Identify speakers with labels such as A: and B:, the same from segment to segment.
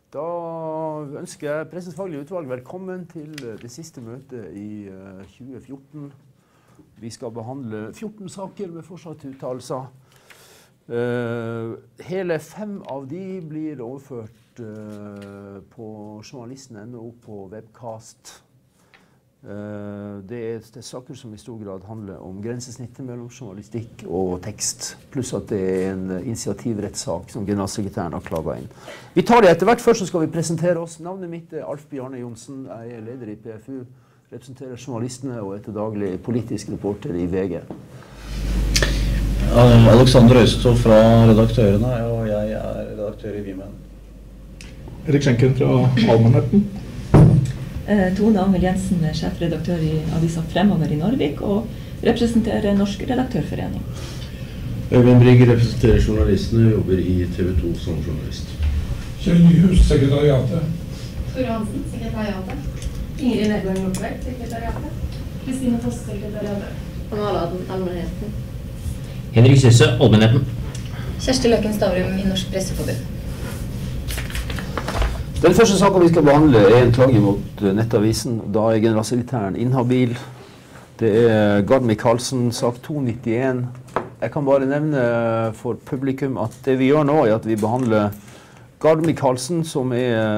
A: Da ønsker jeg Pressens faglige utvalg velkommen til det siste møtet i 2014. Vi skal behandle 14 saker med forslag til uttalelser. Hele 5 av de blir overført på journalisten.no på webcast. Det er saker som i stor grad handler om grensesnittet mellom journalistikk og tekst, pluss at det er en initiativrettssak som generalsekretæren har klaget inn. Vi tar det etter hvert. Først så skal vi presentere oss. Navnet mitt er Alf Bjarne Johnsen. Jeg er leder i PFU, representerer journalistene og er til daglig politisk reporter i VG.
B: Alexander Øystedt fra Redaktørene, og jeg er redaktør i Vimen.
C: Erik Schenken fra Allmennheten.
D: Tone Angel Jensen, sjefredaktør i Avisa Fremover i Norvik og representerer Norsk Redaktørforening.
E: Øyvind Brigg representerer journalistene og jobber i TV 2 som journalist.
C: Kjell Nyhus, sekretariatet.
F: Tore Hansen, sekretariatet. Ingrid Nedgang Nordberg, sekretariatet. Kristine Foss, sekretariatet.
G: Maladen, Allmennheten.
H: Henrik Sysse, Allmennheten.
G: Kjersti Løkken Stavrum i Norsk Presseforbund.
A: Den første saken vi skal behandle er en klage mot Nettavisen. Da er generalsekretæren inhabil. Det er Gard Michaelsen, sak 291. Jeg kan bare nevne for publikum at det vi gjør nå er at vi behandler Gard Michaelsen, som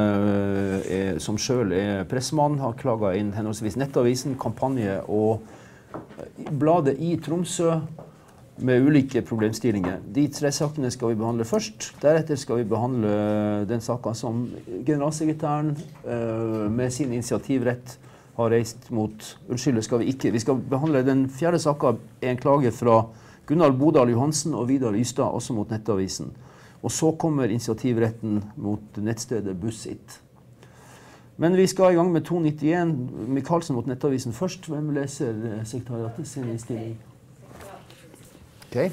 A: selv er pressemann, har klaget inn henholdsvis Nettavisen, Kampanje og bladet i Tromsø med ulike problemstillinger. De 3 sakene skal vi behandle først. Deretter skal vi behandle den saken som generalsekretæren med sin initiativrett har reist mot. Unnskyld, det skal vi ikke. Vi skal behandle den 4. saken, en klage fra Gunnar Bodal Johansen og Vidar Ystad, også mot Nettavisen. Og så kommer initiativretten mot nettstedet Bussit. Men vi skal i gang med 291. Michaelsen mot Nettavisen først. Hvem leser sekretariatet sin innstilling? Okay.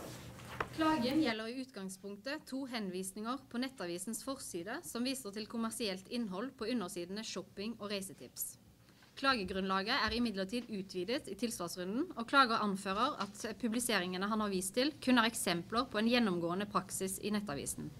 F: Klagen gjelder i utgangspunktet 2 henvisninger på Nettavisens forside som viser til kommersielt innhold på undersidene shopping og reisetips. Klagegrunnlaget er imidlertid utvidet i tilsvarsrunden, og klager anfører at publiseringene han har vist til kun er eksempler på en gjennomgående praksis i Nettavisen.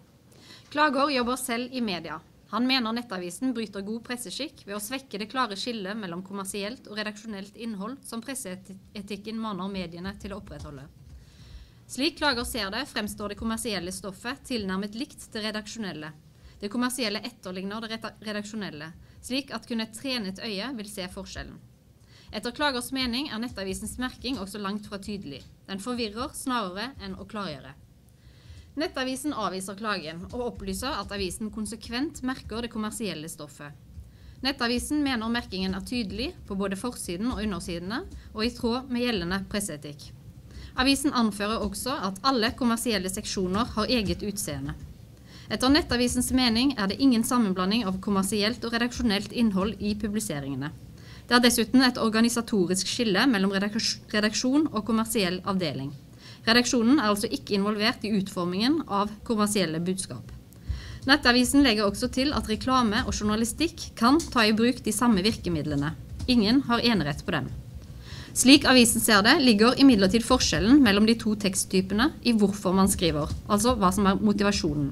F: Klager jobber selv i media. Han mener Nettavisen bryter god presseskikk ved å svekke det klare skillet mellom kommersielt og redaksjonelt innhold som presseetikken maner mediene til å opprettholde. Slik klager ser det, fremstår det kommersielle stoffet tilnærmet likt det redaksjonelle. Det kommersielle etterligner det redaksjonelle, slik at kun et trenet øye vil se forskjellen. Etter klagers mening er Nettavisens merking også langt fra tydelig. Den forvirrer snarere enn å klargjøre. Nettavisen avviser klagen og opplyser at avisen konsekvent merker det kommersielle stoffet. Nettavisen mener merkingen er tydelig på både forsiden og undersidene, og i tråd med gjeldende presseetikk. Avisen anfører også at alle kommersielle seksjoner har eget utseende. Etter Nettavisens mening er det ingen sammenblanding av kommersielt og redaksjonelt innhold i publiseringene. Det er dessuten et organisatorisk skille mellom redaksjon og kommersiell avdeling. Redaksjonen er altså ikke involvert i utformingen av kommersielle budskap. Nettavisen legger også til at reklame og journalistikk kan ta i bruk de samme virkemidlene. Ingen har enerett på dem. Slik avisen ser det, ligger imidlertid forskjellen mellom de 2 teksttypene i hvorfor man skriver, altså hva som er motivasjonen.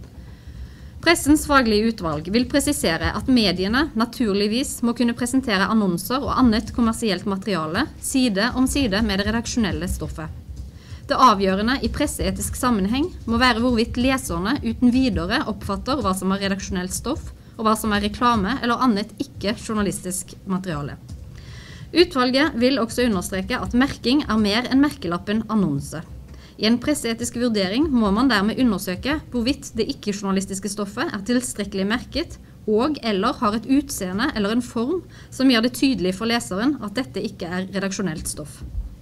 F: Pressens faglige utvalg vil presisere at mediene naturligvis må kunne presentere annonser og annet kommersielt materiale side om side med det redaksjonelle stoffet. Det avgjørende i presseetisk sammenheng må være hvorvidt leserne uten videre oppfatter hva som er redaksjonelt stoff, og hva som er reklame eller annet ikke-journalistisk materiale. Utvalget vil også understreke at merking er mer enn merkelappen annonse. I en presseetisk vurdering må man dermed undersøke hvorvidt det ikke-journalistiske stoffet er tilstrekkelig merket og eller har et utseende eller en form som gjør det tydelig for leseren at dette ikke er redaksjonelt stoff.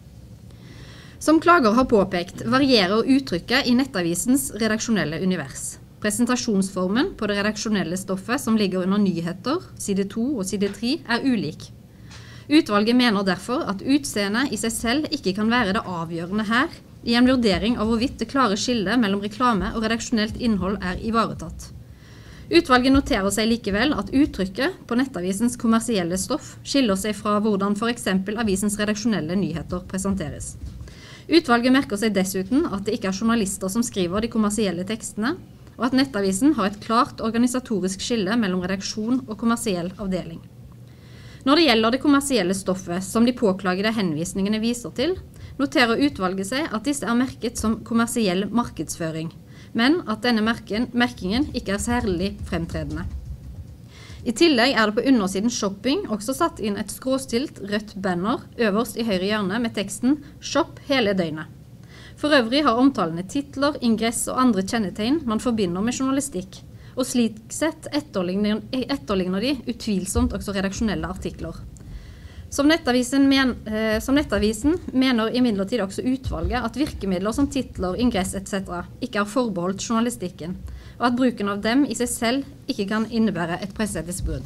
F: Som klager har påpekt, varierer uttrykket i Nettavisens redaksjonelle univers. Presentasjonsformen på det redaksjonelle stoffet som ligger under nyheter, side 2 og side 3, er ulik. Utvalget mener derfor at utseendet i seg selv ikke kan være det avgjørende her, i en vurdering av hvorvidt det klare skillet mellom reklame og redaksjonelt innhold er ivaretatt. Utvalget noterer seg likevel at uttrykket på Nettavisens kommersielle stoff skiller seg fra hvordan for eksempel avisens redaksjonelle nyheter presenteres. Utvalget merker seg dessuten at det ikke er journalister som skriver de kommersielle tekstene, og at Nettavisen har et klart organisatorisk skille mellom redaksjon og kommersiell avdeling. Når det gjelder det kommersielle stoffet som de påklagede henvisningene viser til, noterer utvalget seg at disse er merket som kommersiell markedsføring, men at denne merkingen ikke er særlig fremtredende. I tillegg er det på undersiden shopping også satt inn et skråstilt rødt banner øverst i høyre hjørne med teksten «Shop hele døgnet». For øvrig har omtalene titler, ingress og andre kjennetegn man forbinder med journalistikk, og slik sett etterligner de utvilsomt også redaksjonelle artikler. Som Nettavisen mener imidlertid også utvalget at virkemidler som titler, ingress etc. ikke er forbeholdt journalistikken, og at bruken av dem i seg selv ikke kan innebære et presseetisk brudd.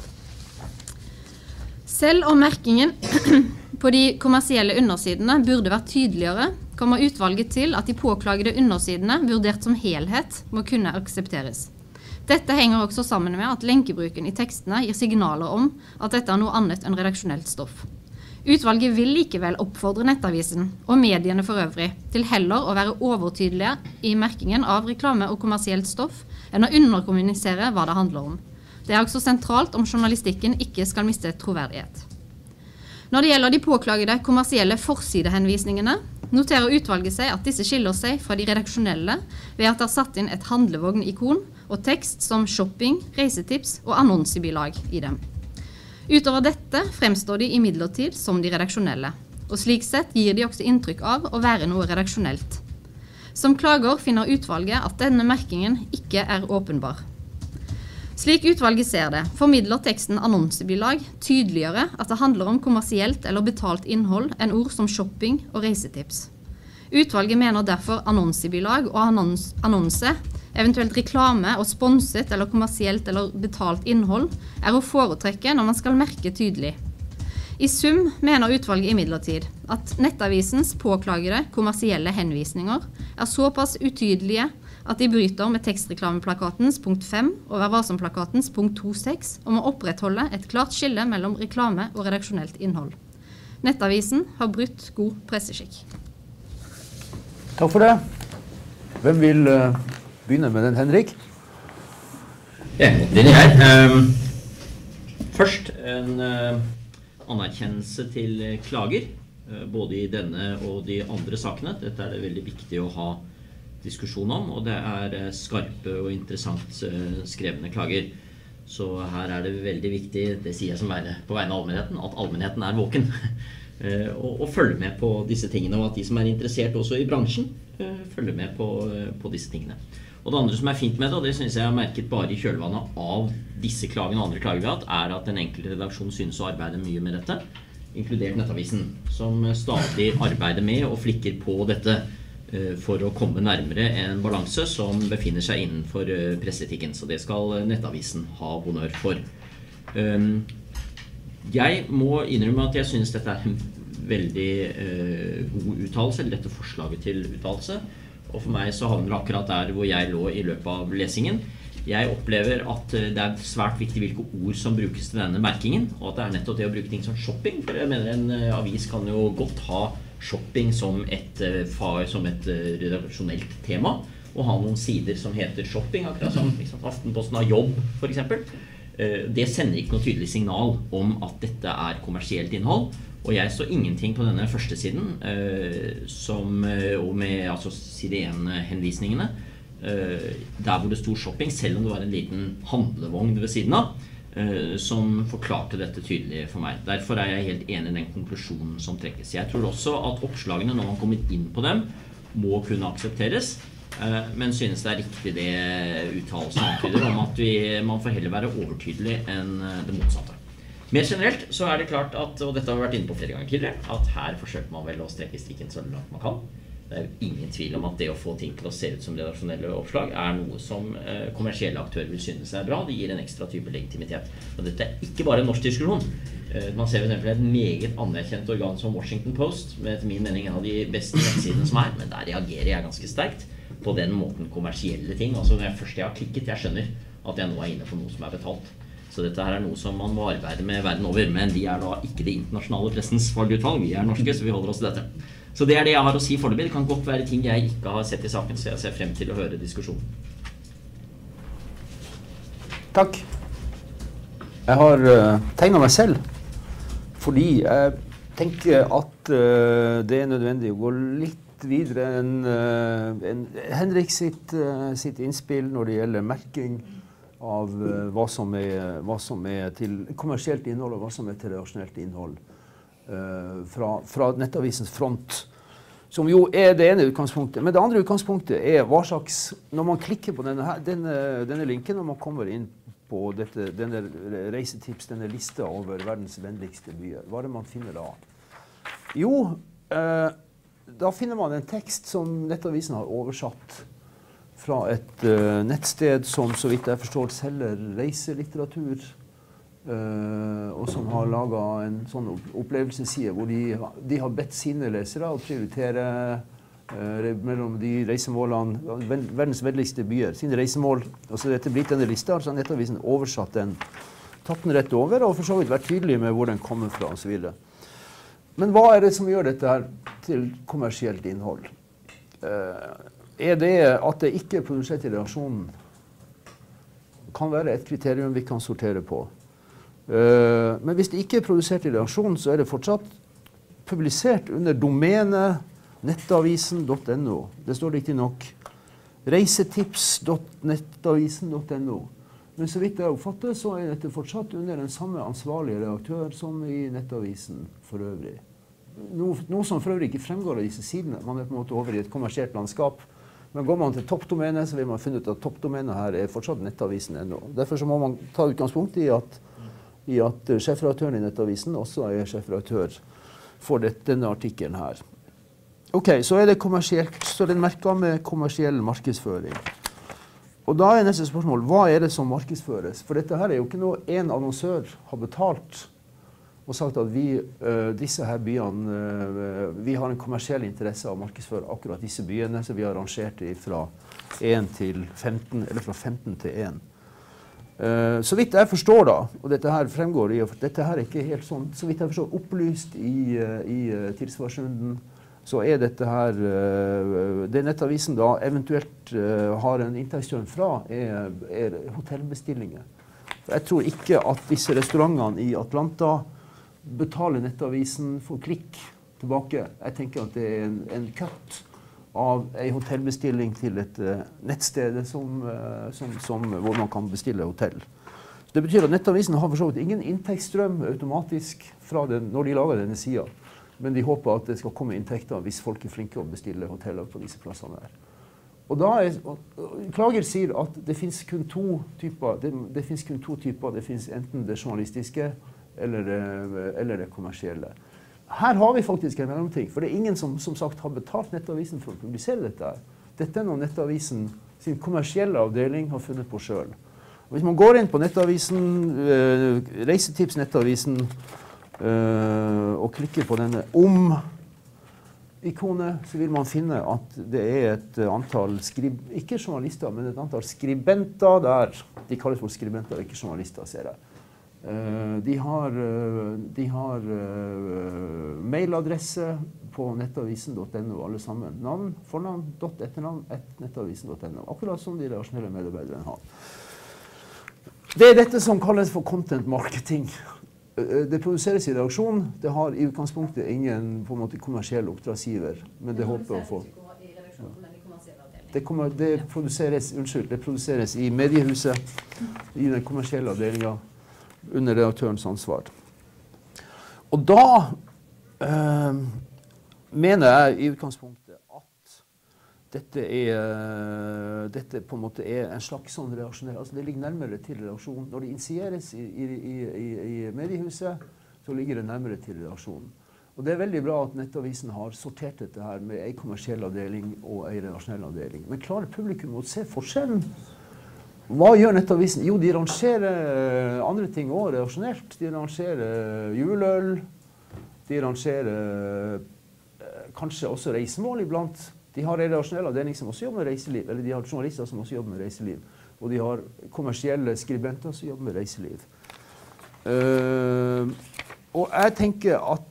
F: Selv om merkingen på de kommersielle undersidene burde vært tydeligere, kommer utvalget til at de påklagede undersidene, vurdert som helhet, må kunne aksepteres. Dette henger også sammen med at lenkebruken i tekstene gir signaler om at dette er noe annet enn redaksjonelt stoff. Utvalget vil likevel oppfordre Nettavisen, og mediene for øvrig, til heller å være overtydelige i merkingen av reklame og kommersielt stoff, enn å underkommunisere hva det handler om. Det er også sentralt om journalistikken ikke skal miste troverdighet. Når det gjelder de påklagede kommersielle forsidehenvisningene, noterer utvalget seg at disse skiller seg fra de redaksjonelle ved at det er satt inn et handlevogn-ikon og tekst som shopping, reisetips og annonsebilag i dem. Utover dette fremstår de imidlertid som de redaksjonelle, og slik sett gir de også inntrykk av å være noe redaksjonelt. Som klager finner utvalget at denne merkingen ikke er åpenbar. Slik utvalget ser det, formidler teksten annonsebilag tydeligere at det handler om kommersielt eller betalt innhold enn ord som shopping og reisetips. Utvalget mener derfor annonsebilag og annonse, eventuelt reklame og sponset eller kommersielt eller betalt innhold, er å foretrekke når man skal merke tydelig. I sum mener utvalget imidlertid at Nettavisens påklagede kommersielle henvisninger er såpass utydelige at de bryter med tekstreklameplakatens punkt 5 og Vær varsom-plakatens punkt 2.6 om å opprettholde et klart skille mellom reklame og redaksjonelt innhold. Nettavisen har brutt god presseskikk.
A: Takk for det. Hvem vil begynne med den, Henrik?
H: Jeg begynner her. Først en anerkjennelse til klager, både i denne og de andre sakene. Dette er det veldig viktig å ha diskusjon om, og det er skarpe og interessant skrevne klager. Så her er det veldig viktig, det sier jeg som på vegne av allmennheten, at allmennheten er våken og følger med på disse tingene, og at de som er interessert også i bransjen følger med på disse tingene. Og det andre som er fint med det, og det synes jeg har merket bare i kjølvannet av disse klagene og andre klager vi har hatt, er at den enkelte redaksjon synes å arbeide mye med dette, inkludert Nettavisen, som stadig arbeider med og flikker på dette for å komme nærmere en balanse som befinner seg innenfor presseetikken. Så det skal Nettavisen ha honnør for. Jeg må innrømme at jeg synes dette er en veldig god uttalelse, eller dette forslaget til uttalelse. Og for meg så havner det akkurat der hvor jeg lå i løpet av lesingen. Jeg opplever at det er svært viktig hvilke ord som brukes til denne merkingen, og at det er nettopp det å bruke ting som shopping, for jeg mener en avis kan jo godt ha shopping som et redaksjonelt tema, og ha noen sider som heter shopping, akkurat som Aftenposten har jobb, for eksempel. Det sender ikke noe tydelig signal om at dette er kommersielt innhold, og jeg så ingenting på denne første siden, og med altså side 1-henvisningene, der hvor det stod shopping, selv om det var en liten handlevogn ved siden av, som forklarte dette tydelig for meg. Derfor er jeg helt enig i den konklusjonen som trekkes. Jeg tror også at oppslagene, når man kommer inn på dem, må kunne aksepteres, men synes det er riktig det uttalelsen antyder om at man får heller være overtydelig enn det motsatte. Mer generelt så er det klart at, og dette har vi vært inne på flere ganger tidligere, at her forsøker man vel å strekke strikken så langt man kan. Det er jo ingen tvil om at det å få ting til å se ut som redaksjonelle oppslag er noe som kommersielle aktører vil synes er bra. Det gir en ekstra type legitimitet. Og dette er ikke bare en norsk diskusjon. Man ser for eksempel et meget anerkjent organ som Washington Post, med etter min mening en av de beste nettsidene som er, men der reagerer jeg ganske sterkt på den måten kommersielle ting. Altså når jeg har klikket, jeg skjønner at jeg nå er inne på noe som er betalt. Så dette her er noe som man må arbeide med verden over, men de er da ikke det internasjonale pressens fagutvalg, vi er norske, så vi holder oss til dette. Så det er det jeg har å si foreløpig. Det kan godt være ting jeg ikke har sett i saken, så jeg ser frem til å høre diskusjonen.
A: Takk. Jeg har tegnet meg selv, fordi jeg tenker at det er nødvendig å gå litt videre enn Henrik sitt innspill når det gjelder merking av hva som er til kommersielt innhold og hva som er til redaksjonelt innhold fra Nettavisens front, som jo er det ene utgangspunktet. Men det andre utgangspunktet er hva slags, når man klikker på denne linken, når man kommer inn på denne reisetips, denne lista over verdens vennligste byer, hva er det man finner da? Jo, da finner man en tekst som Nettavisen har oversatt fra et nettsted som, så vidt jeg forstår, selger reiselitteratur, og som har laget en sånn opplevelsesside hvor de har bedt sine lesere å prioritere mellom de reisemålene, verdens vennligste byer, sine reisemål. Og så dette blitt denne lista, så har Nettavisen oversatt den, tatt den rett over, og for så vidt vært tydelig med hvor den kommer fra, og så videre. Men hva er det som gjør dette her til kommersielt innhold? Er det at det ikke er produsert i redaksjonen? Kan være et kriterium vi kan sortere på. Men hvis det ikke er produsert i redaksjonen, så er det fortsatt publisert under domenet nettavisen.no. Det står riktig nok reisetips.nettavisen.no. Men så vidt jeg oppfatter, så er dette fortsatt under den samme ansvarlige redaktør som i Nettavisen for øvrig. Noe som for øvrig ikke fremgår av disse sidene. Man er på en måte over i et kommersielt landskap. Men går man til toppdomenet, så vil man finne ut at toppdomenet her er fortsatt Nettavisen.no. Derfor så må man ta utgangspunkt i at sjefredaktøren i Nettavisen også er sjefredaktør for denne artikkelen her. Ok, så er det kommersielt, så er det merket med kommersiell markedsføring. Og da er neste spørsmål, hva er det som markedsføres? For dette her er jo ikke noe en annonsør har betalt og sagt at disse her byene, vi har en kommersiell interesse av å markedsføre akkurat disse byene, så vi har rangert de fra 1 til 15, eller fra 15 til 1. Så vidt jeg forstår da, og dette her fremgår i, dette her er ikke helt sånn, så vidt jeg forstår opplyst i tilsvarsrunden, så er dette her, det Nettavisen da eventuelt har en inntektsstrøm fra, er hotellbestillinger. Jeg tror ikke at disse restaurantene i Atlanta betaler Nettavisen for klikk tilbake. Jeg tenker at det er en kutt av en hotellbestilling til et nettsted hvor man kan bestille hotell. Det betyr at Nettavisen har for så vidt ingen inntektsstrøm automatisk fra når de lager denne siden. Men de håper at det skal komme inntekter hvis folk er flinke å bestille hoteller på disse plassene der. Og da Klager sier at det finnes kun to typer. Det finnes enten det journalistiske eller det kommersielle. Her har vi faktisk en mellomting, for det er ingen som sagt har betalt Nettavisen for å publisere dette her. Dette er noe Nettavisen sin kommersielle avdeling har funnet på selv. Og hvis man går inn på Nettavisen, Reisetips Nettavisen, og klikker på denne om-ikonet, så vil man finne at det er et antall ikke journalister, men et antall skribenter der. De kalles for skribenter, ikke journalister, ser jeg. De har mailadresse på nettavisen.no alle sammen. Navn, fornavn, etternavn, nettavisen.no. Akkurat som de redaksjonelle medarbeiderne har. Det er dette som kalles for content marketing. Det produseres i redaksjon. Det har i utgangspunktet ingen på en måte kommersiell oppdragsgiver, men det håper å få. Det produseres i mediehuset, i den kommersielle avdelingen, under redaktørens ansvar. Og da mener jeg i utgangspunktet at dette på en måte er en slags sånn redaksjonell, altså det ligger nærmere til redaksjon. Når det initieres i mediehuset, så ligger det nærmere til redaksjonen. Og det er veldig bra at Nettavisen har sortert dette her med en kommersiell avdeling og en redaksjonell avdeling. Men klarer publikum å se forskjellen? Hva gjør Nettavisen? Jo, de rangerer andre ting også redaksjonelt. De rangerer juleøl, de rangerer kanskje også reisemål iblant. De har en redaksjonell avdeling som også jobber med reiseliv, eller de har journalister som også jobber med reiseliv. Og de har kommersielle skribenter som jobber med reiseliv. Og jeg tenker at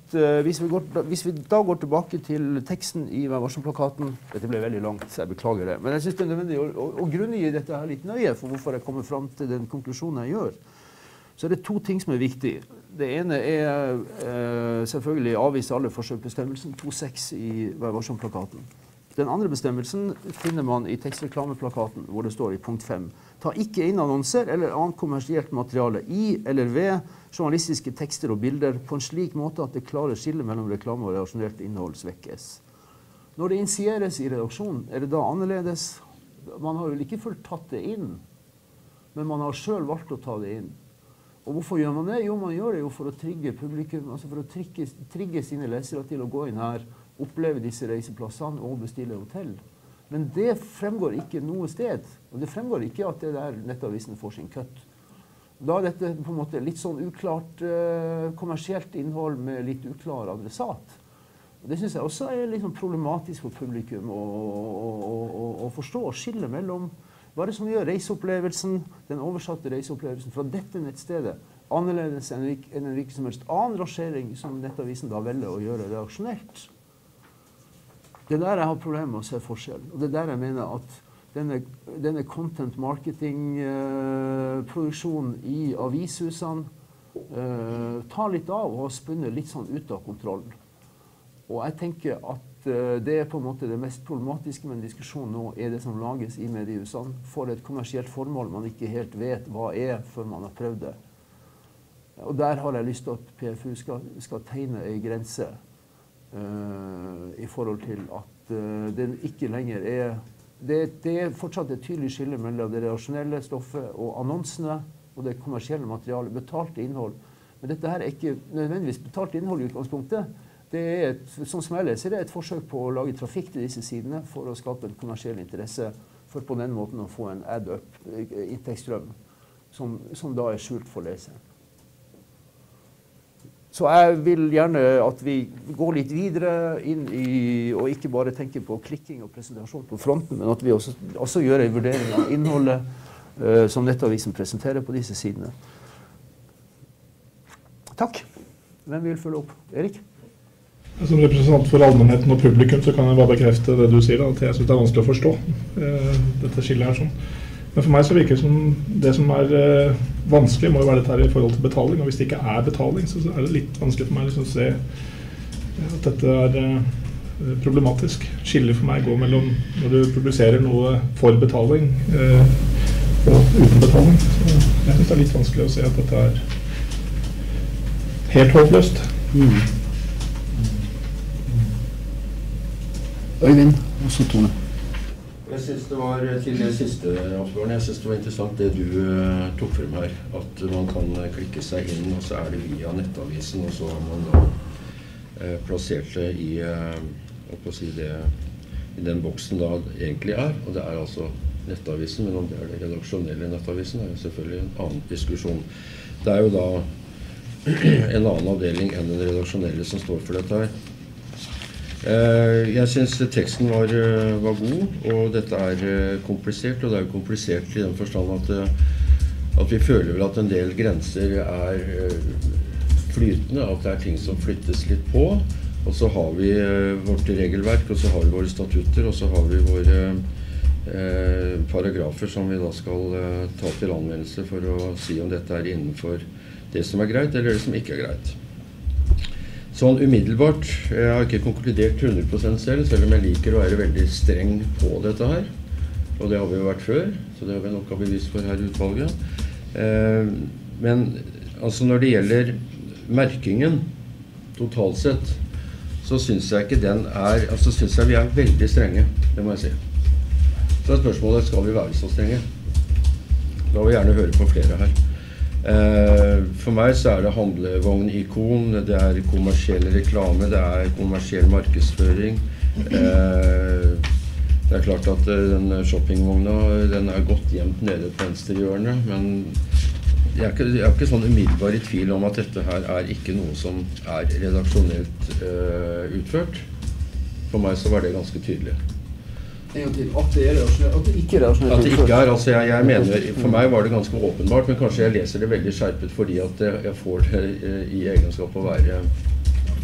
A: at hvis vi da går tilbake til teksten i Vær varsom-plakaten, dette ble veldig langt, så jeg beklager det, men jeg synes det er nødvendig å grunngi dette her litt nøye for hvorfor jeg kommer frem til den konklusjonen jeg gjør. Så er det to ting som er viktige. Det ene er selvfølgelig avvise alle forsøksbestemmelsen 2.6 i Vær varsom-plakaten. Den andre bestemmelsen finner man i tekstreklameplakaten, hvor det står i punkt 5. Ta ikke inn annonser eller annet kommersielt materiale i eller ved journalistiske tekster og bilder på en slik måte at det klare skillet mellom reklame og redaksjonelt innhold svekkes. Når det initieres i redaksjonen, er det da annerledes? Man har jo ikke fullt tatt det inn, men man har selv valgt å ta det inn. Og hvorfor gjør man det? Jo, man gjør det jo for å trigge publikum, altså for å trigge sine lesere til å gå inn her, oppleve disse reiseplassene og bestille hotell. Men det fremgår ikke noe sted. Og det fremgår ikke at det der nettavisene får sin kutt. Da er dette på en måte litt sånn uklart kommersielt innhold med litt uklar adressat. Og det synes jeg også er litt sånn problematisk for publikum å forstå og skille mellom hva er det som gjør reiseopplevelsen, den oversatte reiseopplevelsen fra dette nettstedet annerledes enn en hvilken som helst annen rangering som nettavisen da velger å gjøre reaksjonelt. Det der jeg har problemer med å se forskjell. Og det der jeg mener at denne content marketing-produksjonen i avishusene tar litt av og har spunnet litt sånn ut av kontroll. Og jeg tenker at det er på en måte det mest problematiske med en diskusjon nå, er det som lages i mediehusene for et kommersielt formål man ikke helt vet hva er før man har prøvd det. Og der har jeg lyst til at PFU skal tegne en grense i forhold til at det ikke lenger er det er fortsatt et tydelig skille mellom det redaksjonelle stoffet og annonsene og det kommersielle materialet, betalt innhold. Men dette her er ikke nødvendigvis betalt innhold i utgangspunktet. Det er som jeg leser, det er et forsøk på å lage trafikk til disse sidene for å skape en kommersiell interesse, for på den måten å få en add-up inntektsstrøm som da er skjult for leseren. Så jeg vil gjerne at vi går litt videre inn i, og ikke bare tenker på klikking og presentasjon på fronten, men at vi også gjør en vurdering av innholdet som nettavisen presenterer på disse sidene. Takk. Hvem vil følge opp? Erik?
C: Som representant for allmennheten og publikum så kan jeg bare bekrefte det du sier, at jeg synes det er vanskelig å forstå dette skillet her sånn. Men for meg så virker det som det som er vanskelig må jo være dette her i forhold til betaling, og hvis det ikke er betaling så er det litt vanskelig for meg liksom å se at dette er problematisk. Skillet for meg går mellom når du publiserer noe for betaling og uten betaling. Så jeg synes det er litt vanskelig å se at dette er helt håpløst.
A: Øyvind, og så Tone.
E: Jeg synes det var til det siste, Asbjørn, jeg synes det var interessant det du tok frem her, at man kan klikke seg inn, og så er det via nettavisen, og så har man da plassert det i den boksen da det egentlig er, og det er altså nettavisen, men om det er det redaksjonelle nettavisen er jo selvfølgelig en annen diskusjon. Det er jo da en annen avdeling enn den redaksjonelle som står for dette her. Jeg synes teksten var god, og dette er komplisert, og det er jo komplisert i den forstand at vi føler vel at en del grenser er flytende, at det er ting som flyttes litt på, og så har vi vårt regelverk, og så har vi våre statutter, og så har vi våre paragrafer som vi da skal ta til anvendelse for å si om dette er innenfor det som er greit, eller det som ikke er greit. Sånn umiddelbart, jeg har ikke konkludert 100% selv om jeg liker å være veldig streng på dette her. Og det har vi jo vært før, så det har vi nok av bevis for her i utvalget. Men altså når det gjelder merkingen totalt sett, så synes jeg ikke den er, altså synes jeg vi er veldig strenge, det må jeg si. Så er spørsmålet, skal vi være så strenge? Da vil jeg gjerne høre på flere her. For meg så er det handlevogn-ikon, det er kommersiell reklame, det er kommersiell markedsføring. Det er klart at den shoppingvogna, den er godt gjemt nede på venstre hjørne, men jeg er ikke sånn umiddelbar i tvil om at dette her er ikke noe som er redaksjonelt utført. For meg så var det ganske tydelig.
A: At det er redaksjonelt, at det ikke er redaksjonelt.
E: At det ikke er, altså jeg mener, for meg var det ganske åpenbart, men kanskje jeg leser det veldig skjerpet fordi at jeg får det i egenskap å være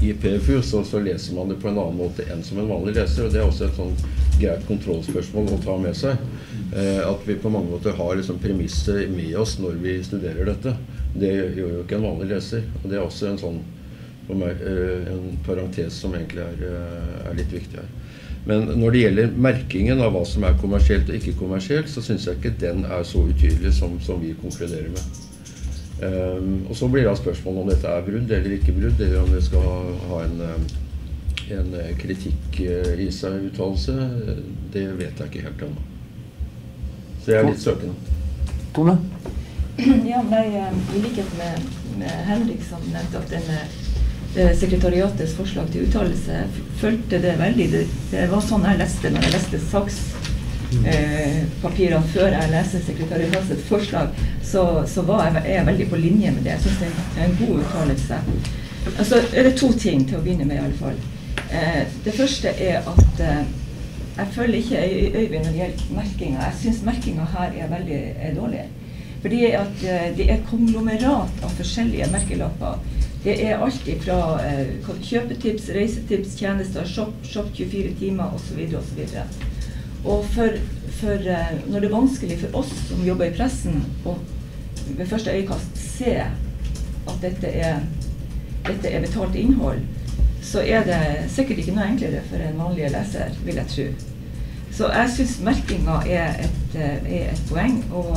E: i PFU, så leser man det på en annen måte enn som en vanlig leser, og det er også et sånn greit kontrollspørsmål å ta med seg. At vi på mange måter har liksom premisser med oss når vi studerer dette. Det gjør jo ikke en vanlig leser, og det er også en sånn, for meg, en parentes som egentlig er litt viktig her. Men når det gjelder merkingen av hva som er kommersielt og ikke kommersielt, så synes jeg ikke den er så utydelig som vi konkluderer med. Og så blir det spørsmål om dette er brudd eller ikke brudd, eller om det skal ha en kritikk i seg uttalelse, det vet jeg ikke helt ennå. Så jeg er litt søkende.
A: Tone?
D: Ja, i likhet med Henrik som nevnte at sekretariatets forslag til uttalelse følte det veldig. Det var sånn jeg leste når jeg leste sakspapirene før jeg leste sekretariatets forslag, så er jeg veldig på linje med det. Jeg synes det er en god uttalelse. Altså, det to ting til å begynne med i alle fall. Det første er at jeg føler ikke Øyvind når det gjelder merkinga. Jeg synes merkinga her er dårlig. Fordi at det er konglomerat av forskjellige merkelapper. Det er alt fra kjøpetips, reisetips, tjenester, shop 24 timer og så videre og så videre. Og for når det er vanskelig for oss som jobber i pressen å ved første øyekast se at dette er betalt innhold, så er det sikkert ikke noe enklere for en vanlig leser, vil jeg tro. Så jeg synes merkinga er et poeng,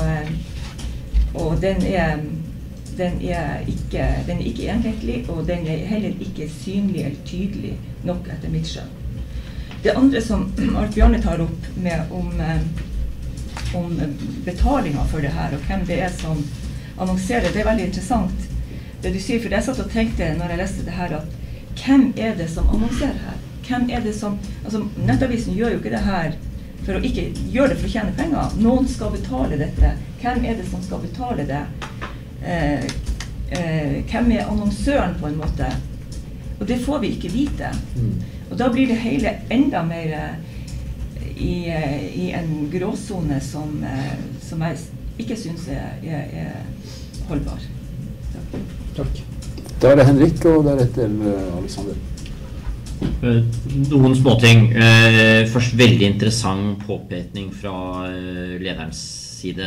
D: og den er ikke enhetlig, og den er heller ikke synlig eller tydelig nok etter mitt skjønn. Det andre som Alf Bjarne tar opp om betalinga for det her, og hvem det er som annonserer, det er veldig interessant. Det du sier, for jeg satt og tenkte når jeg leste det her, at hvem er det som annonserer her? Hvem er det som, altså Nettavisen gjør jo ikke det her for å ikke gjøre det for å tjene penger. Noen skal betale dette. Hvem er det som skal betale det? Hvem er annonsøren på en måte? Og det får vi ikke vite. Og da blir det hele enda mer i en gråzone som jeg ikke synes er holdbar.
A: Takk. Da er det Henrik, og deretter Alexander.
H: Noen småting. Først veldig interessant påpekning fra lederens side.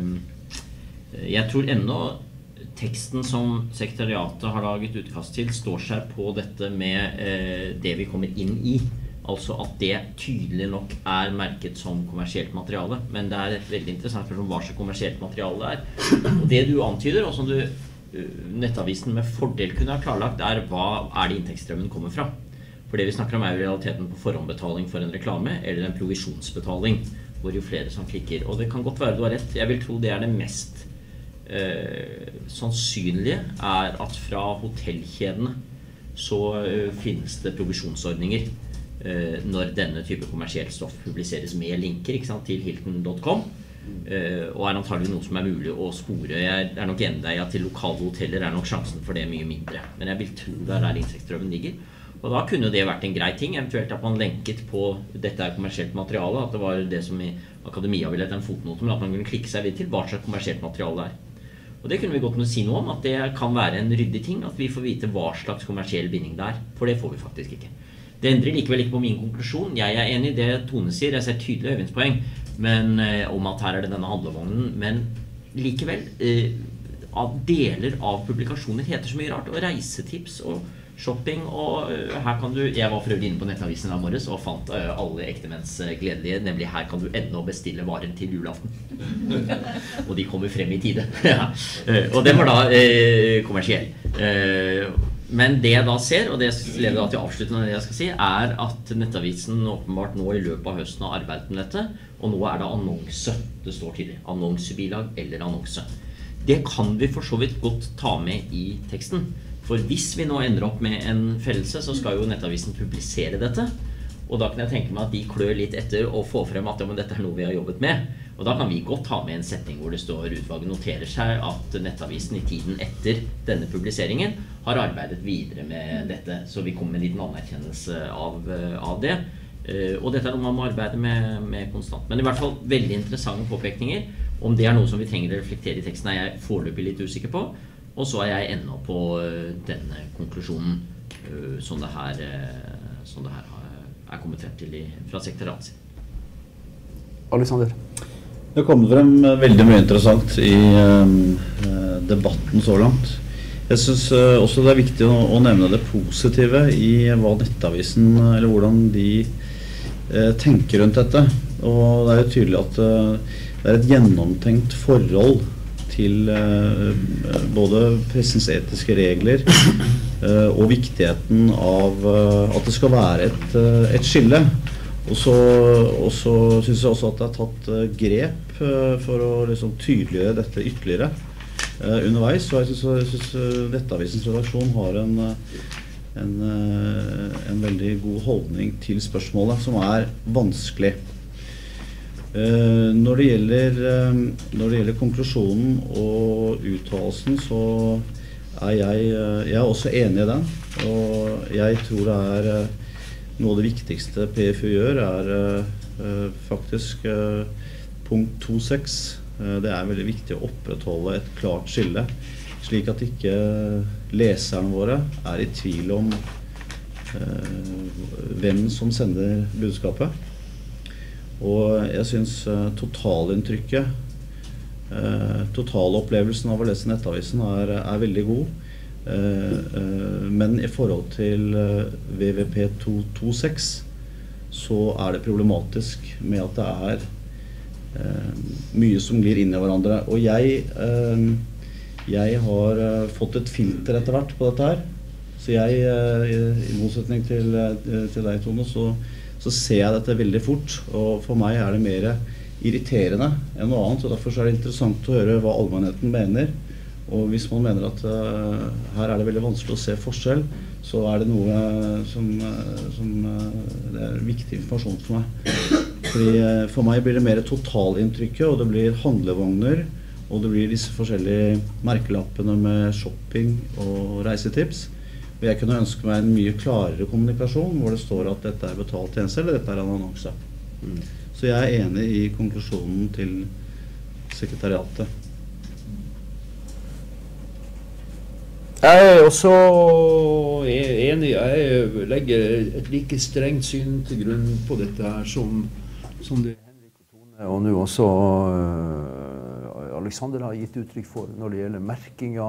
H: Jeg tror ennå teksten som sekretariatet har laget utkast til står seg på dette med det vi kommer inn i. Altså at det tydelig nok er merket som kommersielt materiale. Men det er et veldig interessant spørsmål hva slags kommersielt materiale er. Og det du antyder, og som Nettavisen med fordel kunne ha klarlagt, er hva er det inntektsstrømmen kommer fra. For det vi snakker om er jo realiteten på forhåndbetaling for en reklame, eller en provisjonsbetaling, hvor jo flere som klikker. Og det kan godt være du har rett. Jeg vil tro det er det mest sannsynlige, er at fra hotellkjedene så finnes det provisjonsordninger når denne type kommersielt stoff publiseres med linker, ikke sant, til Hilton.com. Og er antagelig noe som er mulig å spore. Jeg er nok enig deg at til lokale hoteller er nok sjansen for det mye mindre. Men jeg vil tro det er der inntektsstrømmen ligger. Og da kunne det vært en grei ting, eventuelt at man lenket på dette er kommersielt materiale, at det var det som i Akademia ville hete en fotnote, men at man kunne klikke seg vidt til hva slags kommersielt materiale det er. Og det kunne vi godt si noe om, at det kan være en ryddig ting, at vi får vite hva slags kommersiell binding det er, for det får vi faktisk ikke. Det endrer likevel ikke på min konklusjon. Jeg er enig i det Tone sier, jeg ser tydelig øyvindspoeng, men om at her er det denne handlevognen, men likevel, deler av publikasjoner heter så mye rart, og reisetips og shopping, og her kan du, jeg var for øvrig inne på Nettavisen av morges og fant alle ektemenns gledelige, nemlig her kan du ennå bestille varer til julaften. Og de kommer frem i tide. Og det var da kommersiell. Men det jeg da ser, og det leder da til avsluttende det jeg skal si, er at Nettavisen åpenbart nå i løpet av høsten har arbeidet med dette, og nå er det annonse, det står tidlig, annonsebilag eller annonse. Det kan vi for så vidt godt ta med i teksten. For hvis vi nå ender opp med en fellelse, så skal jo Nettavisen publisere dette. Og da kan jeg tenke meg at de klør litt etter og få frem at ja, men dette er noe vi har jobbet med. Og da kan vi godt ha med en setning hvor det står utvalget noterer seg at Nettavisen i tiden etter denne publiseringen har arbeidet videre med dette. Så vi kommer med en liten anerkjennelse av det. Og dette er noe man må arbeide med konstant. Men i hvert fall veldig interessante påpekninger. Om det er noe som vi trenger å reflektere i teksten er jeg foreløpig litt usikker på. Og så er jeg ennå på denne konklusjonen. som det her er kommet frem til fra sekretariatet.
A: Alexander?
B: Det har kommet frem veldig mye interessant i debatten så langt. Jeg synes også det er viktig å nevne det positive i hva Nettavisen, eller hvordan de tenker rundt dette. Og det er jo tydelig at det er et gjennomtenkt forhold til både pressens etiske regler og viktigheten av at det skal være et skille. Og så synes jeg også at det er tatt grep for å liksom tydeliggjøre dette ytterligere underveis. Og jeg synes Nettavisens redaksjon har en veldig god holdning til spørsmålet, som er vanskelig. Når det gjelder konklusjonen og uttalelsen, så er jeg er også enig i den, og jeg tror det er noe av det viktigste PFU gjør faktisk punkt 2.6. Det er veldig viktig å opprettholde et klart skille, slik at ikke leserne våre er i tvil om hvem som sender budskapet. Og jeg synes totalinntrykket, totalopplevelsen av å lese Nettavisen er veldig god. Men i forhold til VVP 2.6 så er det problematisk med at det mye som glir inn i hverandre. Og jeg har fått et filter etter hvert på dette her. Så i motsetning til deg, Tone, så ser jeg dette veldig fort. Og for meg er det mer irriterende enn noe annet. Og derfor er det interessant å høre hva allmennheten mener. Og hvis man mener at her er det veldig vanskelig å se forskjell, så er det noe som det er viktig informasjon for meg. Fordi for meg blir det mer totalinntrykket, og det blir handlevogner, og det blir disse forskjellige merkelappene med shopping og reisetips. Og jeg kunne ønske meg en mye klarere kommunikasjon, hvor det står at dette er betalt tjeneste, eller dette er en annonse. Så jeg er enig i konklusjonen til sekretariatet.
A: Jeg er også enig. Jeg legger et like strengt syn til grunn på dette her som det Henrik og Tone og nå også Alexander har gitt uttrykk for når det gjelder merkinga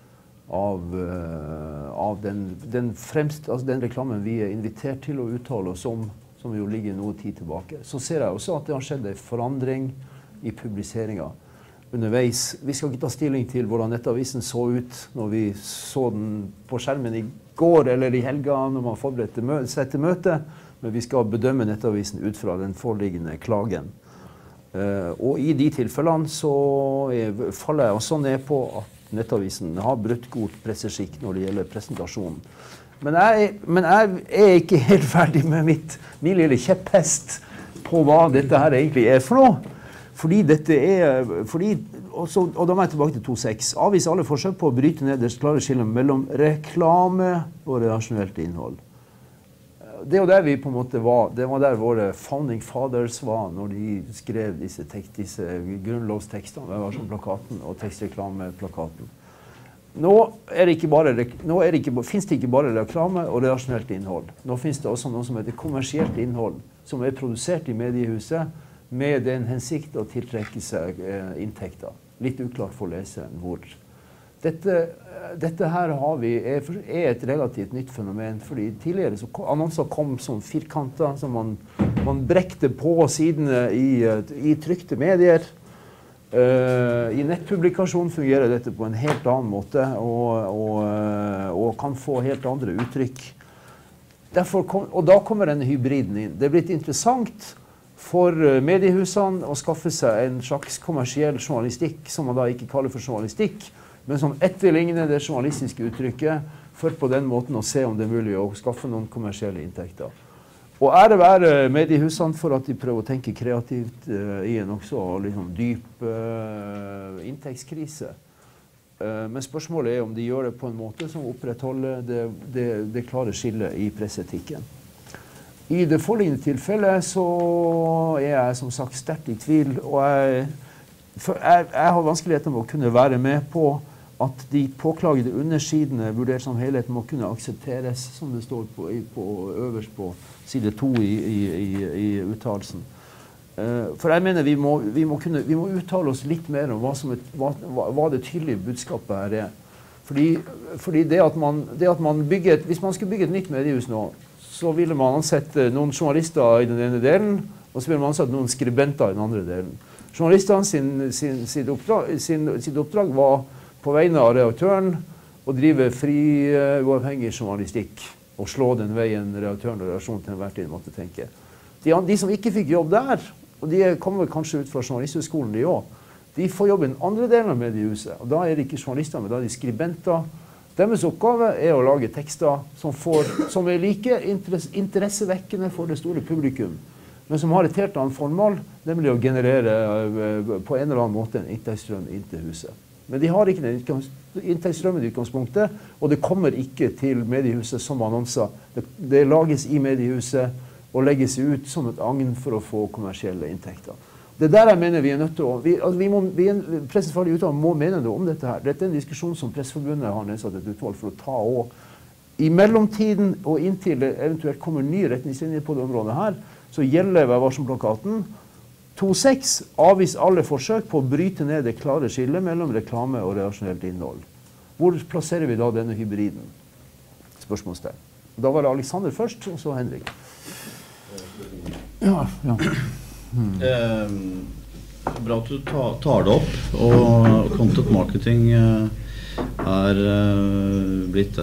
A: av den reklamen vi er invitert til å uttale oss om, som jo ligger noe tid tilbake. Så ser jeg også at det har skjedd en forandring i publiseringa underveis. Vi skal ikke ta stilling til hvordan Nettavisen så ut når vi så den på skjermen i går eller i helga når man forberedte seg til møte, men vi skal bedømme Nettavisen ut fra den foreliggende klagen. Og i de tilfellene så faller jeg også ned på at Nettavisen har brutt god presseskikk når det gjelder presentasjonen. Men jeg er ikke helt ferdig med min lille kjepphest på hva dette her egentlig er for noe. Og da må jeg tilbake til 2.6. Avvise alle forsøk på å bryte ned det klare skillet mellom reklame og redaksjonelt innhold. Det er jo der vi på en måte var, det var der våre founding fathers var når de skrev disse grunnlovstekstene, det var som plakaten og tekstreklameplakaten. Nå finnes det ikke bare reklame og redaksjonelt innhold. Nå finnes det også noe som heter kommersielt innhold, som er produsert i mediehuset, med den hensikt å tiltrekke seg inntekter. Litt uklart for leseren hvor. Dette her er et relativt nytt fenomen, fordi tidligere så annonser kom som firkanter, som man brekte på sidene i trykte medier. I nettpublikasjon fungerer dette på en helt annen måte, og kan få helt andre uttrykk. Og da kommer denne hybriden inn. Det er blitt interessant for mediehusene å skaffe seg en slags kommersiell journalistikk, som man da ikke kaller for journalistikk, men som etterligner det journalistiske uttrykket, for på den måten å se om det er mulig å skaffe noen kommersielle inntekter. Og ære være mediehusene for at de prøver å tenke kreativt i en også liksom dyp inntektskrise. Men spørsmålet er om de gjør det på en måte som opprettholder det klare skillet i presseetikken. I det foreliggende tilfellet så er jeg som sagt sterkt i tvil, og jeg har vanskeligheter med å kunne være med på at de påklagede undersidene vurdert som helhet må kunne aksepteres, som det står øverst på side 2 i uttalelsen. For jeg mener vi må uttale oss litt mer om hva det tydelige budskapet her er. Fordi det at man bygger, hvis man skulle bygge et nytt mediehus nå, så ville man ansette noen journalister i den ene delen, og så ville man ansette noen skribenter i den andre delen. Journalistene sitt oppdrag var på vegne av redaktøren å drive fri, uavhengig journalistikk og slå den veien redaktøren og redaksjonen til enhver tid måtte tenke. De som ikke fikk jobb der, og de kommer kanskje ut fra journalisthøgskolen de også, de får jobb i den andre delen av mediehuset, og da er det ikke journalister, men da er de skribenter. Deres oppgave er å lage tekster som er like interessevekkende for det store publikum, men som har et helt annet formål, nemlig å generere på en eller annen måte en inntektsstrøm inn til huset. Men de har ikke den inntektsstrømmen i utgangspunktet, og det kommer ikke til mediehuset som annonser. Det lages i mediehuset og legges ut som et agn for å få kommersielle inntekter. Det der jeg mener vi er nødt til å... Pressefaglig utvalg må mene noe om dette her. Dette er en diskusjon som Presseforbundet har nedsatt et utvalg for å ta også. I mellomtiden og inntil det eventuelt kommer nye retningslinjer på det området her, så gjelder Vær varsom-plakaten 2.6 avvis alle forsøk på å bryte ned det klare skillet mellom reklame og redaksjonelt innhold. Hvor plasserer vi da denne hybriden? Spørsmålstegn. Da var det Alexander først, og så Henrik. Ja.
B: Bra at du tar det opp, og content marketing er blitt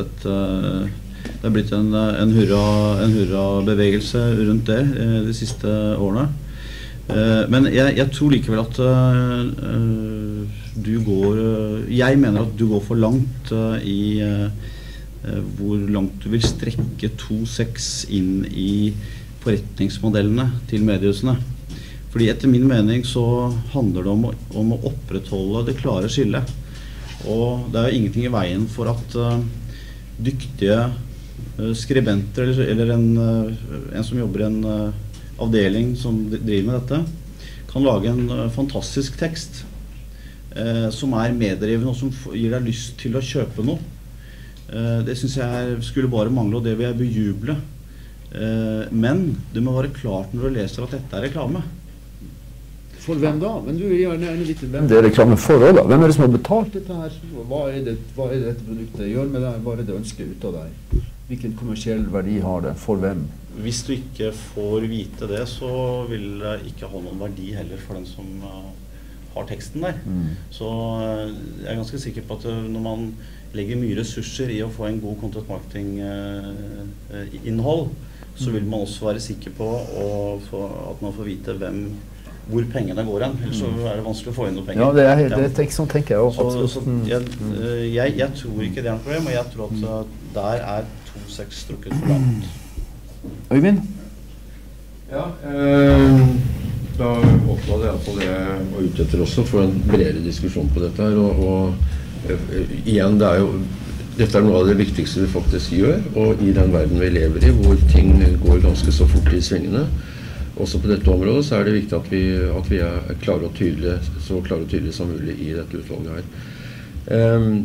B: en hurra-bevegelse rundt det de siste årene. Men jeg tror likevel at jeg mener at du går for langt i hvor langt du vil strekke 2.6 inn i forretningsmodellene til mediehusene. Fordi etter min mening så handler det om å opprettholde det klare skillet. Og det er jo ingenting i veien for at dyktige skribenter eller en som jobber i en avdeling som driver med dette, kan lage en fantastisk tekst som er meddrivende og som gir deg lyst til å kjøpe noe. Det synes jeg skulle bare mangle, og det vil jeg bejuble. Men det må være klart når du leser at dette er reklame.
A: For hvem da? Men du vil gjerne vite hvem det er reklame for også da. Hvem er det som har betalt dette her? Hva er det dette produktet gjør med deg? Hva er det ønsker ut av deg? Hvilken kommersiell verdi har det? For hvem?
B: Hvis du ikke får vite det, så vil det ikke ha noen verdi heller for den som har teksten der. Så jeg er ganske sikker på at når man legger mye ressurser i å få en god content marketing innhold, så vil man også være sikker på at man får vite hvor pengene går hen. Ellers så er det vanskelig å få inn noen penger.
A: Ja, det er sånn tenker jeg også.
B: Jeg tror ikke det er noe problem, og jeg tror at der er 2.6 strukket for langt.
A: Øyvind?
E: Ja, da oppnådde jeg på det jeg var ute etter også, for en bredere diskusjon på dette her, og igjen, dette er noe av det viktigste vi faktisk gjør, og i den verden vi lever i, hvor ting går ganske så fort i svingene, også på dette området, så er det viktig at vi er klare og tydelige, så klare og tydelige som mulig i dette utvalget her.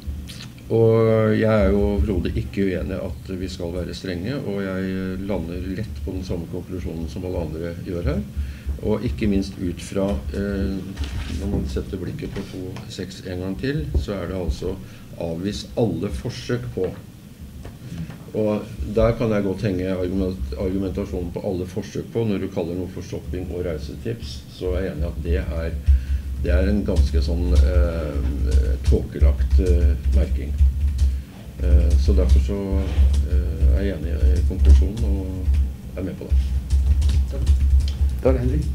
E: Og jeg er jo overhodet ikke uenig at vi skal være strenge, og jeg lander lett på den samme konklusjonen som alle andre gjør her. Og ikke minst ut fra, når man setter blikket på 2.6 en gang til, så er det altså avvis alle forsøk på. Og der kan jeg godt henge argumentasjonen på alle forsøk på. Når du kaller noe for shopping og reisetips, så er jeg enig at det er en ganske sånn tåkelagt merking. Så derfor så er jeg enig i konklusjonen og er med på det.
A: Da er det Henrik.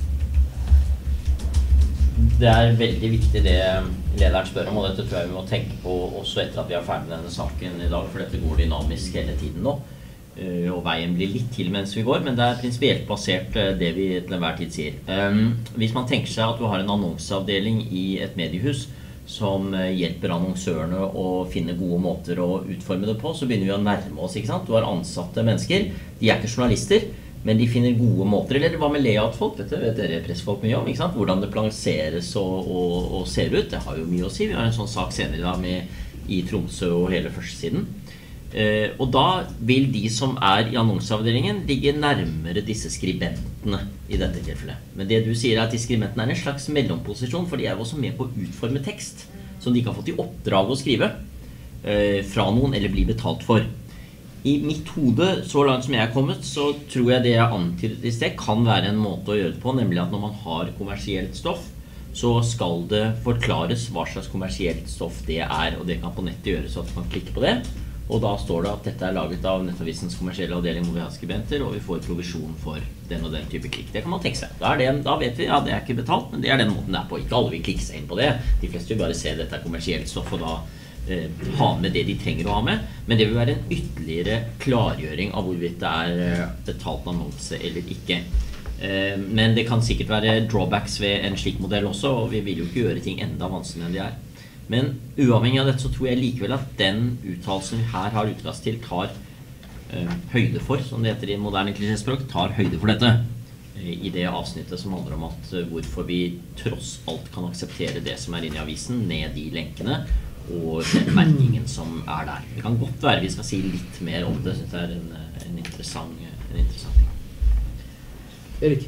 H: Det er veldig viktig det lederen spør om, og dette tror jeg vi må tenke på også etter at vi er ferdig med denne saken i dag, for dette går dynamisk hele tiden nå. Og veien blir litt til mens vi går, men det er prinsipielt basert det vi til enhver tid sier. Hvis man tenker seg at du har en annonseavdeling i et mediehus som hjelper annonsørene å finne gode måter å utforme det på, så begynner vi å nærme oss, ikke sant? Du har ansatte mennesker, de er ikke journalister, Men de finner gode måter, eller hva med layout-folk? Dette vet dere pressfolk mye om, ikke sant? Hvordan det plasseres og ser ut, det har jo mye å si. Vi har en sånn sak senere da i Tromsø og hele førstesiden. Og da vil de som i annonseavdelingen ligge nærmere disse skribentene i dette tilfellet. Men det du sier at de skribentene en slags mellomposisjon, for de jo også med på å utforme tekst, som de ikke har fått i oppdrag å skrive fra noen eller bli betalt for. I mitt hode, så langt som jeg har kommet, så tror jeg det jeg antydet i sted kan være en måte å gjøre det på, nemlig at når man har kommersielt stoff, så skal det forklares hva slags kommersielt stoff det og det kan på nettet gjøres så at man klikker på det. Og da står det at dette laget av Nettavisens kommersielle avdeling hvor vi har skribenter, og vi får provisjon for den og den type klikk. Det kan man tenke seg. Da vet vi, ja, det ikke betalt, men det den måten det på. Ikke alle vil klikke seg inn på det. De fleste vil bare se dette kommersielt stoff, og da ha med det de trenger å ha med, men det vil være en ytterligere klargjøring av hvorvidt det betalt annonse eller ikke. Men det kan sikkert være drawbacks ved en slik modell også, og vi vil jo ikke gjøre ting enda vanskeligere enn de Men uavhengig av dette så tror jeg likevel at den uttalelsen vi her har utkast til tar høyde for, som det heter i moderne klisjéspråk, tar høyde for dette i det avsnittet som handler om at hvorfor vi tross alt kan akseptere det som inne i avisen, ned de lenkene og den merkingen som der. Det kan godt være vi skal si litt mer om det. Det en interessant ting.
A: Erik?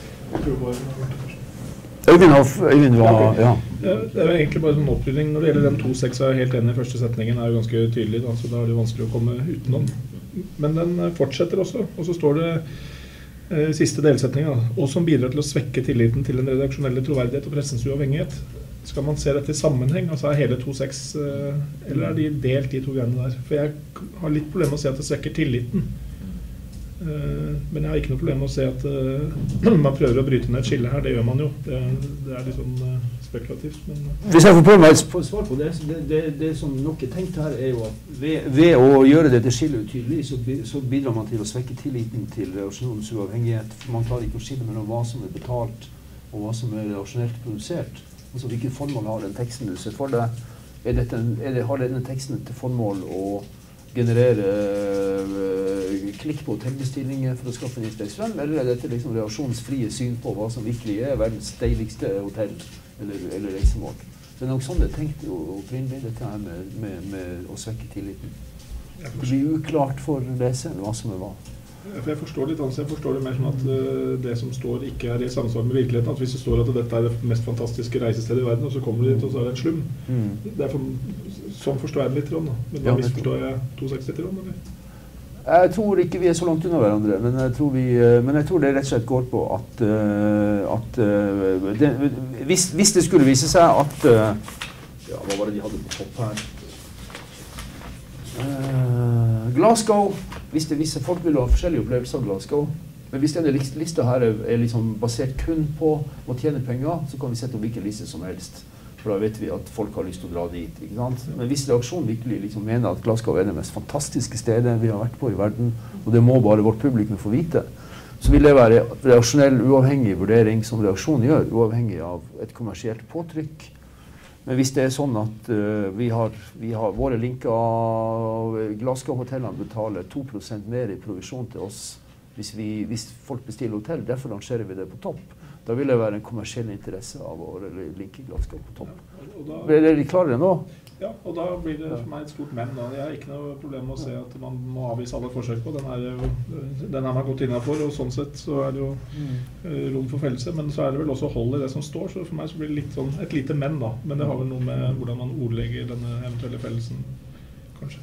A: Øyvind var... Ja.
C: Det egentlig bare en opprydding. Når det gjelder den 2.6 jeg helt enig i første setningen, jo ganske tydelig, da, så da det vanskelig å komme utenom. Men den fortsetter også, og så står det siste delsetningen, og som bidrar til å svekke tilliten til den redaksjonelle troverdighet og pressens uavhengighet. Skal man se dette i sammenheng, altså hele 2.6, eller de delt de to greiene der? For jeg har litt problemer med å se at det svekker tilliten. Men jeg har ikke noe problem med å se at man prøver å bryte ned et skille her, det gjør man jo. Det litt sånn spekulativt. Men
A: hvis jeg får prøve meg å svare på det, det som nok tenkt her jo at ved å gjøre dette skillet utydelig, så bidrar man til å svekke tilliten til redaksjonens uavhengighet. For man klarer ikke å skille mellom hva som betalt og hva som redaksjonelt produsert. Altså hvilket formål har den teksten du ser for deg? Har denne teksten til formål å generere klikk på hotellbestillinger for å skaffe en inspirasjon, eller dette liksom reaksjonsfrie syn på hva som virkelig verdens deiligste hotell eller reisemål? Det nok sånn det tenkte opprinnelig, dette her med å svekke tilliten. Det blir uklart for leseren hva som hva.
C: For jeg forstår litt annet, jeg forstår det mer som at det som står ikke i samsvar med virkeligheten. At hvis det står at dette det mest fantastiske reisestedet i verden, og så kommer du dit, og så det en slum. Sånn forstår jeg det litt om, da. Men da misforstår jeg 2.6 litt om, eller?
A: Jeg tror ikke vi så langt unna hverandre, men jeg tror det rett og slett går på at hvis det skulle vise seg at ja, hva var det de hadde på topp her? Glasgow, hvis folk vil ha forskjellige opplevelser av Glasgow, men hvis denne lista her liksom basert kun på å tjene penger, så kan vi sette opp hvilken liste som helst. For da vet vi at folk har lyst til å dra dit, ikke sant? Men hvis reaksjonen virkelig liksom mener at Glasgow det mest fantastiske stedet vi har vært på i verden, og det må bare vårt publikum få vite, så vil det være reaksjonell uavhengig vurdering som reaksjonen gjør, uavhengig av et kommersielt påtrykk. Men hvis det sånn at vi har våre linker, Glasgow-hotellene betaler 2% mer i provisjon til oss hvis folk bestiller hotell, derfor rangerer vi det på topp. Da vil det være en kommersiell interesse av å linke Glasgow på topp. Blir dere klare nå?
C: Ja, og da blir det for meg et stort men. Da. Jeg har ikke noe problem med å se at man må avvise alle forsøk på. Den man gått innenfor, og sånn sett så det jo rom for fellelse. Men så det vel også hold i det som står, så for meg så blir det litt sånn, et lite men da. Men det har vel noe med hvordan man ordlegger denne eventuelle fellelsen, kanskje.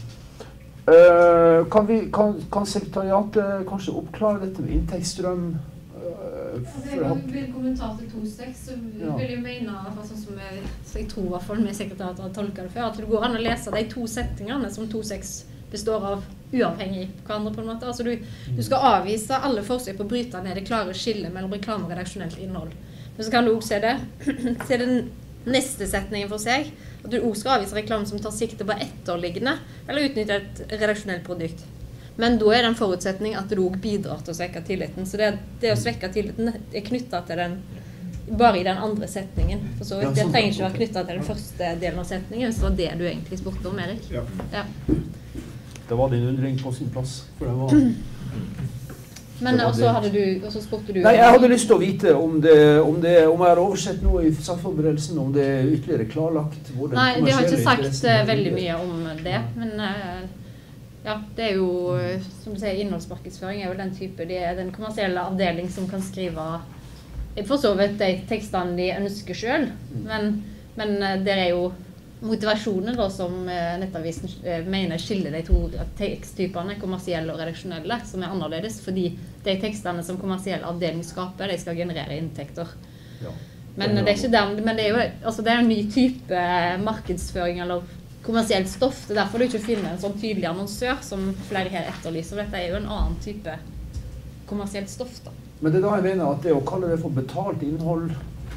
A: Kan sekretariatet kanskje oppklare dette med inntektsstrøm?
F: Jeg vil kommentar til 2.6, så vil jeg mene, sånn som jeg tror i hvert fall med sekretariatet har tolket det før, at det går an å lese de to settingene som 2.6 består av uavhengig hverandre på en måte. Altså du skal avvise alle forsøk på å bryte ned det klare skillet mellom reklame og redaksjonelt innhold. Men så kan du også se den neste setningen for seg, at du også skal avvise reklame som tar sikte på etterliggende, eller utnytte et redaksjonelt produkt. Men da det en forutsetning at det også bidrar til å svekke tilliten. Så det å svekke tilliten knyttet til den, bare i den andre setningen. For så det trenger ikke være knyttet til den første delen av setningen, så det du egentlig spurte om, Erik.
A: Ja. Da var din undring på sin plass, for det var...
F: Men også spurte du...
A: Nei, jeg hadde lyst til å vite om jeg har oversett noe i saksforberedelsen, om det er ytterligere klarlagt.
F: Nei, de har ikke sagt veldig mye om det, men ja, det er jo, som du sier, innholdsmarkedsføring er jo den type, det er den kommersielle avdeling som kan skrive, for så vidt de tekstene de ønsker selv, men det er jo motivasjonen da, som Nettavisen mener skiller de to teksttypene, kommersielle og redaksjonelle, som er annerledes, fordi de tekstene som kommersiell avdeling skaper, de skal generere inntekter. Ja. Men det er ikke der, men det er jo altså det er en ny type markedsføring eller kommersielt stoff. Det er derfor du ikke finner en sånn tydelig annonsør som flere her etterlyser. Dette er jo en annen type kommersielt stoff da.
A: Men det er da jeg mener at det å kalle det for betalt innhold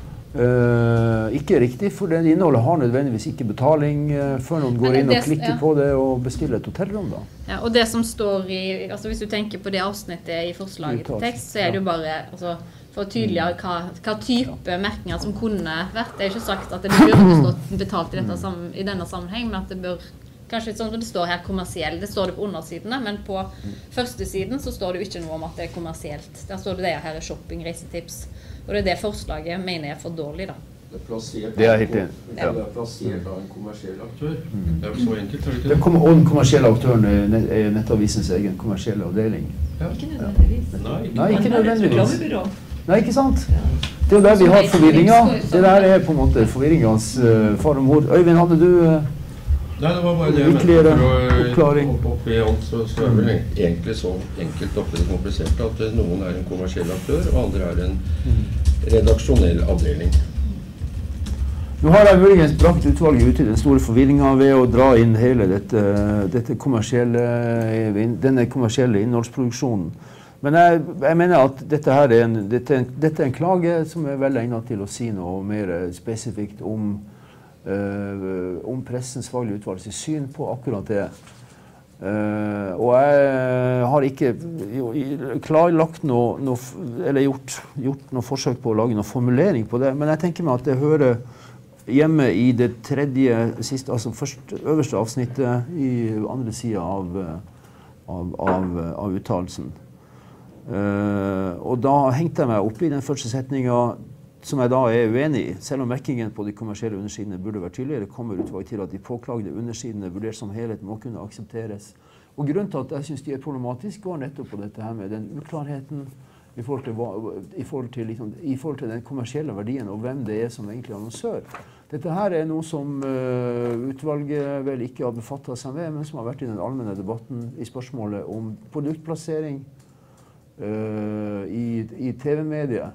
A: ikke riktig, for det innholdet har nødvendigvis ikke betaling før noen går inn og klikker på det og bestiller et hotellrom da.
F: Ja, og det som står i, altså hvis du tenker på det avsnittet i forslaget til tekst, så er det jo bare altså, for å tydeliggjøre hva type merkinger som kunne vært. Det er ikke sagt at det burde stått betalt i denne sammenheng, men at det bør kanskje sånn som det står her kommersiell. Det står det på undersidene, men på første siden så står det jo ikke noe om at det er kommersielt. Der står det her er shopping, reisetips. Og det er det forslaget mener jeg er for dårlig da.
A: Det er helt enig.
E: Det er plassert av en kommersiell aktør. Det er jo så enkelt, er det ikke?
A: Og den kommersielle aktøren er Nettavisens egen kommersielle avdeling.
E: Ja.
G: Ikke nødvendigvis.
A: Nei, ikke nødvendigvis. Nei, ikke sant? Det er jo der vi har forvirringer. Det der er på en måte forvirringens far og mor. Øyvind, hadde du
E: Nei, det var bare det
A: ytterligere
E: for å hoppe opp i alt, så er det egentlig så enkelt og komplisert at noen er en kommersiell aktør, og andre er en redaksjonell avdeling.
A: Nå har jeg muligens brakt utvalget ut i den store forvirringen ved å dra inn hele denne kommersielle innholdsproduksjonen. Men jeg mener at dette er en klage som er vel egnet til å si noe mer spesifikt om pressens faglige utvalgs syn på akkurat det. Og jeg har ikke klarlagt eller gjort noe forsøk på å lage noen formulering på det, men jeg tenker meg at det hører hjemme i det altså øverste avsnittet i andre siden av uttalelsen. Og da hengte jeg meg opp i den første setningen som jeg da er uenig i. Selv om merkingen på de kommersielle undersidene burde vært tydeligere, kommer utvalget til at de påklagede undersidene vurdert som helhet må kunne aksepteres. Og grunnen til at jeg synes de er problematisk går nettopp på dette her med den uklarheten i forhold til den kommersielle verdien og hvem det er som egentlig er annonsør. Dette her er noe som utvalget vel ikke har befattet seg med, men som har vært i den allmenne debatten i spørsmålet om produktplassering i TV-mediet.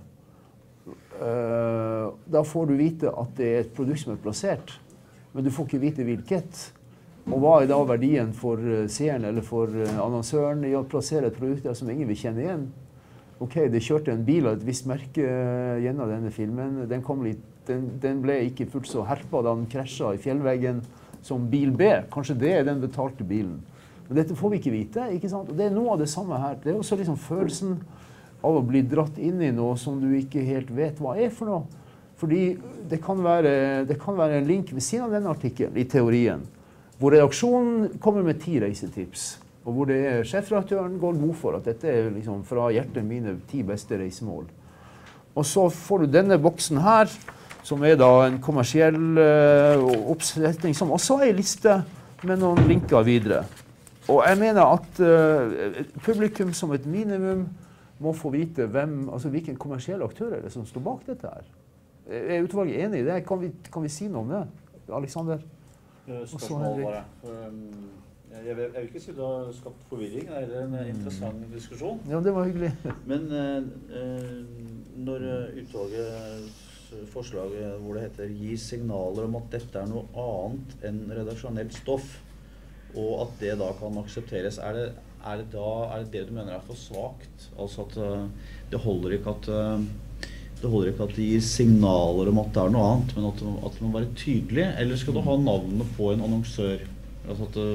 A: Da får du vite at det er et produkt som er plassert, men du får ikke vite hvilket. Og hva er da verdien for seeren eller for annonsøren i å plassere et produkt der som ingen vil kjenne igjen? Ok, det kjørte en bil av et visst merke gjennom denne filmen. Den ble ikke fullt så herpet da den krasjet i fjellveggen som bil B. Kanskje det er den betalte bilen. Men dette får vi ikke vite, ikke sant? Og det er noe av det samme her. Det er også liksom følelsen av å bli dratt inn i noe som du ikke helt vet hva er for noe. Fordi det kan være en link ved siden av denne artikkelen i teorien, hvor redaksjonen kommer med 10 reisetips, og hvor det er sjefredaktøren går god for at dette er liksom fra hjertet mine 10 beste reisemål. Og så får du denne boksen her, som er da en kommersiell oppsetning, som også er en liste med noen linker videre. Og jeg mener at publikum som et minimum må få vite hvilken kommersielle aktør er det som står bak dette her. Er utvalget enig i det? Kan vi si noe om det, Alexander?
B: Spørsmål bare. Jeg vil ikke si det har skapt forvirring, det er en interessant diskusjon.
A: Ja, det var hyggelig.
B: Men når utvalgets forslag hvor det heter «Gi signaler om at dette er noe annet enn redaksjonelt stoff», og at det da kan aksepteres, er det du mener er for svagt? Altså at det holder ikke at det gir signaler om at det er noe annet, men at det må være tydelig, eller skal du ha navnet på en annonsør? Altså at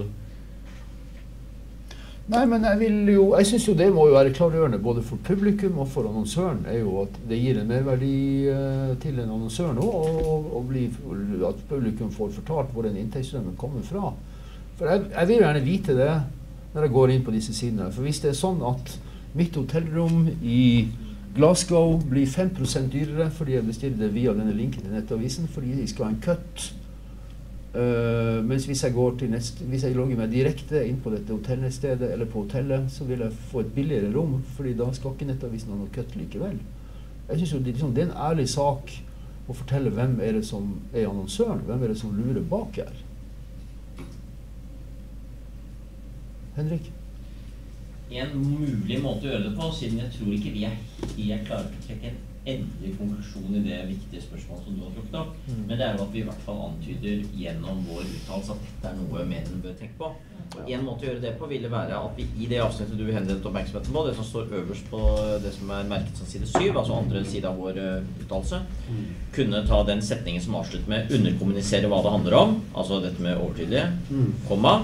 A: Nei, men jeg synes jo det må jo være klargjørende både for publikum og for annonsøren, er jo at det gir en merverdi til en annonsør nå, og at publikum får fortalt hvor den inntektsstrømmen kommer fra. For jeg vil gjerne vite det når jeg går inn på disse sidene. For hvis det er sånn at mitt hotellrom i Glasgow blir 5% dyrere fordi jeg bestiller det via denne linken til nettavisen, fordi de skal ha en cut. Mens hvis jeg logger meg direkte inn på dette hotellstedet eller på hotellet, så vil jeg få et billigere rom, fordi da skal ikke nettavisen ha noe cut likevel. Jeg synes jo det er en ærlig sak å fortelle hvem er det som er annonsøren, hvem er det som lurer bak her. Henrik?
H: En mulig måte å gjøre det på, siden jeg tror ikke vi er klare til å trekke en endelig konklusjon i det viktige spørsmålet som du har trukket opp, men det er jo at vi i hvert fall antyder gjennom vår uttalelse at dette er noe mediene bør tenke på. Og en måte å gjøre det på ville være at vi i det avsnittet du henledet oppmerksomheten på, det som står øverst på det som er merket som side 7, altså andre side av vår uttalelse, kunne ta den setningen som avslutter med underkommunisere hva det handler om, altså dette med overtydelige, komma,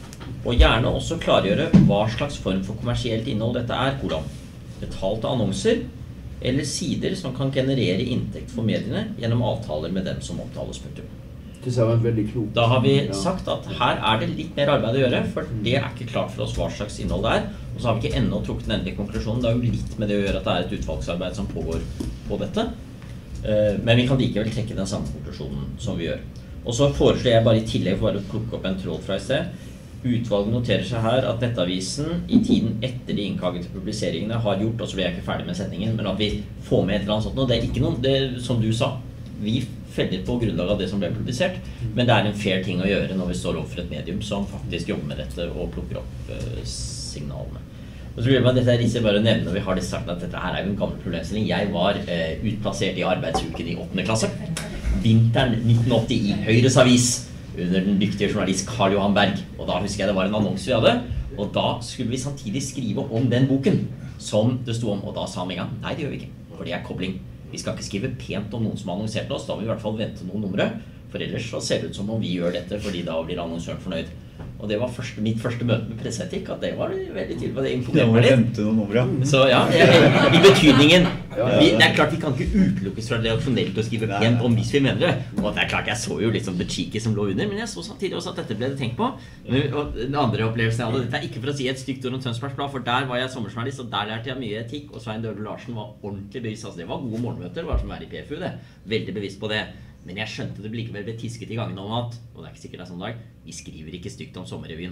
H: og gjerne også klargjøre hva slags form for kommersielt innhold dette er, hvordan betalte annonser, eller sider som kan generere inntekt for mediene gjennom avtaler med dem som omtales punktum.
A: Det var veldig klokt.
H: Da har vi sagt at her er det litt mer arbeid å gjøre, for det er ikke klart for oss hva slags innhold det er, og så har vi ikke ennå trukket den endelige konklusjonen. Det er jo litt med det å gjøre at det er et utvalgsarbeid som pågår på dette, men vi kan likevel trekke den samme konklusjonen som vi gjør. Og så foreslår jeg bare i tillegg for å plukke opp en tråd fra i sted. Utvalget noterer seg her at nettavisen i tiden etter de innkagete publiseringene har gjort, og så blir jeg ikke ferdig med setningen, men at vi får med et eller annet sånt, og det er ikke noe, det som du sa, vi feller på grunnlag av det som ble publisert, men det er en fair ting å gjøre når vi står overfor et medium som faktisk jobber med dette og plukker opp signalene. Og så vil jeg dette er bare å nevne når vi har det sagt at dette her er jo en gammel problemstilling. Jeg var utplassert i arbeidsuken i 8. klasse, vinteren 1980 i Høyres Avis, under den dyktige journalist Karl Johan Berg, og da husker jeg det var en annonse vi hadde, og da skulle vi samtidig skrive om den boken som det sto om, og da sa vi en gang, nei det gjør vi ikke, for det er kobling. Vi skal ikke skrive pent om noen som har annonsert oss, da må vi i hvert fall vente noen numre, for ellers så ser det ut som om vi gjør dette, fordi da blir annonsøren fornøyd. Og det var mitt første møte med presseetikk, at det var veldig tydelig på det imponerende. Så ja, i betydningen, det er klart vi kan ikke utelukkes fra reaksjonelt å skrive pent om hvis vi mener det. Og det er klart, jeg så jo liksom det cheeky som lå under, men jeg så samtidig også at dette ble det tenkt på. Og den andre opplevelsen jeg hadde, dette er ikke for å si et stygt ord om Tønsbergs Blad, for der var jeg sommerjournalist, og der lærte jeg mye etikk, og Svein Døhle Larsen var ordentlig bevisst, altså det var gode morgenmøter, det var som å være i PFU det, veldig bevisst på det. Men jeg skjønte det likevel ble tisket i gangene om at, og det er ikke sikkert det er sånn dag, vi skriver ikke stygt om sommerrevyen.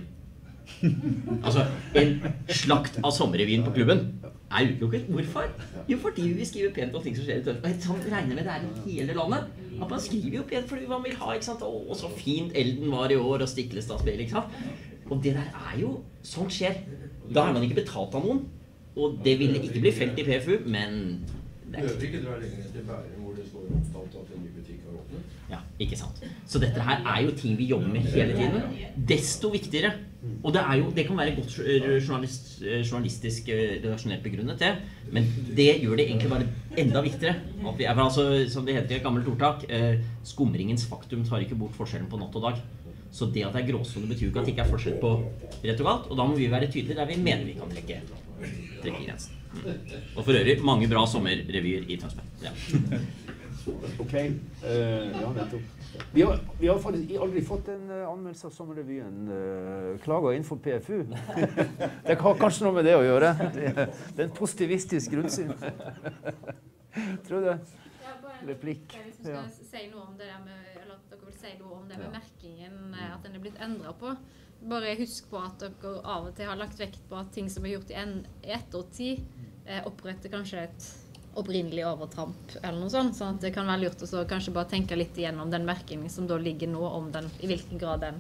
H: Altså, en slakt av sommerrevyen på klubben er utelukket. Hvorfor? Jo, fordi vi skriver pent om ting som skjer i Tønsberg. Sånn regner med det er i hele landet. At man skriver jo pent fordi man vil ha, ikke sant? Og så fint Elden var i år, og Stiklestad-spill, ikke sant? Og det der er jo, sånt skjer. Da er man ikke betalt av noen, og det ville ikke bli felt i PFU, men...
E: Behøver ikke dra lenger til Bærum hvor det står opptalt at en ny butikk har åpnet?
H: Ja, ikke sant. Så dette her er jo ting vi jobber med hele tiden. Desto viktigere. Og det kan være godt journalistisk redaksjonelt begrunnet det, men det gjør det egentlig bare enda viktigere. At vi er, altså, som det heter i et gammelt ordtak, skumringens faktum tar ikke bort forskjellen på natt og dag. Så det at det er gråsone betyr ikke at det ikke er forskjell på rett og galt, og da må vi være tydelige der vi mener vi kan trekke grensen. Og for øvrig, mange bra sommerrevyer i Tønsberg. Ja.
A: Ok, ja, nettopp. Vi har faktisk aldri fått en anmeldelse av sommerrevyen klaget innenfor PFU. Det har kanskje noe med det å gjøre. Det er en positivistisk grunnsyn. Tror du det? Replikk.
F: Hvis vi skal si noe om det der med, eller at dere vil si noe om det med merkingen, at den er blitt endret på. Bare husk på at dere av og til har lagt vekt på at ting som er gjort i ettertid, oppretter kanskje et opprinnelig overtramp eller noe sånt, sånn at det kan være lurt å kanskje bare tenke litt igjennom den merkingen som da ligger nå, om den, i hvilken grad den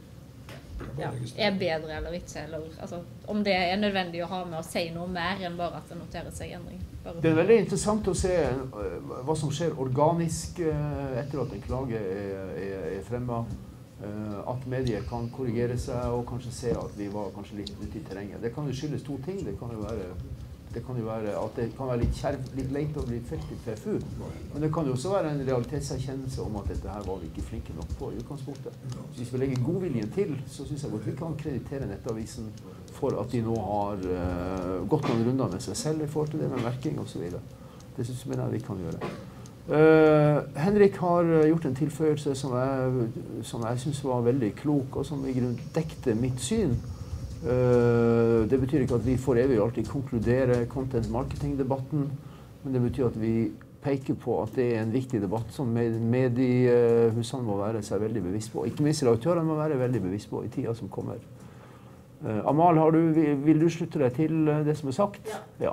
F: er bedre eller ikke, eller altså, om det er nødvendig å ha med å si noe mer enn bare at det noterer seg endring.
A: Det er veldig interessant å se hva som skjer organisk etter at en klage er fremmet, at medier kan korrigere seg og kanskje se at vi var kanskje litt ute i terrenget. Det kan jo skyldes to ting. Det kan jo være at det kan være litt leit å bli felt i PFU, men det kan jo også være en realitetserkjennelse om at dette her var vi ikke flinke nok på i utgangspunktet. Hvis vi legger godviljen til, så synes jeg at vi kan kreditere Nettavisen for at de nå har gått noen runder med seg selv i forhold til det med merking og så videre. Det mener jeg vi kan gjøre. Henrik har gjort en tilføyelse som jeg synes var veldig klok, og som i grunn dekte mitt syn. Det betyr ikke at vi for evig alltid konkluderer content marketing-debatten, men det betyr at vi peker på at det en viktig debatt som mediehusene må være seg veldig bevisst på. Ikke minst redaktørene må være veldig bevisst på i tiden som kommer. Amal, vil du slutte deg til det som sagt? Ja.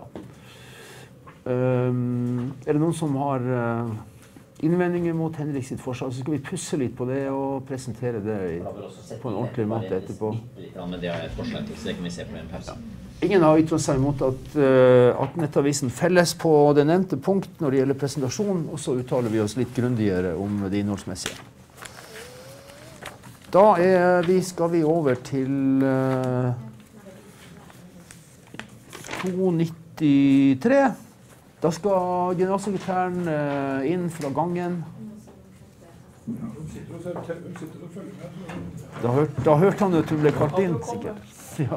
A: Det noen som har innvendinger mot Henrik sitt forslag, så skal vi pusse litt på det og presentere det på en ordentlig måte etterpå.
H: Men det har jeg et forslag til, så det kan vi se på en pause.
A: Ingen har ytret seg mot at Nettavisen felles på det nevnte punkt når det gjelder presentasjon, og så uttaler vi oss litt grundigere om det innholdsmessige. Da skal vi over til 293. Da skal generalsekretæren inn fra gangen. Da hørte han at hun ble kalt inn, sikkert. Ja.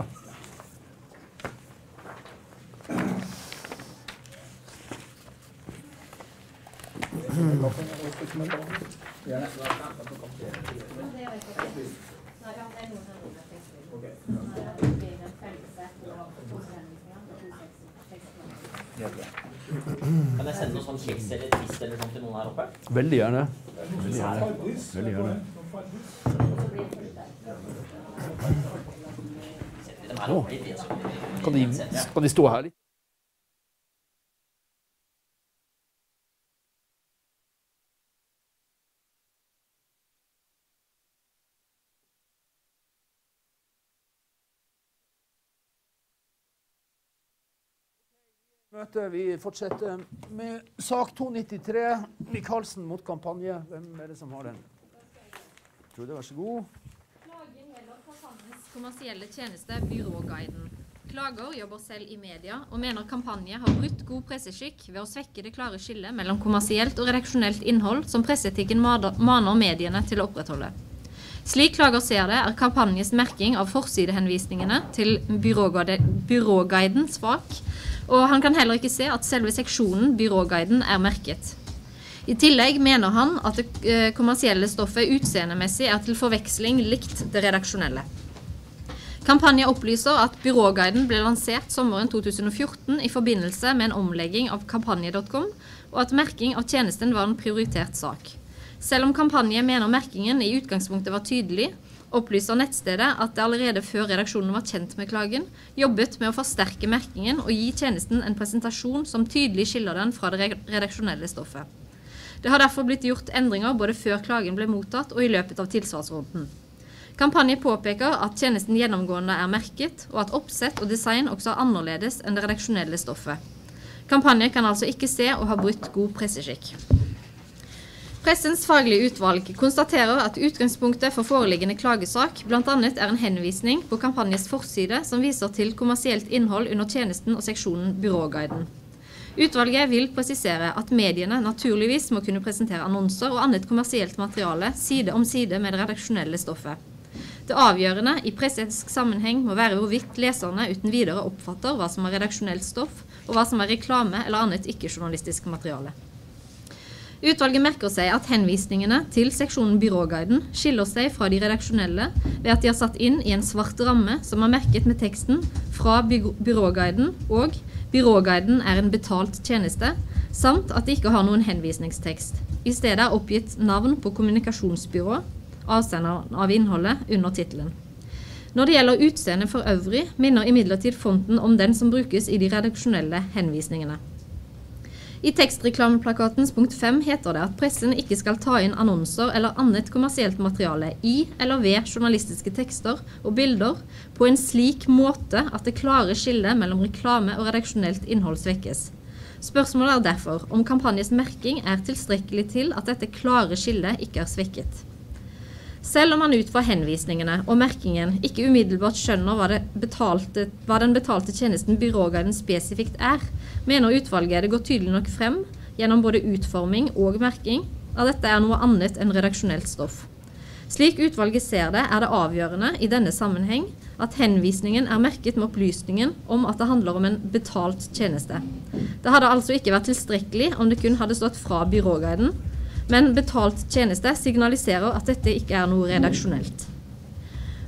H: Kan jeg sende noe sånn kjeks eller twist eller sånt til noen her oppe?
A: Veldig gjerne. Skal de stå her litt? Vi fortsetter med sak 293, Michaelsen mot kampanje. Hvem det som har den? Trude, vær så god.
F: Klagen gjelder kampanjens kommersielle tjeneste Byråguiden. Klager jobber selv i media og mener kampanje har brutt god presseskikk ved å svekke det klare skillet mellom kommersielt og redaksjonelt innhold som presseetikken maner mediene til å opprettholde. Slik klager ser det, kampanjes merking av forsidehenvisningene til Byråguiden svak, og han kan heller ikke se at selve seksjonen Byråguiden merket. I tillegg mener han at det kommersielle stoffet utseendemessig til forveksling likt det redaksjonelle. Kampanje opplyser at Byråguiden ble lansert sommeren 2014 i forbindelse med en omlegging av kampanje.com, og at merking av tjenesten var en prioritert sak. Selv om kampanje mener merkingen i utgangspunktet var tydelig, opplyser nettstedet at det allerede før redaksjonen var kjent med klagen, jobbet med å forsterke merkingen og gi tjenesten en presentasjon som tydelig skiller den fra det redaksjonelle stoffet. Det har derfor blitt gjort endringer både før klagen ble mottatt og i løpet av tilsvarsrunden. Kampanje påpeker at tjenesten gjennomgående merket, og at oppsett og design også annerledes enn det redaksjonelle stoffet. Kampanje kan altså ikke se og ha brutt god presseskikk. Pressens faglige utvalg konstaterer at utgangspunktet for foreliggende klagesak blant annet en henvisning på kampanjes forside som viser til kommersielt innhold under tjenesten og seksjonen Byråguiden. Utvalget vil presisere at mediene naturligvis må kunne presentere annonser og annet kommersielt materiale side om side med det redaksjonelle stoffet. Det avgjørende i presseetisk sammenheng må være hvorvidt leserne uten videre oppfatter hva som redaksjonelt stoff og hva som reklame eller annet ikke-journalistisk materiale. Utvalget merker seg at henvisningene til seksjonen Byråguiden skiller seg fra de redaksjonelle ved at de har satt inn i en svart ramme som merket med teksten fra Byråguiden og Byråguiden en betalt tjeneste, samt at de ikke har noen henvisningstekst. I stedet oppgitt navn på kommunikasjonsbyrå, avsenderen av innholdet under titelen. Når det gjelder utseende for øvrig, minner imidlertid fonten om den som brukes i de redaksjonelle henvisningene. I tekstreklameplakatens punkt 5 heter det at pressen ikke skal ta inn annonser eller annet kommersielt materiale i eller ved journalistiske tekster og bilder på en slik måte at det klare skillet mellom reklame og redaksjonelt innhold svekkes. Spørsmålet derfor om kampanjes merking tilstrekkelig til at dette klare skillet ikke svekket. Selv om man ut fra henvisningene og merkingen ikke umiddelbart skjønner hva den betalte tjenesten Byråguiden spesifikt mener utvalget det går tydelig nok frem, gjennom både utforming og merking, at dette noe annet enn redaksjonelt stoff. Slik utvalget ser det det avgjørende i denne sammenheng at henvisningen merket med opplysningen om at det handler om en betalt tjeneste. Det hadde altså ikke vært tilstrekkelig om det kun hadde stått fra Byråguiden, men betalt tjeneste signaliserer at dette ikke noe redaksjonelt.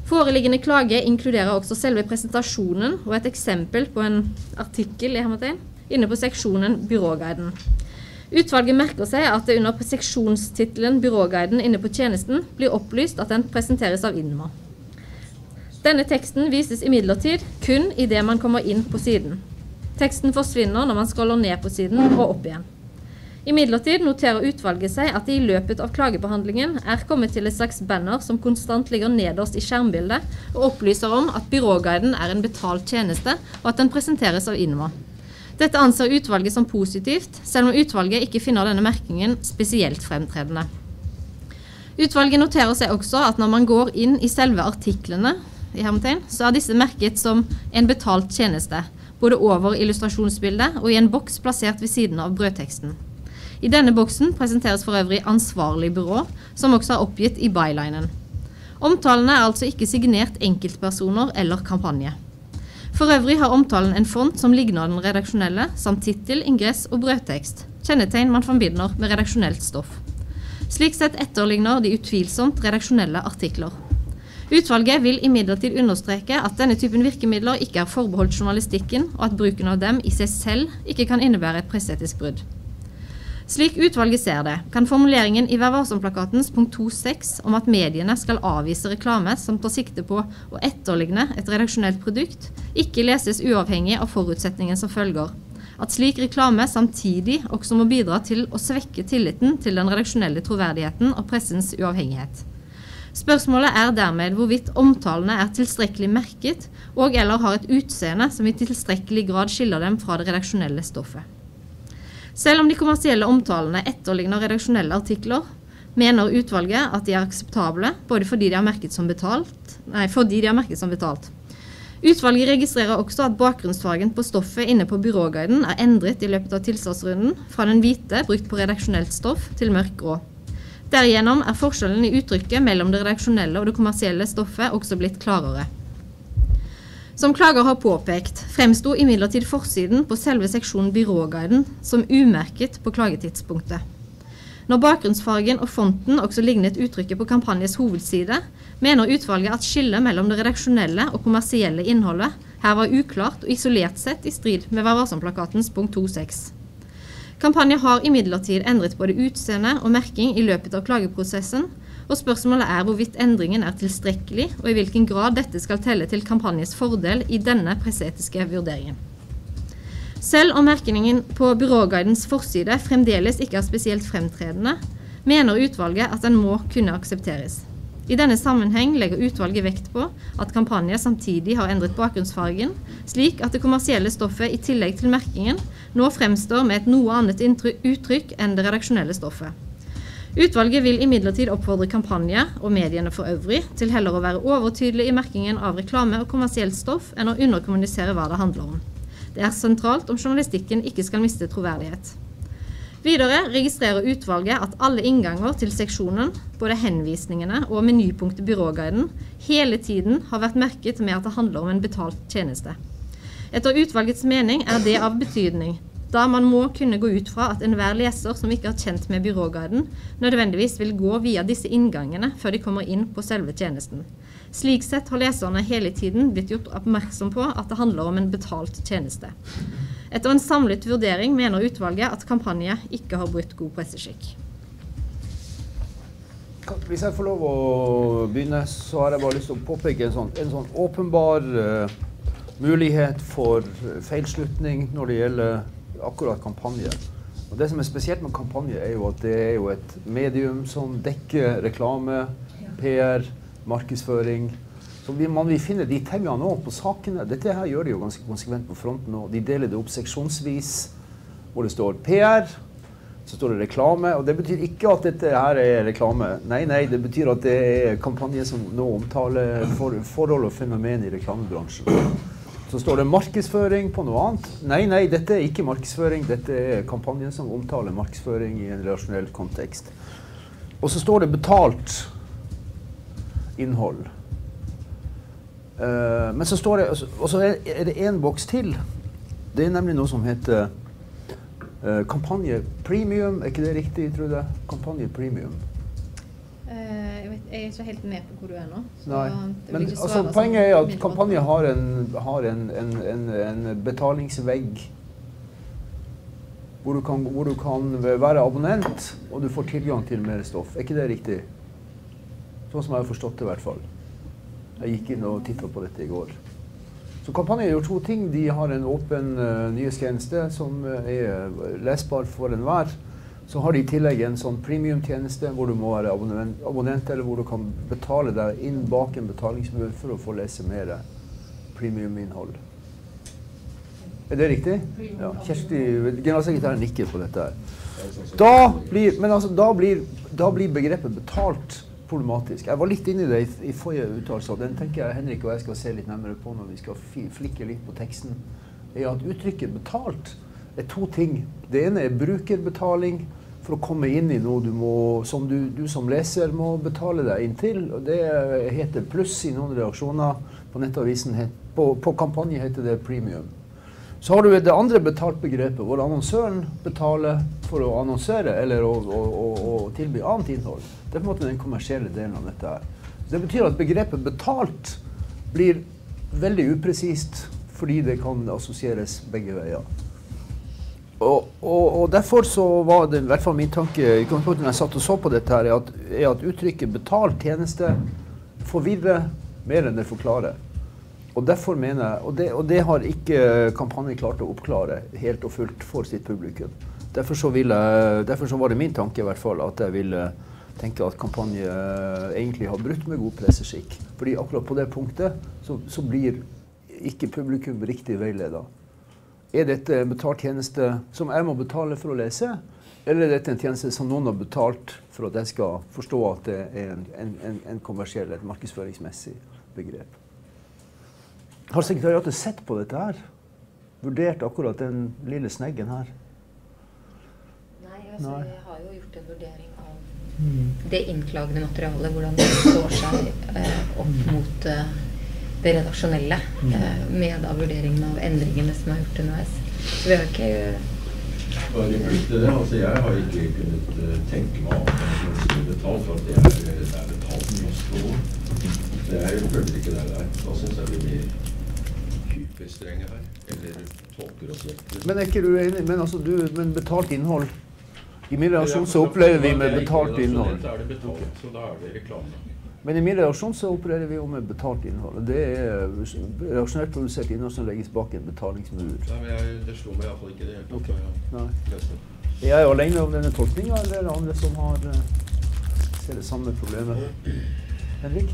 F: Foreliggende klage inkluderer også selve presentasjonen og et eksempel på en artikkel inne på seksjonen Byråguiden. Utvalget merker seg at det under seksjonstittelen Byråguiden inne på tjenesten blir opplyst at den presenteres av INMA. Denne teksten vises imidlertid kun i det man kommer inn på siden. Teksten forsvinner når man scroller ned på siden og opp igjen. Imidlertid noterer utvalget seg at det i løpet av klagebehandlingen er kommet til et slags banner som konstant ligger nederst i skjermbildet og opplyser om at Byråguiden er en betalt tjeneste og at den presenteres av INMA. Dette anser utvalget som positivt, selv om utvalget ikke finner denne merkingen spesielt fremtredende. Utvalget noterer seg også at når man går inn i selve artiklene, så er disse merket som en betalt tjeneste, både over illustrasjonsbildet og i en boks plassert ved siden av brødteksten. I denne boksen presenteres for øvrig ansvarlig byrå, som også er oppgitt i bylinen. Omtalene er altså ikke signert enkeltpersoner eller kampanje. For øvrig har omtalen en font som ligner den redaksjonelle, samt titel, ingress og brødtekst, kjennetegn man forbinder med redaksjonelt stoff. Slik sett etterligner de utvilsomt redaksjonelle artikler. Utvalget vil imidlertid understreke at denne typen virkemidler ikke er forbeholdt journalistikken, og at bruken av dem i seg selv ikke kan innebære et presseetisk brudd. Slik utvalget ser det, kan formuleringen i Vær Varsom-plakatens punkt 2.6 om at mediene skal avvise reklame som tar sikte på å etterligne et redaksjonelt produkt, ikke leses uavhengig av forutsetningen som følger. At slik reklame samtidig også må bidra til å svekke tilliten til den redaksjonelle troverdigheten og pressens uavhengighet. Spørsmålet er dermed hvorvidt omtalene er tilstrekkelig merket og eller har et utseende som i tilstrekkelig grad skiller dem fra det redaksjonelle stoffet. Selv om de kommersielle omtalene etterligner redaksjonelle artikler, mener utvalget at de er akseptable, både fordi de er merket som betalt. Utvalget registrerer også at bakgrunnsfargen på stoffet inne på Byråguiden er endret i løpet av tilsatsrunden, fra den hvite brukt på redaksjonelt stoff til mørk grå. Derigjennom er forskjellen i uttrykket mellom det redaksjonelle og det kommersielle stoffet også blitt klarere. Som klager har påpekt, fremstod imidlertid forsiden på selve seksjonen Byråguiden som umerket på klagetidspunktet. Når bakgrunnsfargen og fonten også lignet uttrykket på kampanjes hovedside, mener utvalget at skillet mellom det redaksjonelle og kommersielle innholdet her var uklart og isolert sett i strid med Vær Varsom-plakatens punkt 2.6. Kampanje har imidlertid endret både utseende og merking i løpet av klageprosessen, og spørsmålet er hvorvidt endringen er tilstrekkelig, og i hvilken grad dette skal telle til kampanjes fordel i denne presseetiske vurderingen. Selv om merkingen på Byråguidens forside fremdeles ikke er spesielt fremtredende, mener utvalget at den må kunne aksepteres. I denne sammenheng legger utvalget vekt på at kampanje samtidig har endret bakgrunnsfargen, slik at det kommersielle stoffet i tillegg til merkingen nå fremstår med et noe annet uttrykk enn det redaksjonelle stoffet. Utvalget vil imidlertid oppfordre kampanje og mediene for øvrig til heller å være overtydelig i merkingen av reklame og kommersielt stoff enn å underkommunisere hva det handler om. Det er sentralt om journalistikken ikke skal miste troverdighet. Videre registrerer utvalget at alle innganger til seksjonen, både henvisningene og menypunktet Byråguiden, hele tiden har vært merket med at det handler om en betalt tjeneste. Etter utvalgets mening er det av betydning, da man må kunne gå ut fra at enhver leser som ikke er kjent med Byråguiden, nødvendigvis vil gå via disse inngangene før de kommer inn på selve tjenesten. Slik sett har leserne hele tiden blitt gjort oppmerksom på at det handler om en betalt tjeneste. Etter en samlet vurdering mener utvalget at kampanje ikke har brutt god presseskikk.
A: Hvis jeg får lov å begynne, så har jeg bare lyst til å påpeke en sånn åpenbar mulighet for feilslutning når det gjelder akkurat kampanje. Og det som er spesielt med kampanje er jo at det er jo et medium som dekker reklame, PR, markedsføring. Så man vil finne de taggene nå på sakene. Dette her gjør de jo ganske konsekvent på fronten, og de deler det opp seksjonsvis, hvor det står PR, så står det reklame, og det betyr ikke at dette her er reklame. Nei, det betyr at det er kampanje som nå omtaler forhold og fenomen i reklamebransjen. Så står det markedsføring på noe annet. Nei, dette er ikke markedsføring, dette er kampanjen som omtaler markedsføring i en relasjonell kontekst. Og så står det betalt innhold. Men så står det, og så er det en boks til. Det er nemlig noe som heter kampanje premium, er ikke det riktig, tror jeg? Kampanje premium.
F: Jeg vet er ikke helt med på hvor du nå.
A: Nei, men altså, poenget at kampanjen har en betalingsvegg hvor du kan være abonnent, og du får tilgang til mer stoff. Er ikke det riktig? Sånn som jeg har forstått det i hvert fall. Jeg gikk inn og tittet på dette i går. Så kampanjen gjør 2 ting. De har en åpen nyhetstjeneste som er lesbar for enhver. Så har de i tillegg en sånn premium-tjeneste hvor du må være abonnent, eller hvor du kan betale deg inn bak en betalingsmur for å få lese mer premium-innhold. Er det riktig? Ja, Kjersti, generalsekretæren nikker på dette her. Da blir begrepet betalt problematisk. Jeg var litt inne i det i forrige uttalelse, og den tenker jeg Henrik og jeg skal se litt nærmere på når vi skal flikke litt på teksten, er at uttrykket betalt er 2 ting. Det ene er brukerbetaling for å komme inn i noe som du som leser må betale deg inn til, og det heter pluss i noen reaksjoner på nettavisen. På kampanje heter det premium. Så har du det andre betalt begrepet, hvor annonsøren betaler for å annonsere eller å tilby annet innhold. Det er på en måte den kommersielle delen av dette her. Det betyr at begrepet betalt blir veldig upresist, fordi det kan assosieres begge veier. Og derfor så var det, i hvert fall min tanke, i utgangspunktet når jeg satt og så på dette her, er at uttrykket betalt tjeneste forvirrer mer enn det forklarer. Og derfor mener jeg, og det har ikke kampanjen klart å oppklare helt og fullt for sitt publikum. Derfor så var det min tanke i hvert fall at jeg ville tenke at kampanjen egentlig har brutt med god presseskikk. Fordi akkurat på det punktet så blir ikke publikum riktig veiledet. Er dette en betalt tjeneste som jeg må betale for å lese, eller er dette en tjeneste som noen har betalt for at jeg skal forstå at det er en kommersiell, et markedsføringsmessig begrep? Har sekretariatet sett på dette her? Vurdert akkurat den lille sneggen her?
G: Nei, jeg har jo gjort en vurdering av det innklagende materialet, hvordan det står seg opp mot det redaksjonelle, med da vurderingen av endringene som er gjort underveis. Så vi har ikke...
E: Bare brukte det, altså jeg har ikke kunnet tenke meg av at det er betalt, for at det er betalt med oss. Jeg føler ikke det der. Da synes jeg vi blir hyperstrenge her, eller tolker oss vekk.
A: Men er ikke du enig? Men betalt innhold? I min redaksjon så opplever vi med betalt innhold.
E: Da er det betalt, så da er det reklame.
A: Men i min redaksjon så opererer vi jo med betalt innhold. Det er redaksjonelt produsert innhold som legges bak en betalingsmur.
E: Nei, men det slår meg i hvert fall ikke det helt opp.
A: Okay. Er jeg alene om denne tolkningen, eller er det andre som ser det samme problemet? Henrik?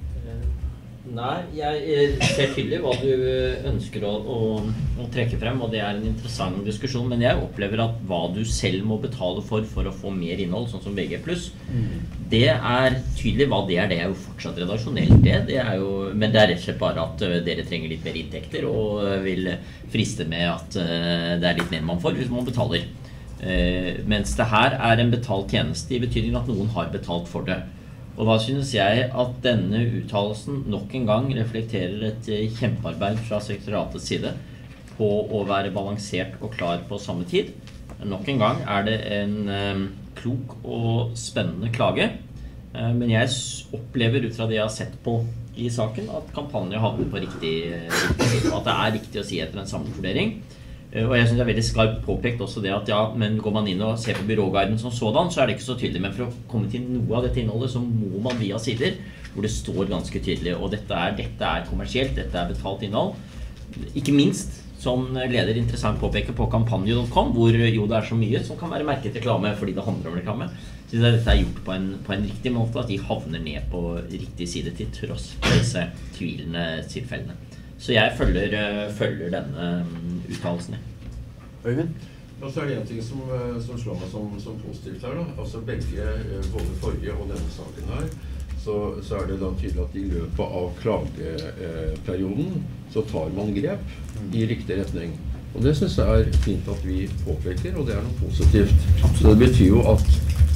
H: Nei, jeg ser tydelig hva du ønsker å trekke frem, og det er en interessant diskusjon, men jeg opplever at hva du selv må betale for å få mer innhold, sånn som VG+, det er tydelig hva det er jo fortsatt redaksjonelt det er jo, men det er rett og slett bare at dere trenger litt mer inntekter, og vil friste med at det er litt mer man får hvis man betaler. Mens det her er en betalt tjeneste i betydning at noen har betalt for det. Og da synes jeg at denne uttalelsen nok en gang reflekterer et kjempearbeid fra sekretariatets side på å være balansert og klar på samme tid. Nok en gang er det en klok og spennende klage, men jeg opplever ut fra det jeg har sett på i saken at kampanjen havner på riktig side, og at det er riktig å si etter en sammenvurdering. Og jeg synes det er veldig skarpt påpekt også det at men går man inn og ser på byråguiden som sådan, så er det ikke så tydelig, men for å komme til noe av dette innholdet så må man via sider hvor det står ganske tydelig, og dette er kommersielt, dette er betalt innhold. Ikke minst, som leder interessant påpeker på kampanje.com, hvor jo det er så mye som kan være merket reklame fordi det handler om reklame, så dette er gjort på en riktig måte, at de havner ned på riktig side til tross for disse tvilende tilfellene. Så jeg følger denne uttalelsen.
A: Øyvind?
E: Og så er det en ting som slår meg som positivt her da. Altså begge, både forrige og denne saken her, så er det da tydelig at i løpet av klageperioden så tar man grep i riktig retning. Og det synes jeg er fint at vi påpeker, og det er noe positivt. Så det betyr jo at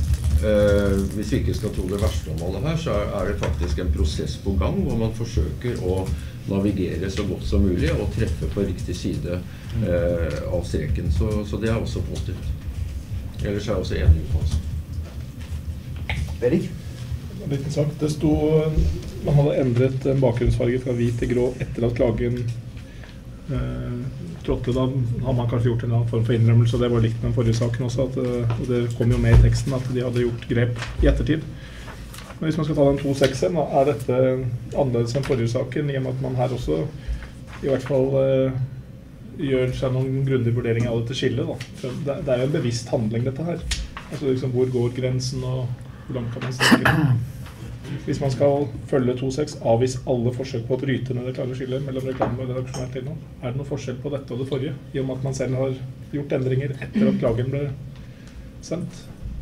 E: hvis vi ikke skal tro det verste om alle her, så er det faktisk en prosess på gang hvor man forsøker å navigere så godt som mulig og treffe på riktig side av streken. Så det er også positivt. Ellers er jeg også enig med oss.
A: Erik?
C: En liten sak. Det stod man hadde endret en bakgrunnsfarge fra hvit til grå etter at klagen trådte. Da har man kanskje gjort en annen form for innrømmelse, og det var likt med den forrige saken også, og det kom jo med i teksten at de hadde gjort grep i ettertid. Men hvis man skal ta den 2.6-en, er dette annerledes enn forrige saken, i og med at man her også i hvert fall gjør seg noen grundige vurderinger av dette skillet. Da. Det jo en bevisst handling dette her. Altså liksom, hvor går grensen, og hvor langt kan man strekke det? Hvis man skal følge 2.6, avvis alle forsøk på å bryte ned det klare skillet mellom reklame og redaksjonelt innhold. Det noe forskjell på dette og det forrige, i og med at man selv har gjort endringer etter at klagen ble sendt?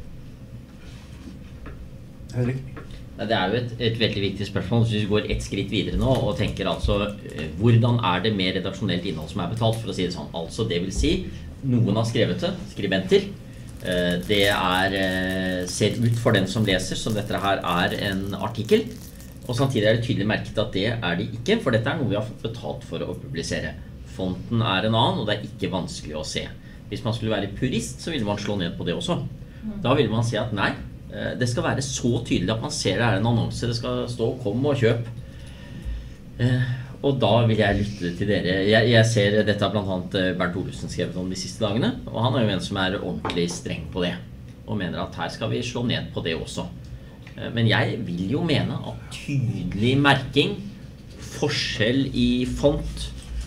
A: Henrik?
H: Det jo et veldig viktig spørsmål. Hvis vi går et skritt videre nå og tenker altså hvordan det med redaksjonelt innhold som betalt, for å si det sånn. Altså det vil si, noen har skrevet det, skribenter. Det ser ut for den som leser som dette her en artikkel. Og samtidig det tydelig merket at det det ikke, for dette noe vi har fått betalt for å publisere. Fonten en annen, og det ikke vanskelig å se. Hvis man skulle være purist, så ville man slå ned på det også. Da ville man si at nei, det skal være så tydelig at man ser det en annonse, det skal stå kom og kjøp. Og da vil jeg lytte til dere. Jeg ser dette blant annet Bernt Olufsen skrevet om de siste dagene, og han jo en som ordentlig streng på det, og mener at her skal vi slå ned på det også. Men jeg vil jo mene at tydelig merking, forskjell i font,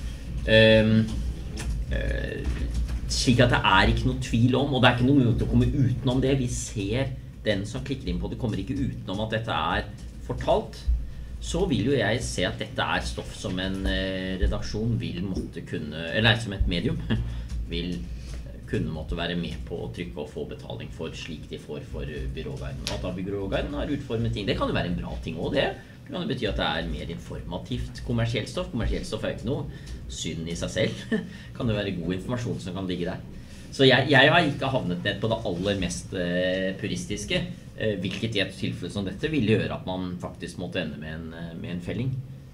H: slik at det ikke noe tvil om, og det ikke noe mulig å komme utenom det. Vi ser den som klikker inn på det, kommer ikke utenom at dette fortalt. Så vil jo jeg se at dette stoff som en redaksjon vil måtte kunne, eller som et medium, vil kunne måtte være med på å trykke og få betaling for slik de får for byråguiden. Og at da byråguiden har utformet ting, det kan jo være en bra ting også det. Det kan jo bety at det mer informativt kommersielt stoff. Kommersielt stoff jo ikke noe synd i seg selv. Kan jo være god informasjon som kan ligge der. Så jeg har ikke havnet ned på det aller mest puristiske, hvilket i et tilfelle som dette vil gjøre at man faktisk måtte ende med en felling.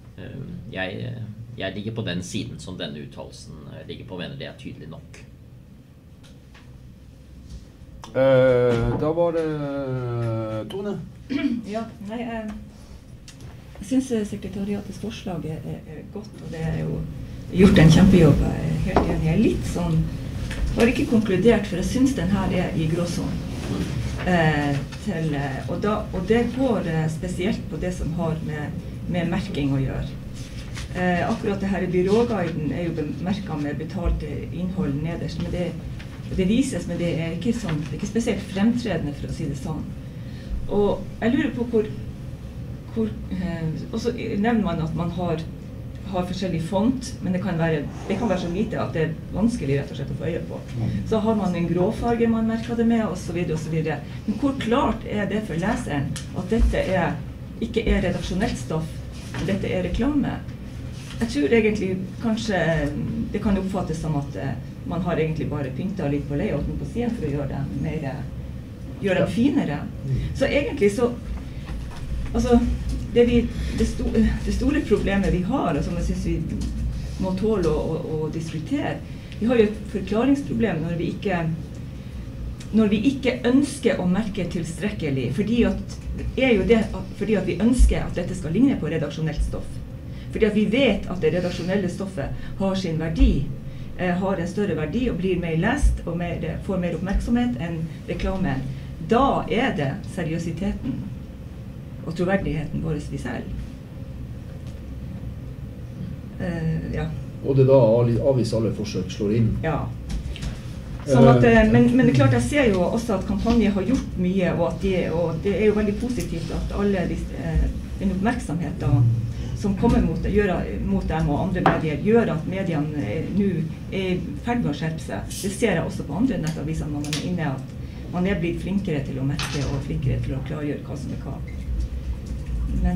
H: Jeg ligger på den siden som denne uttalelsen ligger på, mener det tydelig nok.
A: Da var det Tone.
D: Ja, nei, jeg synes sekretariatets forslag godt, og det jo gjort en kjempejobb. Jeg helt enig. Jeg litt sånn, har ikke konkludert, for jeg synes den her i gråsonen. Og det går spesielt på det som har med merking å gjøre. Akkurat det her byråguiden jo bemerket med betalt innhold nederst, men det vises, men det ikke sånn, det ikke spesielt fremtredende, for å si det sånn. Og jeg lurer på og så nevner man at man har forskjellig font, men det kan være så lite at det vanskelig rett og slett å få øye på. Så har man en gråfarge man merker det med, og så videre og så videre. Men hvor klart det for leseren at dette ikke redaksjonelt stoff, men dette reklame? Jeg tror egentlig kanskje det kan oppfattes som at man har egentlig bare pyntet litt på layouten på siden for å gjøre dem finere. Så egentlig så, altså, det store problemet vi har, og som jeg synes vi må tåle å diskutere, vi har jo et forklaringsproblem når vi ikke ønsker å merke tilstrekkelig, fordi at vi ønsker at dette skal ligne på redaksjonelt stoff. Fordi at vi vet at det redaksjonelle stoffet har sin verdi, har en større verdi og blir mer lest og får mer oppmerksomhet enn reklame. Da det seriøsiteten og troverdigheten vår vi selv. Ja.
A: Og det da avvis alle forsøk slår inn?
D: Ja. Sånn at, men det er klart, jeg ser jo også at kampanjen har gjort mye, og det jo veldig positivt at alle den oppmerksomheten som kommer mot dem og andre medier, gjør at mediene nå i ferd med å skjerpe seg. Det ser jeg også på andre nettaviser når man inne, at man blitt flinkere til å merke og flinkere til å klargjøre hva som hva. Men,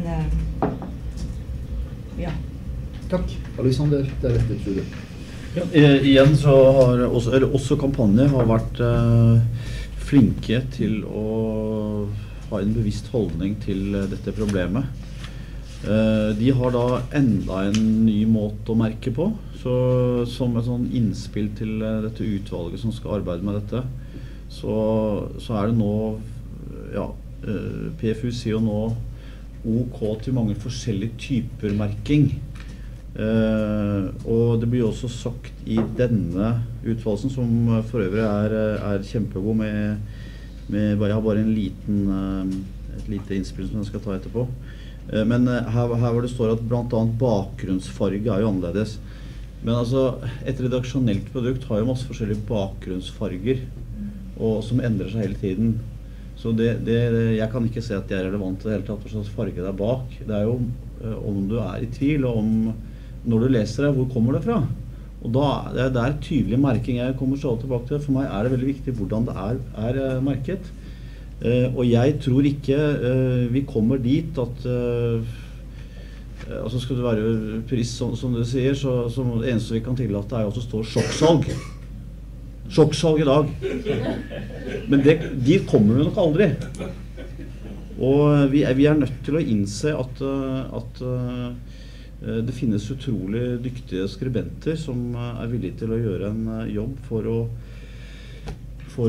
D: ja.
A: Takk. Alexander, deretter tror du.
B: Ja, igjen så har også kampanjer har vært flinke til å ha en bevisst holdning til dette problemet. De har da enda en ny måte å merke på, så som et sånn innspill til dette utvalget som skal arbeide med dette, så det nå, ja, PFU sier jo nå OK til mange forskjellige typer merking. Og det blir også sagt I denne utvalgelsen, som for øvrig er kjempegod med jeg har bare et lite innspill som jeg skal ta etterpå. Men her hvor det står at blant annet bakgrunnsfarge jo annerledes. Men altså, et redaksjonelt produkt har jo masse forskjellige bakgrunnsfarger, og som endrer seg hele tiden. Så jeg kan ikke se at det relevant I det hele tatt hva slags farge det bak. Det jo om du I tvil, og om når du leser det, hvor kommer det fra? Og da det tydelig merking jeg kommer så tilbake til. For meg det veldig viktig hvordan det merket. Og jeg tror ikke vi kommer dit at altså skal det være pris som du sier, så det eneste vi kan tillate at det står sjokksalg. Sjokksalg I dag. Men de kommer vi nok aldri. Og vi nødt til å innse at det finnes utrolig dyktige skribenter som villige til å gjøre en jobb for å få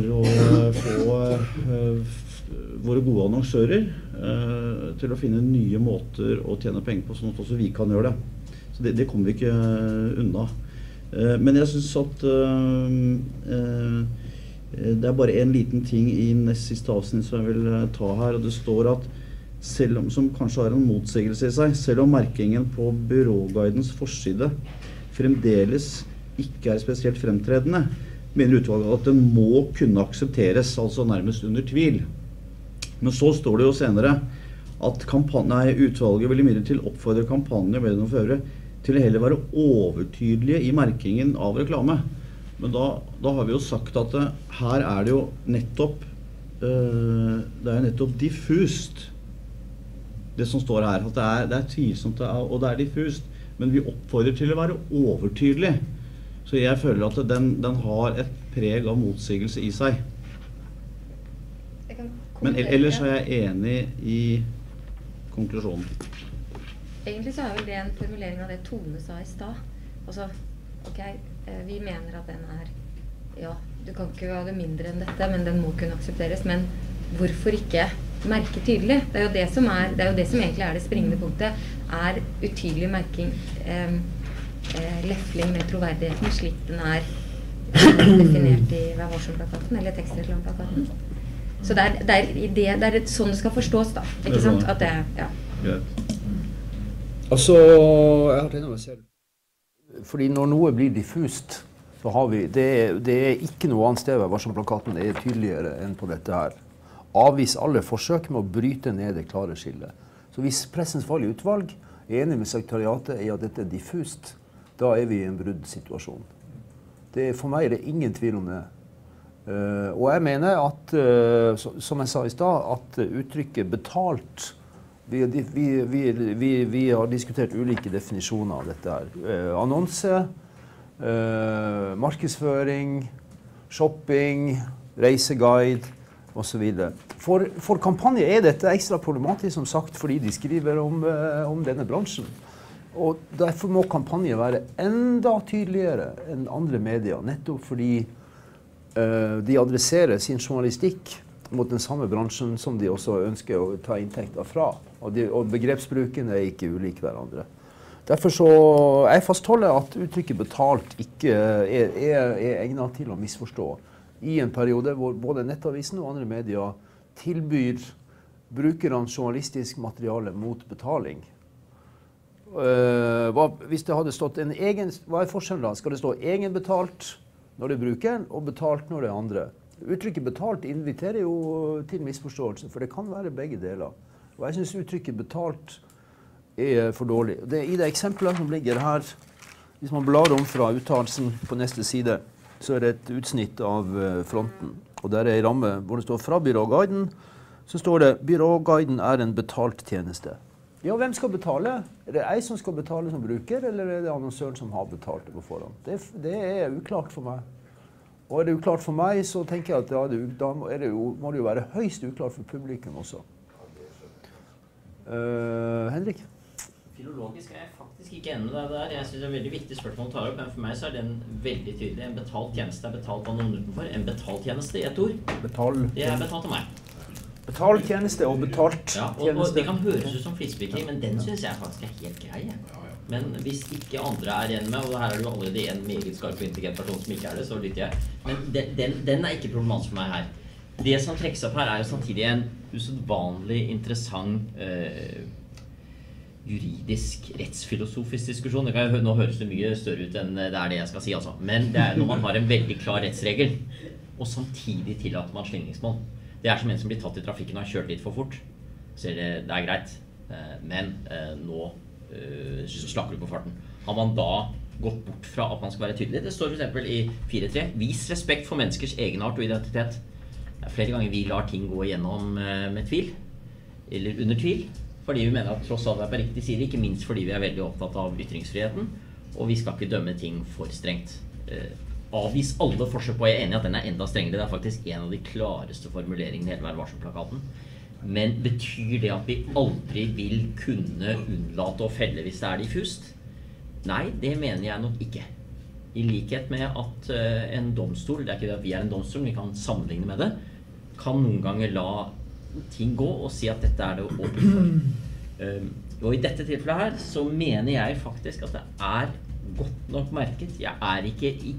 B: våre gode annonsører til å finne nye måter å tjene penger på, sånn at også vi kan gjøre det. Så det kommer vi ikke unna. Men jeg synes at det bare en liten ting I nest siste avsnitt som jeg vil ta her, og det står at selv om, som kanskje har en motsigelse I seg, selv om merkingen på byråguidens forside fremdeles ikke spesielt fremtredende, mener utvalget at den må kunne aksepteres, altså nærmest under tvil. Men så står det jo senere at utvalget vil imidlertid oppfordre kampanjer med den fører til å heller være overtydelige I merkingen av reklame. Men da har vi jo sagt at her det jo nettopp det jo nettopp diffust det som står her, at det tvilsomt og det diffust, men vi oppfordrer til å være overtydelig. Så jeg føler at den har et preg av motsigelse I seg. Men ellers jeg enig I konklusjonen.
G: Egentlig så vel det en formulering av det Tone sa I sted. Altså, ok, vi mener at den ja, du kan ikke ha det mindre enn dette, men den må kunne aksepteres, men hvorfor ikke merke tydelig? Det jo det som egentlig det springende punktet, utydelig merking, lefling med troverdigheten, slik den definert I Vær varsom-plakaten, eller tekstreklamplakaten. Så det sånn det skal forstås da, ikke sant? At det, ja.
A: Altså, jeg har tenkt å se fordi når noe blir diffust, så har vi, det ikke noe annet sted Vær varsom-plakaten tydeligere enn på dette her. Avvis alle forsøk med å bryte ned det klare skillet. Så hvis Pressens Faglige Utvalg enig med sekretariatet I at dette diffust, da vi I en bruddsituasjon. For meg det ingen tvil om det. Og jeg mener at, som jeg sa I sted, at uttrykket betalt, vi har diskutert ulike definisjoner av dette her. Annonse, markedsføring, shopping, reiseguide, og så videre. For kampanje dette ekstra problematisk, som sagt, fordi de skriver om denne bransjen. Og derfor må kampanje være enda tydeligere enn andre medier, nettopp fordi de adresserer sin journalistikk mot den samme bransjen som de også ønsker å ta inntekter fra. Og begrepsbruken ikke ulik hverandre. Derfor så jeg fastholder at uttrykket betalt ikke egnet til å misforstå. I en periode hvor både Nettavisen og andre medier tilbyr brukerne journalistisk materiale mot betaling. Hvis det hadde stått en egen, hva forskjellen da? Skal det stå egenbetalt når det bruker, og betalt når det andre? Uttrykket betalt inviterer jo til misforståelse, for det kan være begge deler. Og jeg synes uttrykket betalt for dårlig. I det eksempelet som ligger her, hvis man blar om fra uttalelsen på neste side, så det et utsnitt av fronten. Og der en ramme hvor det står fra byråguiden, så står det byråguiden en betalt tjeneste. Ja, hvem skal betale? Det jeg som skal betale som bruker, eller det annonsøren som har betalt det på forhånd? Det uklart for meg. Og det uklart for meg, så tenker jeg at da må det jo være høyst uklart for publikum også. Henrik?
H: Filologisk jeg faktisk ikke enig med deg der. Jeg synes det veldig viktig spørsmål å ta opp, men for meg så den veldig tydelig. En betalt tjeneste betalt av noen utenfor. En betalt tjeneste I et ord.
A: Det
H: betalt av meg.
A: betaltjeneste og betalt
H: og det kan høres ut som flisespikkeri, men den synes jeg faktisk helt grei. Men hvis ikke andre enig med, og her det jo allerede en meget skarp og intelligent person som ikke det, så lytter jeg. Men den ikke problematisk for meg her. Det som trekkes opp her jo samtidig en usedvanlig interessant juridisk, rettsfilosofisk diskusjon. Nå høres det mye større ut enn det det jeg skal si, altså. Men det når man har en veldig klar rettsregel, og samtidig tillater man slingringsmonn. Det som en som blir tatt i trafikken og har kjørt litt for fort. Så det greit, men nå slakker du på farten. Har man da gått bort fra at man skal være tydelig? Det står for eksempel i 4.3. Vis respekt for menneskers egenart og identitet. Det flere ganger vi lar ting gå igjennom med tvil, eller under tvil, fordi vi mener at tross alt på riktig side, ikke minst fordi vi veldig opptatt av ytringsfriheten, og vi skal ikke dømme ting for strengt. Avvis alle forsøk på, jeg enig i at den enda strengere, det faktisk en av de klareste formuleringene i hele Vær Varsom-plakaten. Men betyr det at vi aldri vil kunne unnlate å felle hvis det diffust? Nei, det mener jeg nok ikke. I likhet med at en domstol, det ikke det at vi en domstol, vi kan sammenligne med det, kan noen ganger la ting gå og si at dette det åpent for. Og i dette tilfellet her, så mener jeg faktisk at det godt nok merket. Jeg ikke i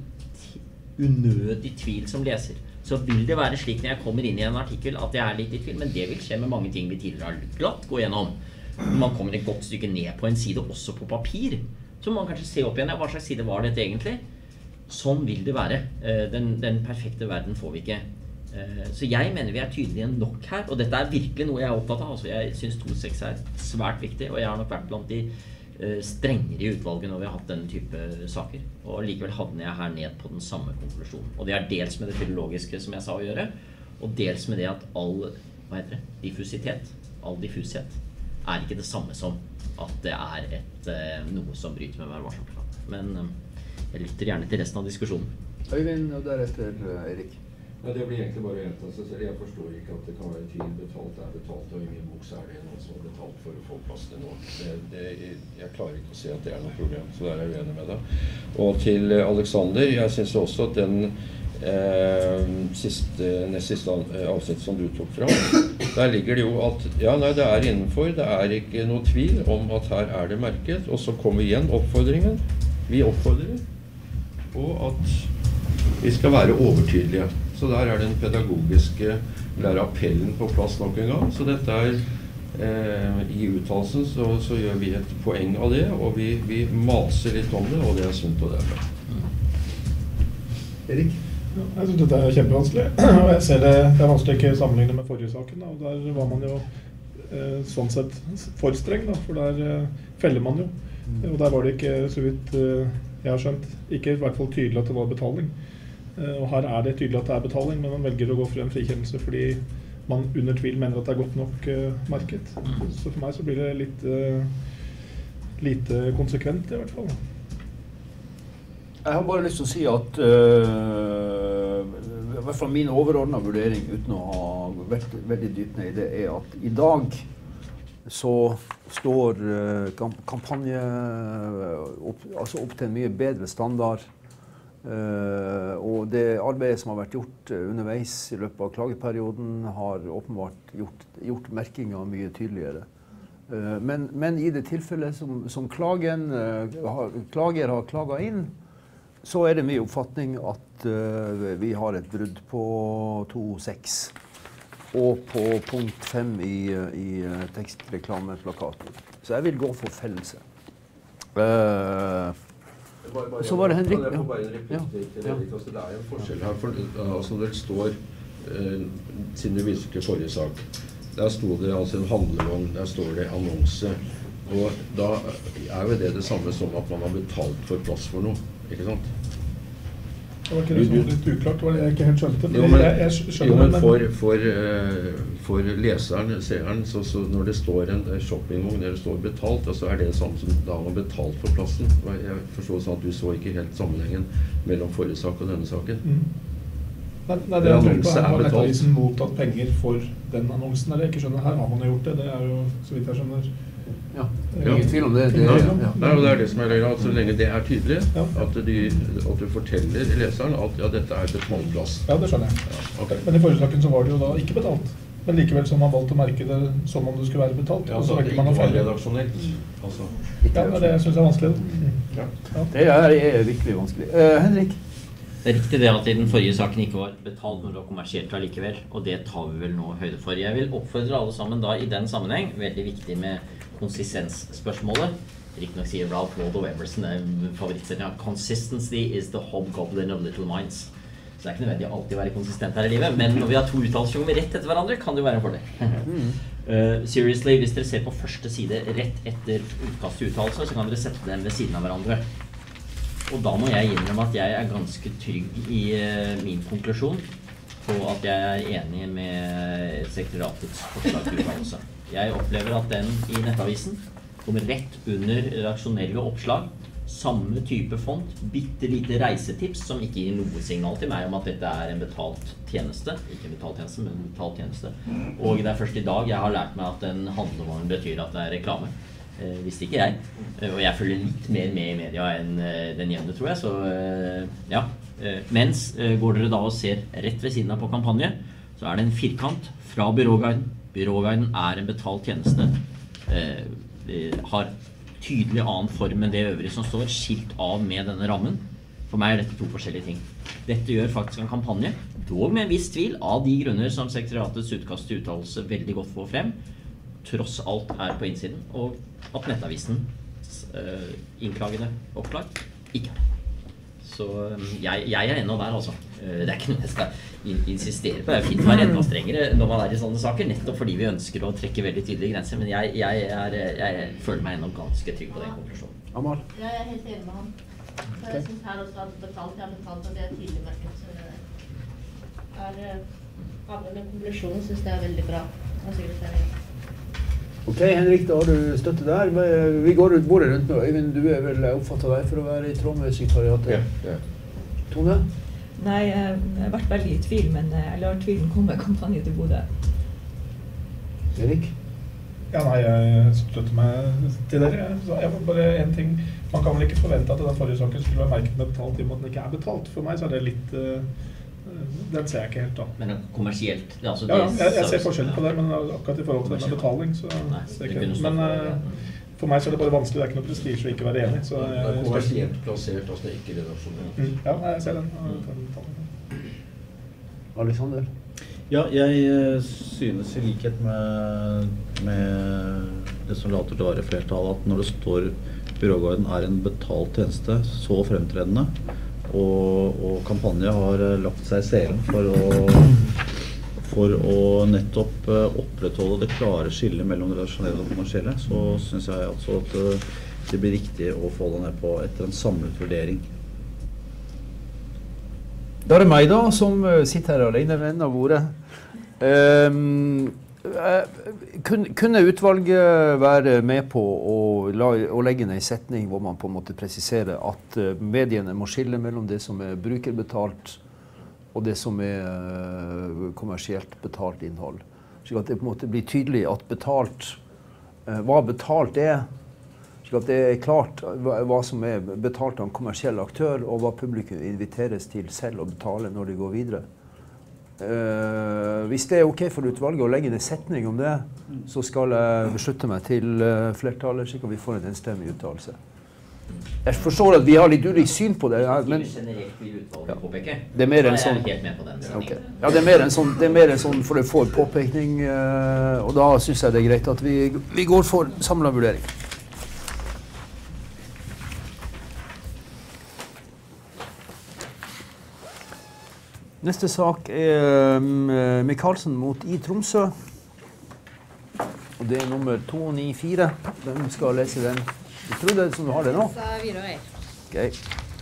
H: unødig tvil som leser. Så vil det være slik når jeg kommer inn i en artikkel at jeg litt i tvil, men det vil skje med mange ting vi tidligere har glatt gå gjennom. Man kommer et godt stykke ned på en side, også på papir, så man kanskje se opp igjen, hva slags side var dette egentlig? Sånn vil det være. Den perfekte verden får vi ikke. Så jeg mener vi tydelige nok her, og dette virkelig noe jeg opptatt av. Altså jeg synes 2.6 svært viktig, og jeg har nok vært blant de strengere i utvalget når vi har hatt denne type saker. Og likevel havner jeg her ned på den samme konklusjonen. Og det dels med det filologiske som jeg sa å gjøre, og dels med det at all diffusitet, all diffushet, ikke det samme som at det noe som bryter med Vær Varsom-plakaten. Men jeg lytter gjerne til resten av diskusjonen.
A: Øyvind, og deretter Erik.
E: Ja, det blir egentlig bare gjenta seg selv. Jeg forstår ikke at det kan være tvil. Betalt betalt, og i min bok så det noen som har betalt for å få plassene nå. Jeg klarer ikke å se at det noe problem, så der jeg uenig med deg. Og til Alexander, jeg synes også at den nest siste avsnitt som du tok fra, der ligger det jo at, ja, nei, det innenfor, det ikke noe tvil om at her det merket, og så kommer igjen oppfordringen. Vi oppfordrer, og at vi skal være overtydelige. Så der den pedagogiske appellen på plass nok en gang. Så dette i uttalelsen så gjør vi et poeng av det, og vi maser litt om det, og det sunt og det bra.
C: Erik? Ja, jeg synes dette kjempevanskelig, og jeg ser det vanskelig ikke sammenligne med forrige saken, og der var man jo sånn sett for streng, da, for der feller man jo. Og der var det ikke, så vidt jeg har skjønt, ikke i hvert fall tydelig at det var betaling. Og her det tydelig at det betaling, men man velger å gå for en frikjennelse fordi man under tvil mener at det godt nok merket. Så for meg så blir det lite konsekvent i hvert fall.
A: Jeg har bare lyst til å si at i hvert fall min overordnede vurdering, uten å ha vært veldig dypt ned i det, at i dag så står kampanje opp til en mye bedre standard. Og det arbeidet som har vært gjort underveis i løpet av klageperioden har åpenbart gjort merkinga mye tydeligere. Men i det tilfellet som klager har klaget inn, så det min oppfatning at vi har et brudd på 2.6 og på punkt 5 i tekstreklameplakaten. Så jeg vil gå for fellelse. Så var det Henrik.
E: Jeg får bare en replikk til Erik. Det jo en forskjell her, for altså det står, siden du viser til forrige sak, der stod det altså en handlevogn, der står det annonse, og da jo det samme som at man har betalt for plass for noe, ikke sant?
C: Det var ikke det som var litt uklart, det var det jeg ikke helt skjønte.
E: For leseren, seeren, så når det står en shoppingvogn der det står betalt, så det samme som da man har betalt for plassen. Jeg forstår sånn at du så ikke helt sammenhengen mellom forrige sak og denne saken.
C: Nei, det jeg tror på har Nettavisen mottatt penger for den annonsen, eller jeg ikke skjønner. Her har man jo gjort det, det jo så vidt jeg skjønner.
A: Ja, ingen tvil om det.
E: Nei, og det det som løgnet, at så lenge det tydelig, at du forteller leseren at ja, dette betalt plass.
C: Ja, det skjønner jeg.
E: Ja, okay.
C: Men i forrige saken så var det jo da ikke betalt. Men likevel så har man valgt å merke det som om det skulle være betalt.
E: Ja,
C: og
E: så
C: så
E: at det
C: merker man
E: ikke
C: noe
E: var
C: feil.
E: redaksjonelt. Altså.
C: Ja, men det synes jeg er vanskelig.
E: Ja.
A: Det er virkelig vanskelig. Henrik?
H: Det er riktig det at i den forrige saken ikke var betalt når det var kommersielt allikevel, og det tar vi vel nå høyde for. Jeg vil oppfordre alle sammen da i den sammenheng, veldig viktig med konsistensspørsmålet. Riktignok sier Ralph Waldo Emerson, favorittserien, consistency is the hobgoblin of little minds. Så det er ikke nødvendig å alltid være konsistent her i livet, men når vi har to uttalelser rett etter hverandre, kan det jo være en fordel. Seriously, hvis dere ser på første side rett etter utkast til uttalelse, så kan dere sette dem ved siden av hverandre. Og da må jeg innrømme at jeg er ganske trygg i min konklusjon på at jeg er enig med sekretariatets forslag til uttalelse. Jeg opplever at den i Nettavisen kommer rett under redaksjonelle oppslag, samme type font, bittelite reisetips som ikke gir noe signal til meg om at dette er en betalt tjeneste, ikke en betalt tjeneste, men en betalt tjeneste. Og det er først i dag jeg har lært meg at en handlevogn betyr at det er reklame. Visste ikke jeg, og jeg følger litt mer med i media enn den jevne, tror jeg, så ja. Mens går dere da og ser rett ved siden av på kampanje, så er det en firkant fra Byråguiden. Byråguiden er en betalt tjeneste, har tydelig annen form enn det øvrige som står, skilt av med denne rammen. For meg er dette to forskjellige ting. Dette gjør faktisk en kampanje, dog med en viss tvil, av de grunner som sekretariatets utkast til uttalelse veldig godt får frem, tross alt er på innsiden, og at Nettavisens innklagende opplag ikke. Så jeg er ennå der, altså. Det er ikke noe jeg skal insistere på. Det er fint å være enda strengere når man er i sånne saker, nettopp fordi vi ønsker å trekke veldig tydelige grenser, men jeg føler meg ennå ganske trygg på den konklusjonen.
A: Amal?
I: Ja, jeg er helt enig med han. Så jeg synes her også at betalt, jeg har betalt, og det er tidlig merket. Så alle med konklusjonen synes det er veldig bra.
A: Ok, Henrik, da har du støtte der. Vi går ut bordet rundt med Øyvind. Du er vel oppfattet deg for å være i tråd med sekretariatet?
E: Ja.
A: Tone?
D: Nei, jeg har vært veldig i tvil, men jeg lar tvilen komme kampanje til Bodø.
A: Erik?
C: Ja, nei, jeg støtter meg til dere. Jeg får bare en ting. Man kan vel ikke forvente at den forrige saken skulle være merket med betalt i og med at den ikke er betalt. For meg så er det litt... Den ser jeg ikke helt da.
H: Men kommersielt? Det er altså
C: ja, jeg ser forskjellen på det, men akkurat i forhold til det med betaling, så ser jeg ikke det. Men for meg så er det bare vanskelig, det er ikke noe prestige å ikke være enig. Så
E: det er kommersielt plassert, altså det er ikke redaksjonelt.
C: Ja, jeg ser den.
A: Alexander?
B: Ja, jeg synes i likhet med det som later til å være flertall, at når det står Byråguiden er en betalt tjeneste, så fremtredende, og kampanje har lagt seg i selen for å nettopp opprettholde det klare skillet mellom redaksjonelle og kommersielle, så synes jeg altså at det blir riktig å få det ned på etter en samlet vurdering.
A: Da er det meg da, som sitter her alene ved enden av bordet. Kunne utvalget være med på å legge ned en setning hvor man på en måte presiserer at mediene må skille mellom det som er brukerbetalt og det som er kommersielt betalt innhold. Slik at det på en måte blir tydelig at hva betalt er, slik at det er klart hva som er betalt av en kommersiell aktør og hva publikum inviteres til selv å betale når de går videre. Hvis det er ok for utvalget å legge en setning om det, så skal jeg beslutte meg til flertallet, slik at vi får en enstemmig uttalelse. Jeg forstår at vi har litt ulikt syn på det, men det er mer en sånn, okay. Ja, det er mer en sånn for å få en påpekning, og da synes jeg det er greit at vi går for samlet vurdering. Neste sak er Michaelsen mot i Tromsø. Og det er nummer 294. Hvem skal lese den? Jeg tror det er som du har det nå.
F: Så videre.
A: Ok.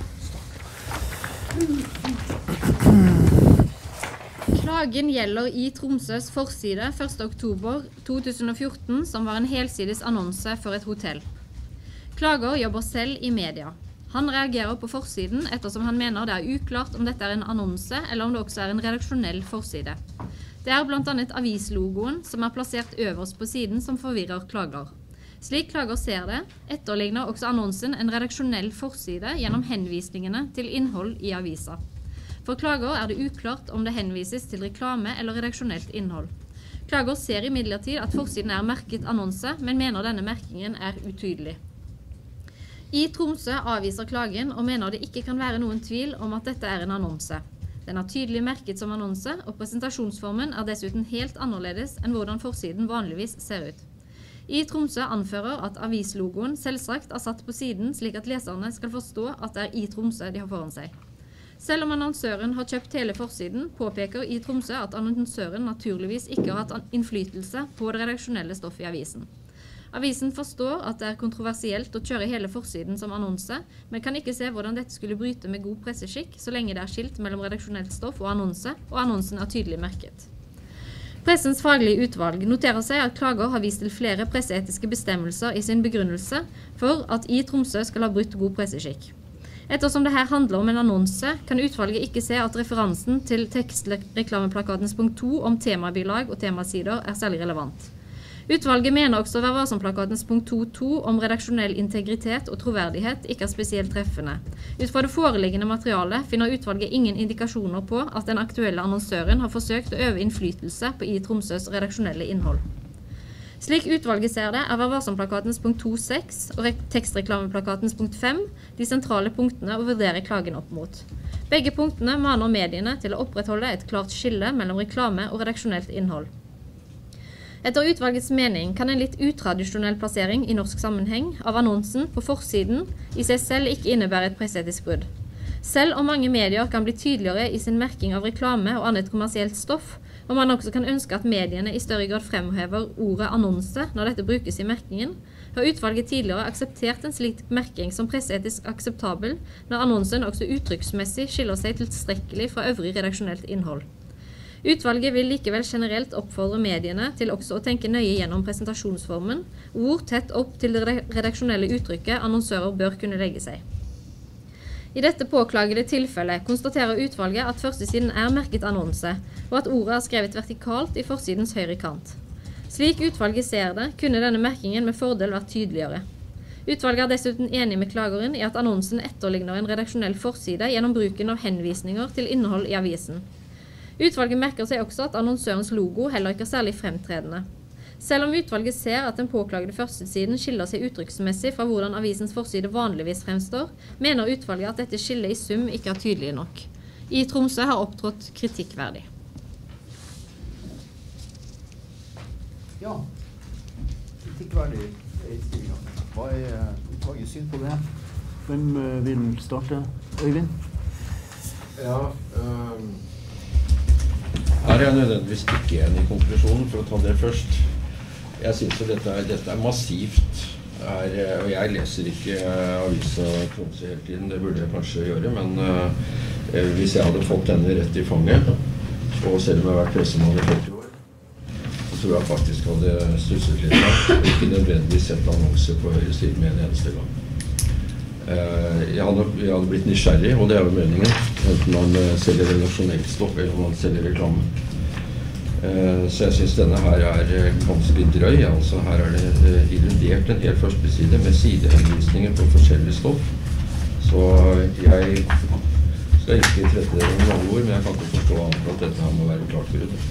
F: Klagen gjelder i Tromsøs forside 1. oktober 2014, som var en helsides annonse for et hotell. Klager jobber selv i media. Han reagerer på forsiden ettersom han mener det er uklart om dette er en annonse eller om det også er en redaksjonell forside. Det er blant annet avislogoen som er plassert øverst på siden som forvirrer klager. Slik klager ser det, etterligner også annonsen en redaksjonell forside gjennom henvisningene til innhold i avisa. For klager er det uklart om det henvises til reklame eller redaksjonelt innhold. Klager ser imidlertid at forsiden er merket annonse, men mener denne merkingen er utydelig. I Tromsø avviser klagen og mener det ikke kan være noen tvil om at dette er en annonse. Den er tydelig merket som annonse, og presentasjonsformen er dessuten helt annerledes enn hvordan forsiden vanligvis ser ut. I Tromsø anfører at avislogoen selvsagt er satt på siden slik at leserne skal forstå at det er i Tromsø de har foran seg. Selv om annonsøren har kjøpt hele forsiden, påpeker i Tromsø at annonsøren naturligvis ikke har hatt innflytelse på det redaksjonelle stoffet i avisen. Avisen forstår at det er kontroversielt å kjøre hele forsiden som annonse, men kan ikke se hvordan dette skulle bryte med god presseskikk så lenge det er skilt mellom redaksjonelt stoff og annonsen er tydelig merket. Pressens faglige utvalg noterer seg at klager har vist til flere presseetiske bestemmelser i sin begrunnelse for at i Tromsø skal ha brutt god presseskikk. Ettersom det her handler om en annonse, kan utvalget ikke se at referansen til tekstreklameplakatens punkt 2 om temabilag og temasider er særlig relevant. Utvalget mener også Vær varsom-plakatens punkt 2.2 om redaksjonell integritet og troverdighet ikke er spesielt treffende. Ut fra det foreliggende materialet finner utvalget ingen indikasjoner på at den aktuelle annonsøren har forsøkt å øve innflytelse på i Tromsøs redaksjonelle innhold. Slik utvalget ser det, er Vær varsom-plakatens punkt 2.6 og tekstreklameplakatens punkt 5 de sentrale punktene å vurdere klagen opp mot. Begge punktene maner mediene til å opprettholde et klart skille mellom reklame og redaksjonelt innhold. Etter utvalgets mening kan en litt utradisjonell plassering i norsk sammenheng av annonsen på forsiden i seg selv ikke innebære et presseetisk brudd. Selv om mange medier kan bli tydeligere i sin merking av reklame og annet kommersielt stoff, og man også kan ønske at mediene i større grad fremhever ordet annonse når dette brukes i merkingen, har utvalget tidligere akseptert en slik merking som presseetisk akseptabel når annonsen også uttrykksmessig skiller seg tilstrekkelig fra øvrig redaksjonelt innhold. Utvalget vil likevel generelt oppfordre mediene til også å tenke nøye gjennom presentasjonsformen, hvor tett opp til det redaksjonelle uttrykket annonsører bør kunne legge seg. I dette påklagede tilfellet konstaterer utvalget at førstesiden er merket annonse, og at ordet er skrevet vertikalt i forsidens høyre kant. Slik utvalget ser det, kunne denne merkingen med fordel vært tydeligere. Utvalget er dessuten enig med klageren i at annonsen etterligner en redaksjonell forside gjennom bruken av henvisninger til innhold i avisen. Utvalget merker seg også at annonsørens logo heller ikke er særlig fremtredende. Selv om utvalget ser at den påklagede førstesiden skiller seg uttrykksmessig fra hvordan avisens forside vanligvis fremstår, mener utvalget at dette skillet i sum ikke er tydelig nok. I Tromsø har opptrådt kritikkverdig.
A: Ja, kritikkverdig innstillingen. Hva er utvalgets syn på det? Hvem vil starte? Øyvind?
E: Ja, her er jeg nødvendigvis ikke enig i konklusjonen, for å ta det først. Jeg synes jo dette er massivt, og jeg leser ikke avisa Tromsø hele tiden, det burde jeg kanskje gjøre, men hvis jeg hadde fått denne rett i fanget, og selv om jeg har vært pressemann i 40 år, så tror jeg faktisk hadde stusset litt av, og ikke nødvendigvis sett annonser på høyre siden med en eneste gang. Jeg hadde blitt nysgjerrig, og det er jo meningen, enten man selger redaksjonelt stoff eller man selger reklame. Så jeg synes denne her er ganske drøy, altså her er det illudert en hel første side med sidehenvisninger på forskjellig stoff. Så jeg skal ikke trette dere med mange ord, men jeg kan ikke forstå annet at dette her må være klart for det.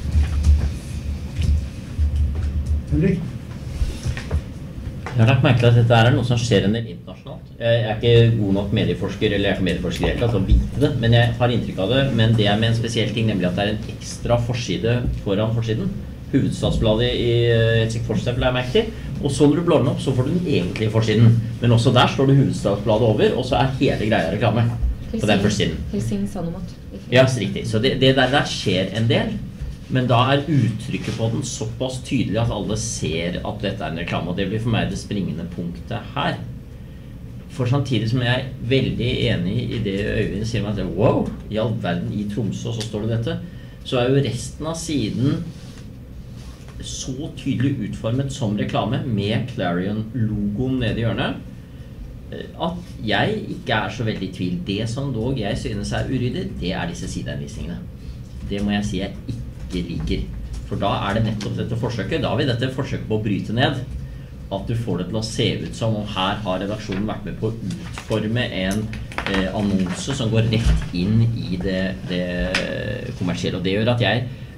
A: Henrik?
H: Jeg har lagt merke til at dette er noe som skjer en del internasjonalt. Jeg er ikke god nok medieforsker, eller jeg er ikke medieforsker helt, til å vite det, men jeg har inntrykk av det. Men det er med en spesiell ting, nemlig at det er en ekstra forside foran forsiden. Hovedstadsbladet i Helsingfors, for jeg merker. Og så når du blår den opp, så får du den egentlige forsiden. Men også der står det Hovedstadsbladet over, og så er hele greia reklame på den forsiden.
G: Helsing-Sanomat.
H: Ja, riktig. Så det der skjer en del. Men da er uttrykket på den såpass tydelig at alle ser at dette er en reklame, og det blir for meg det springende punktet her. For samtidig som jeg er veldig enig i det Øyvind sier med at wow, i all verden i Tromsø, så står det dette, så er jo resten av siden så tydelig utformet som reklame med Clarion-logoen nede i hjørnet, at jeg ikke er så veldig i tvil. Det som dog jeg synes er uryddig, det er disse sidehenvisningene. Det må jeg si jeg ikke liker. For da er det nettopp dette forsøket, da har vi dette forsøket på å bryte ned, at du får det til å se ut som om her har redaksjonen vært med på å utforme en annonse som går rett inn i det kommersielle. Og det gjør at jeg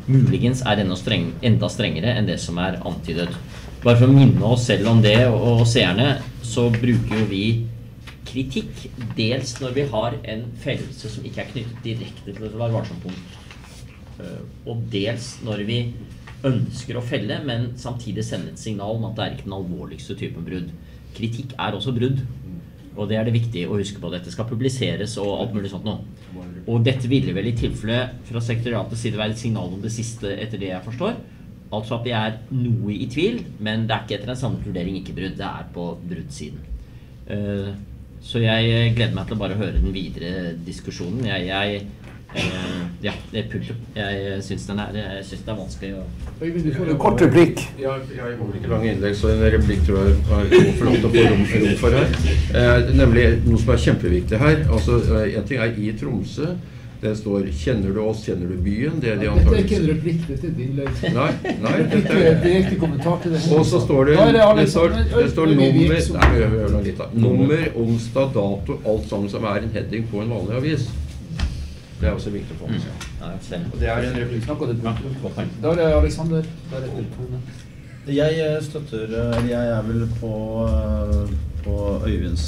H: muligens enda strengere enn det som antydet. Bare for å minne oss selv om det og seerne, så bruker jo vi kritikk dels når vi har en fellelse som ikke knyttet direkte til et Vær varsom-punkt, og dels når vi ønsker å felle, men samtidig sende et signal om at det ikke den alvorligste typen brudd. Kritikk også brudd, og det det viktig å huske på. Dette skal publiseres og alt mulig sånt nå. Og dette ville vel i tilfelle fra sekretariatets side være et signal om det siste etter det jeg forstår. Altså at vi noe i tvil, men det ikke etter en samlet vurdering ikke brudd, det på bruddsiden. Så jeg gleder meg til å bare høre den videre diskusjonen. Ja, det punktum. Jeg synes det vanskelig å...
A: Øyvind, du får en kort replikk.
E: Ja, jeg holder ikke lange innlegg, så en replikk tror jeg for langt å få rom for her. Nemlig noe som kjempeviktig her. Altså, en ting i Tromsø, det står, kjenner du oss, kjenner du byen? Det de
A: dette ikke en replikk, dette et innlegg.
E: Nei,
A: dette en direkte kommentar til det.
E: Og så står det står nummer, onsdag, dato, alt sammen som en heading på en vanlig avis. Det også viktig å få med seg.
A: Og det en replikk. Da det Alexander, da det Tone.
B: Jeg støtter, jeg vel på Øyvinds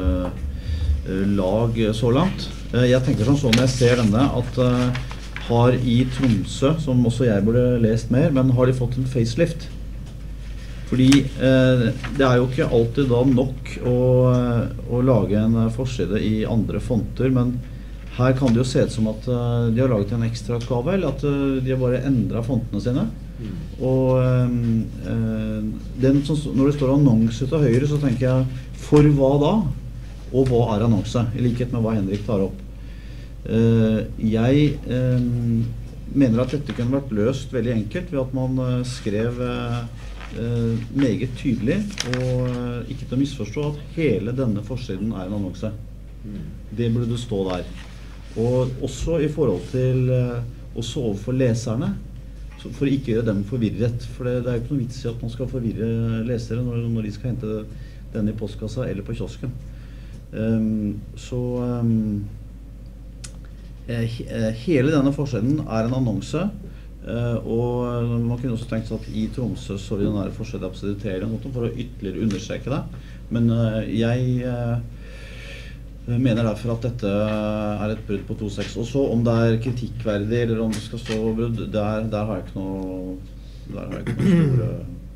B: lag så langt. Jeg tenker sånn når jeg ser denne, at har i Tromsø, som også jeg burde lest mer, men har de fått en facelift? Fordi det jo ikke alltid da nok å lage en forside i andre fonter, men her kan det jo se ut som at de har laget en ekstra utgave, eller at de har bare endret fontene sine. Og når det står annonse til høyre, så tenker jeg, for hva da? Og hva annonse? I likhet med hva Henrik tar opp. Jeg mener at dette kunne vært løst veldig enkelt ved at man skrev meget tydelig, og ikke til å misforstå at hele denne forsiden en annonse. Det burde stå der. Og også i forhold til også overfor leserne, for ikke gjøre dem forvirret, for det jo ikke noe vits i at man skal forvirre lesere når de skal hente den i postkassa eller på kiosken. Hele denne forsiden en annonse, og man kunne også tenkt seg at i Tromsø så vil denne forsiden absiditere for å ytterligere understreke det, men jeg mener derfor at dette et brudd på 2.6. Og så om det kritikkverdig, eller om det skal stå brudd, der har jeg ikke noe store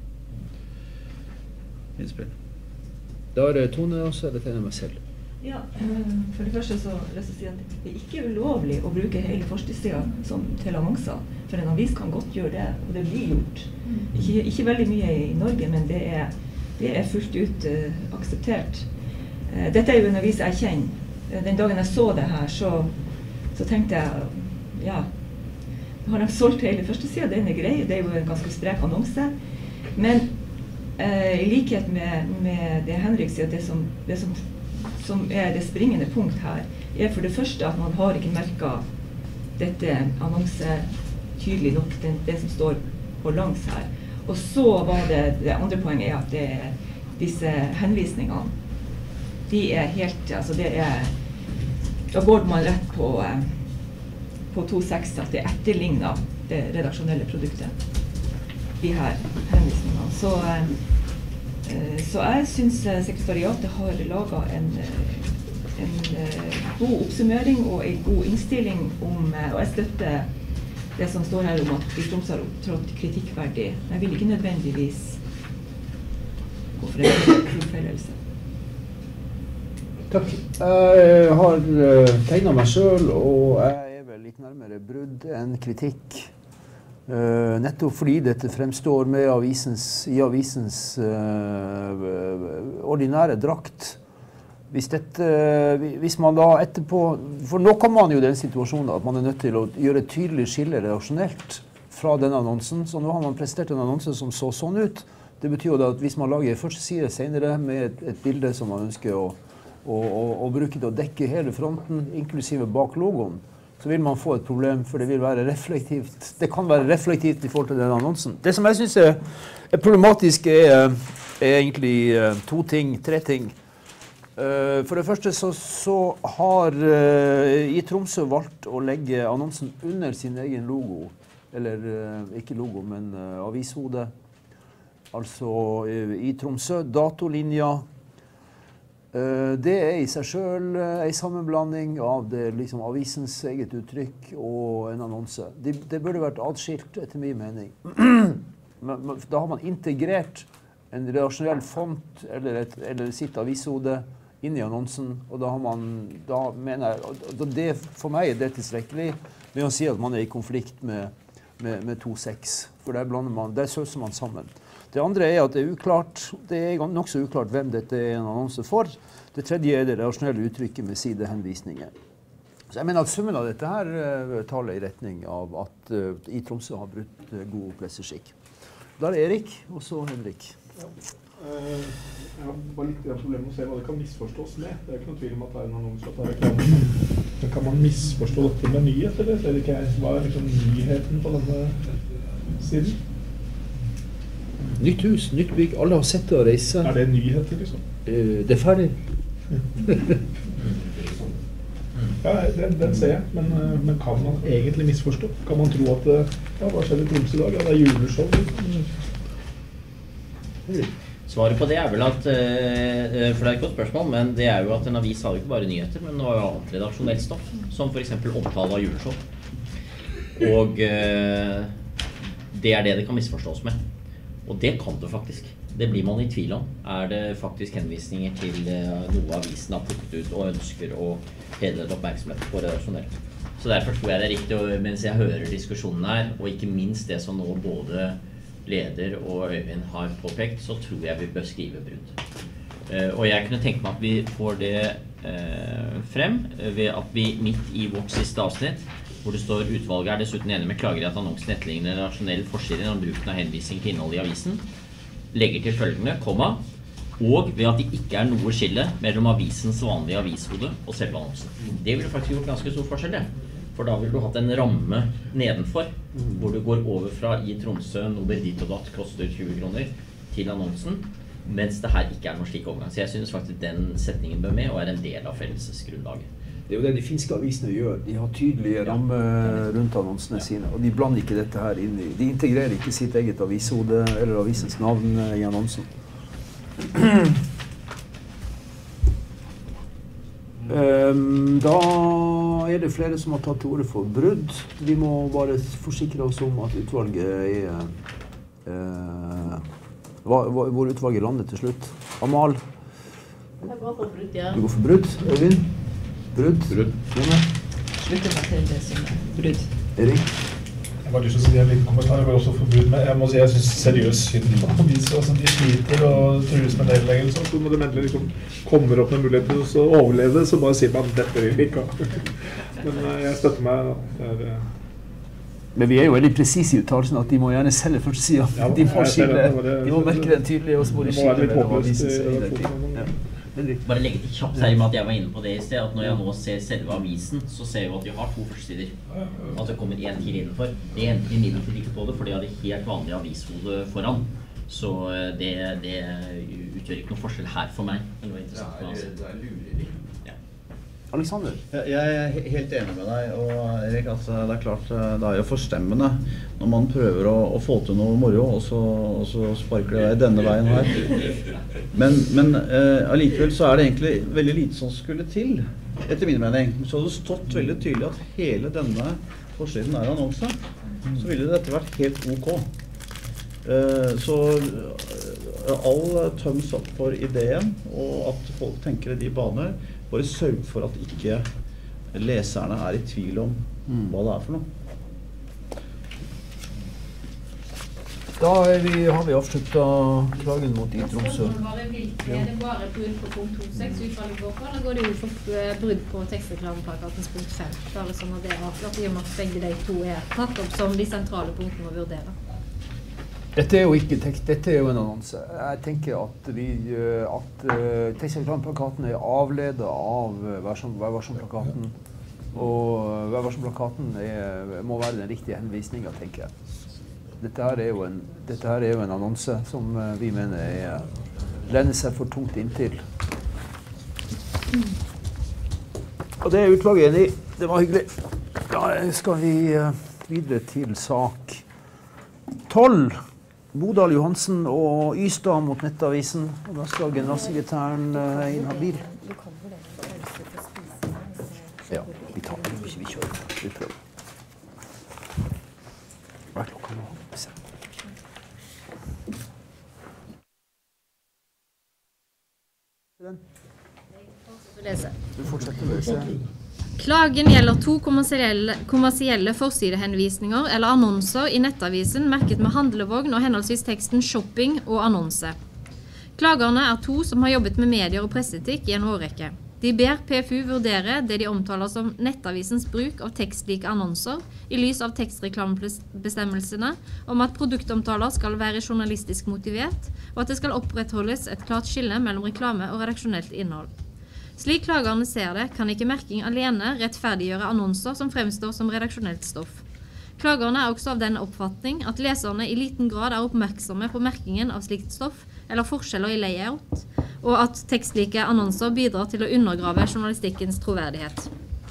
B: innspill.
A: Da det Tone, og så det til meg selv.
D: Ja, for det første så vil jeg si at det ikke ulovlig å bruke hele forsiden til annonser, for en avis kan godt gjøre det, og det blir gjort. Ikke veldig mye i Norge, men det fullt ut akseptert. Dette jo en avis jeg kjenner. Den dagen jeg så det her, så tenkte jeg, ja, nå har de solgt hele første siden, den grei, det jo en ganske strek annonse. Men i likhet med det Henrik sier, det som det springende punkt her, for det første at man har ikke merket dette annonse tydelig nok, det som står på langs her. Og så var det andre poenget at disse henvisningene, de helt, altså da går man rett på 2.6, at det etterligner det redaksjonelle produktet, de her henvisningene. Så jeg synes sekretariatet har laget en god oppsummering og en god innstilling om, og jeg støtter det som står her om at de Tromsø har opptrådt kritikkverdig. Jeg vil ikke nødvendigvis gå for en tilfellelse.
A: Takk. Jeg har tegnet meg selv, og jeg vel litt nærmere brudd enn kritikk. Nettopp fordi dette fremstår med i avisens ordinære drakt. Hvis man da etterpå, for nå kan man jo i den situasjonen at man nødt til å gjøre et tydelig skille redaksjonelt fra denne annonsen, så nå har man prestert en annonse som så sånn ut. Det betyr jo da at hvis man lager en første side senere med et bilde som man ønsker å bruke til å dekke hele fronten, inklusive bak logoen, så vil man få et problem, for det vil være reflektivt. Det kan være reflektivt i forhold til den annonsen. Det som jeg synes er problematisk egentlig tre ting. For det første så har i Tromsø valgt å legge annonsen under sin egen logo, eller ikke logo, men avishode. Altså i Tromsø, datolinja. Det i seg selv en sammenblanding av det, liksom, avisens eget uttrykk og en annonse. Det burde vært adskilt etter min mening. Da har man integrert en redaksjonell font eller sitt avishode inn i annonsen, og da mener jeg, for meg er det tilstrekkelig med å si at man er i konflikt med 2.6, for der søser man sammen. Det andre er at det er nok så uklart hvem dette er en annonse for. Det tredje er det redaksjonelle uttrykket med sidehenvisninger. Så jeg mener at summen av dette her taler i retning av at i Tromsø har brutt god presseskikk. Da er det Erik, og så Henrik.
C: Ja. Jeg har bare litt problem med å se hva det kan misforstås med. Det er ikke noe tvil om at det er en annonse, at det er reklame. Men kan man misforstå dette med nyhet, eller? Ser ikke jeg hva er liksom nyheten på denne siden?
A: Nytt hus, nytt bygg, alle har sett det å reise.
C: Er det nyheter, liksom?
A: Det er ferdig.
C: Ja, den ser jeg, men kan man egentlig misforstå? Kan man tro at hva skjer i Tromsø i dag? Ja, det er juleshow.
H: Svaret på det er vel at, for det er et godt spørsmål, men det er jo at en avis har jo ikke bare nyheter, men det har jo annet redaksjonelt stoff, som for eksempel omtale av juleshow. Og det er det kan misforstås med. Og det kan det faktisk. Det blir man i tvil om. Er det faktisk henvisninger til noe avisen har plukket ut og ønsker å hedre oppmerksomhet på redaksjonelt. Så derfor tror jeg det er riktig, mens jeg hører diskusjonen her, og ikke minst det som nå både leder og Øyvind har påpekt, så tror jeg vi bør skrive brudd. Og jeg kunne tenke meg at vi får det frem ved at vi midt i vårt siste avsnitt, hvor det står utvalget er dessuten enig med klager i at annonsen etterligner en rasjonell forside om bruken av henvisning til innhold i avisen, legger til følgende, komma, og ved at det ikke er noe skille mellom avisens vanlige avishode og selve annonsen. Det ville faktisk gjort ganske stor forskjell, det. For da ville du hatt en ramme nedenfor, hvor du går over fra i Tromsø, nummer dit og datt, koster 20 kroner, til annonsen, mens det her ikke er noen slik overgang. Så jeg synes faktisk den setningen bør med, og er en del av fellesgrunnlaget.
A: Det er jo det de finske avisene gjør. De har tydelige rammer rundt annonsene sine, og de blander ikke dette her inn i. De integrerer ikke sitt eget avishode eller avisens navn i annonsen. Da er det flere som har tatt til ordet for brudd. Vi må bare forsikre oss om at utvalget hvor utvalget lander til slutt. Amal?
I: Jeg går for brudd, ja.
A: Du går for brudd, Øyvind? Brudd?
D: Slutter meg til det som er brudd.
A: Erik?
C: Jeg har lyst til å si en liten kommentar. Jeg går også for brudd med. Jeg må si jeg synes seriøst synd på aviser. Altså, de sliter og trues med nedleggelse. Så når de endelig liksom kommer opp med muligheten til å overleve, så bare sier man dette vil vi ikke ha. Men jeg støtter meg.
A: Men vi er jo veldig presise i uttalelsen at de må gjerne selge første siden. Ja, de må merke den tydelig, og så må de skille mellom avisens identitet.
H: Bare legge til kjapt her med at jeg var inne på det i sted, at når jeg nå ser selve avisen, så ser jeg jo at de har 2 førstesider. At det kommer en til innenfor. Det endte imidlertid ikke på det, for de hadde helt vanlig avishode foran. Så det utgjør ikke noe forskjell her for meg. Det var interessant for meg.
E: Det er lureri.
A: Alexander?
B: Jeg er helt enig med deg, og Erik, altså, det er klart det er jo forstemmende når man prøver å få til noe moro, og så sparker det denne veien her. Men allikevel så er det egentlig veldig lite som skulle til, etter min mening. Så hadde det stått veldig tydelig at hele denne forsiden er annonse, så ville dette vært helt ok. Så all thumbs up for ideen, og at folk tenker i de baner, bare sørg for at ikke leserne er i tvil om hva det er for noe.
A: Da har vi avsluttet klagen mot i Tromsø.
F: Er det bare brudd på punkt 2.6 utvalget går på, eller går det jo for brudd på tekstreklameplakatens punkt 5? Bare sånn at det er avklart, i og med at begge de to er tatt opp som de sentrale punktene å vurdere.
A: Dette er jo ikke tekst, dette er jo en annonse. Jeg tenker at tekstreklameplakaten er avledet av Vær varsom-plakaten, og Vær varsom-plakaten må være den riktige henvisningen, tenker jeg. Dette her er jo en annonse som vi mener lener seg for tungt inntil. Og det er utvalget enig i. Det var hyggelig. Da skal vi videre til sak 12. Bodal Johansen og Ystad mot Nettavisen. Og da skal generalsekretæren inhabil. Ja, vi tar det. Vi kjører. Vi prøver. Hva klokka nå? Se. Du fortsetter å lese.
F: Klagen gjelder 2 kommersielle forsidehenvisninger eller annonser i Nettavisen merket med handlevogn og henholdsvis teksten shopping og annonse. Klagerne 2 som har jobbet med medier og presseetikk i en årrekke. De ber PFU vurdere det de omtaler som Nettavisens bruk av tekstlike annonser i lys av tekstreklamebestemmelsene om at produktomtaler skal være journalistisk motivert, og at det skal opprettholdes et klart skille mellom reklame og redaksjonelt innhold. Slik klagerne ser det, kan ikke merking alene rettferdiggjøre annonser som fremstår som redaksjonelt stoff. Klagerne også av denne oppfatning at leserne i liten grad oppmerksomme på merkingen av slikt stoff eller forskjeller i layout, og at tekstlike annonser bidrar til å undergrave journalistikkens troverdighet.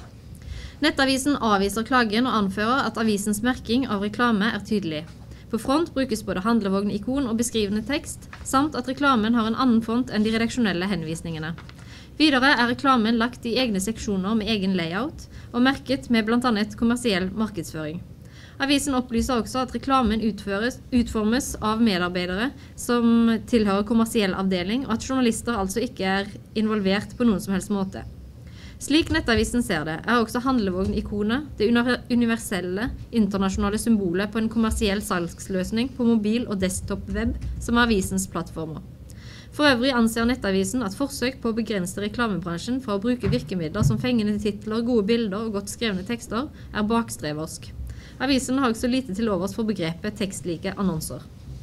F: Nettavisen avviser klagen og anfører at avisens merking av reklame tydelig. På front brukes både handlevogn-ikon og beskrivende tekst, samt at reklamen har en annen font enn de redaksjonelle henvisningene. Videre reklamen lagt i egne seksjoner med egen layout, og merket med blant annet kommersiell markedsføring. Avisen opplyser også at reklamen utformes av medarbeidere som tilhører kommersiell avdeling, og at journalister altså ikke involvert på noen som helst måte. Slik Nettavisen ser det, også handlevogn-ikonet det universelle, internasjonale symbolet på en kommersiell salgsløsning på mobil- og desktop-web som avisens plattformer. For øvrig anser Nettavisen at forsøk på å begrense reklamebransjen fra å bruke virkemidler som fengende titler, gode bilder og godt skrevne tekster bakstreversk. Avisen har også lite til overs for begrepet tekstlike annonser.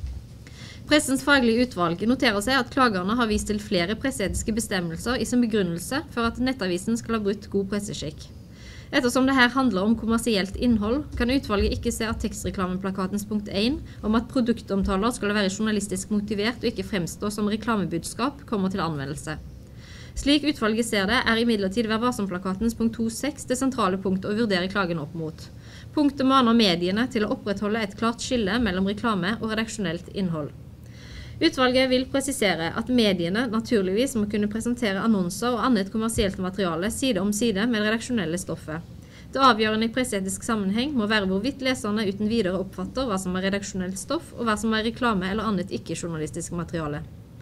F: Pressens faglige utvalg noterer seg at klagerne har vist til flere presseetiske bestemmelser i sin begrunnelse for at Nettavisen skal ha brutt god presseskikk. Ettersom det her handler om kommersielt innhold, kan utvalget ikke se at tekstreklameplakatens punkt 1 om at produktomtaler skal være journalistisk motivert og ikke fremstå som reklamebudskap kommer til anvendelse. Slik utvalget ser det, imidlertid Vær varsom-plakatens punkt 2.6 det sentrale punktet å vurdere klagen opp mot. Punktet maner mediene til å opprettholde et klart skille mellom reklame og redaksjonelt innhold. Utvalget vil presisere at mediene naturligvis må kunne presentere annonser og annet kommersielt materiale side om side med redaksjonelle stoffet. Det avgjørende i presseetisk sammenheng må være hvorvidt leserne uten videre oppfatter hva som redaksjonelt stoff og hva som reklame eller annet ikke-journalistisk materiale.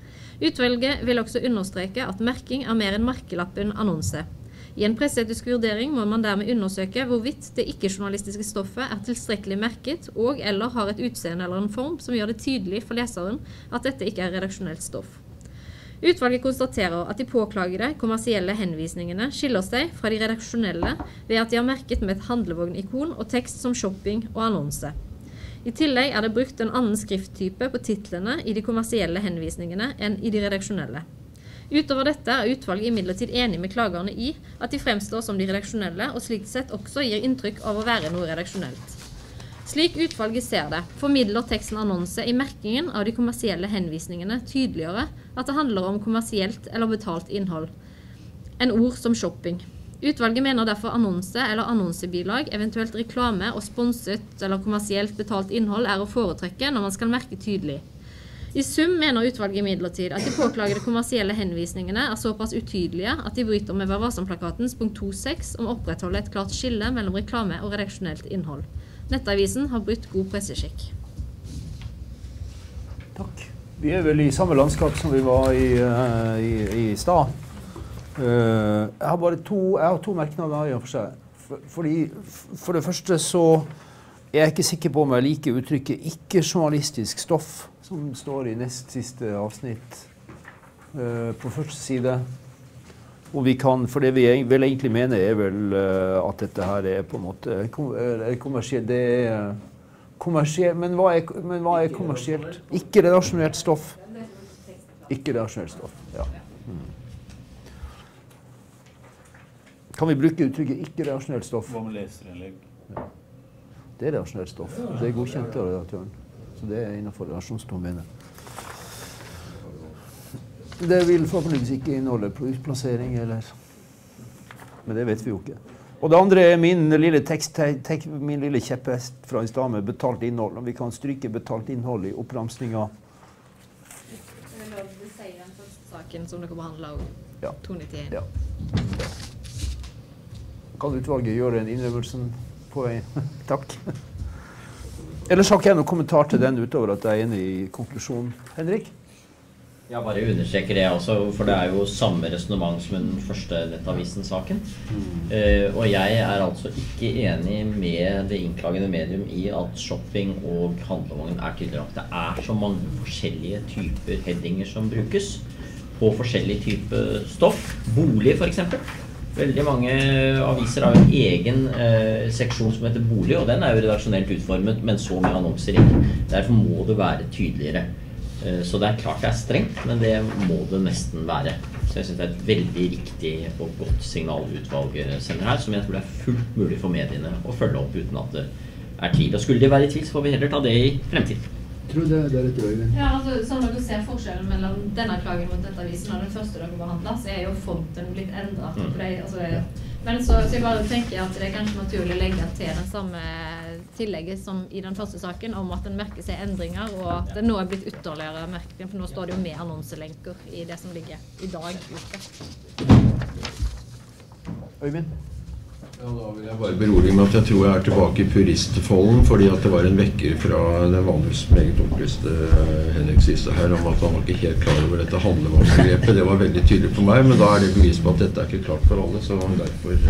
F: Utvalget vil også understreke at merking mer enn merkelappen annonse. I en presseetisk vurdering må man dermed undersøke hvorvidt det ikke-journalistiske stoffet tilstrekkelig merket og eller har et utseende eller en form som gjør det tydelig for leseren at dette ikke redaksjonelt stoff. Utvalget konstaterer at de påklagede kommersielle henvisningene skiller seg fra de redaksjonelle ved at de har merket med et handlevogn-ikon og tekst som shopping og annonse. I tillegg det brukt en annen skrifttype på titlene i de kommersielle henvisningene enn i de redaksjonelle. Utover dette utvalget imidlertid enig med klagerne i at de fremstår som de redaksjonelle og slikt sett også gir inntrykk av å være noe redaksjonelt. Slik utvalget ser det, formidler teksten annonse i merkingen av de kommersielle henvisningene tydeligere at det handler om kommersielt eller betalt innhold, enn ord som shopping. Utvalget mener derfor annonse eller annonsebilag, eventuelt reklame og sponset eller kommersielt betalt innhold å foretrekke når man skal merke tydelig. I sum mener utvalget imidlertid at de påklagede kommersielle henvisningene såpass utydelige at de bryter med Vær varsom-plakatens punkt 2.6 om å opprettholde et klart skille mellom reklame og redaksjonelt innhold. Nettavisen har brutt god presseskikk.
A: Takk. Vi vel i samme landskap som vi var i stad. Jeg har to merknader i og for seg. For det første så er jeg ikke sikker på om jeg liker uttrykket ikke-journalistisk stoff, som står i nest siste avsnitt på første side. Og vi kan, for det vi vel egentlig mener vel at dette her på en måte kommersielt. Det kommersielt, men hva er kommersielt? Ikke-redaksjonelt stoff. Ikke-redaksjonelt stoff, ja. Kan vi bruke uttrykket ikke-redaksjonelt stoff?
B: Hva med leserinnlegg?
A: Ja. Det redaksjonelt stoff. Det godkjent av redaktøren. Så det innenfor redaksjonsdomenet. Det vil forhåpentligvis ikke inneholde utplassering, eller... Men det vet vi jo ikke. Og det andre min lille min lille kjepphest fra I sted med betalt innhold. Om vi kan stryke betalt innhold I oppramsninga.
F: Det lov å si den første saken som dere behandler også.
A: Ja.
F: 291.
A: Ja. Kan utvalget gjøre en innrømmelsen på en? Takk. Ellers har ikke jeg noen kommentar til den utover at jeg enig I konklusjonen. Henrik?
H: Ja, bare understreker det også, for det jo samme resonemang som den første Nettavisen-saken. Og jeg altså ikke enig med det innklagende medium I at shopping og handlevogn tydeligere. Det så mange forskjellige typer headinger som brukes på forskjellig type stoff. Bolig for eksempel. Veldig mange aviser har en egen seksjon som heter bolig, og den jo redaksjonelt utformet, men så med annonser ikke. Derfor må det være tydeligere. Så det klart det strengt, men det må det nesten være. Så jeg synes det et veldig riktig og godt signalutvalg sender her, som jeg tror det fullt mulig for mediene å følge opp uten at det tvil. Og skulle det være I tvil, så får vi heller ta det I fremtiden.
A: Tror det rett I Øyvind?
F: Ja, altså, som dere ser forskjellen mellom denne klagen mot Nettavisen og den første dere behandlet, så jo fonten blitt endret. Men så jeg bare tenker at det kanskje naturlig å legge til den samme tillegget som I den første saken, om at den merker seg endringer, og at det nå blitt ytterligere merket, for nå står det jo med annonselenker I det som ligger I dag ute.
A: Øyvind?
E: Ja, da vil jeg bare berolige med at jeg tror jeg tilbake I puristfolden, fordi at det var en vekker fra den vanligvis meget opplyste Henrik siste her, om at han var ikke helt klar over dette handlevangsbegrepet. Det var veldig tydelig for meg, men da det bevis på at dette ikke klart for alle, så derfor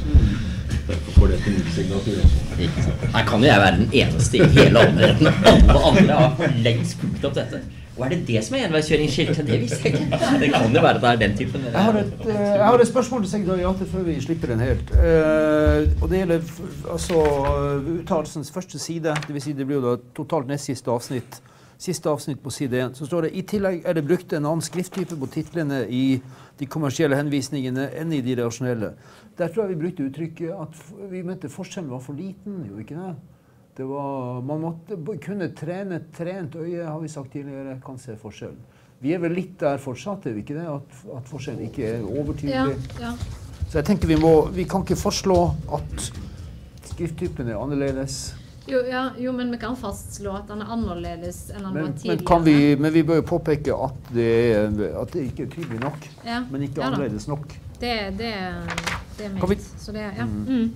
E: får dette min signatur.
H: Her kan jo jeg være den eneste I hele allmennheten. Alle andre har lengst fulgt opp dette. Og det det som enveiskjøringsskilt? Det visste jeg ikke. Det kan jo være det den typen.
A: Jeg har et spørsmål til sekretariatet før vi slipper den helt. Og det gjelder altså uttalelsens første side, det vil si det blir jo da totalt nest siste avsnitt på side 1. Så står det, I tillegg det brukt en annen skrifttype på titlene I de kommersielle henvisningene enn I de redaksjonelle. Der tror jeg vi brukte uttrykket at vi mente forskjellen var for liten, jo ikke det? Det var, man måtte kunne trent øye, har vi sagt tidligere, kan se forskjellen. Vi vel litt der fortsatt, vi ikke det? At forskjellen ikke overtydelig.
F: Ja.
A: Så jeg tenker vi kan ikke foreslå at skrifttypen annerledes.
F: Jo, men vi kan fastslå at den annerledes enn den var tidligere.
A: Men vi bør jo påpeke at det ikke tydelig nok, men ikke annerledes nok.
F: Det ment. Så det, ja.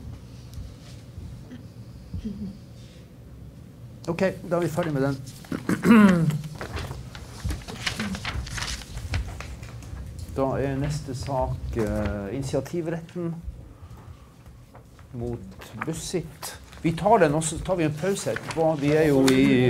A: Ok, da vi ferdig med den. Da neste sak initiativretten mot Bussit. Vi tar den, og så tar vi en pause etterpå. Vi jo I...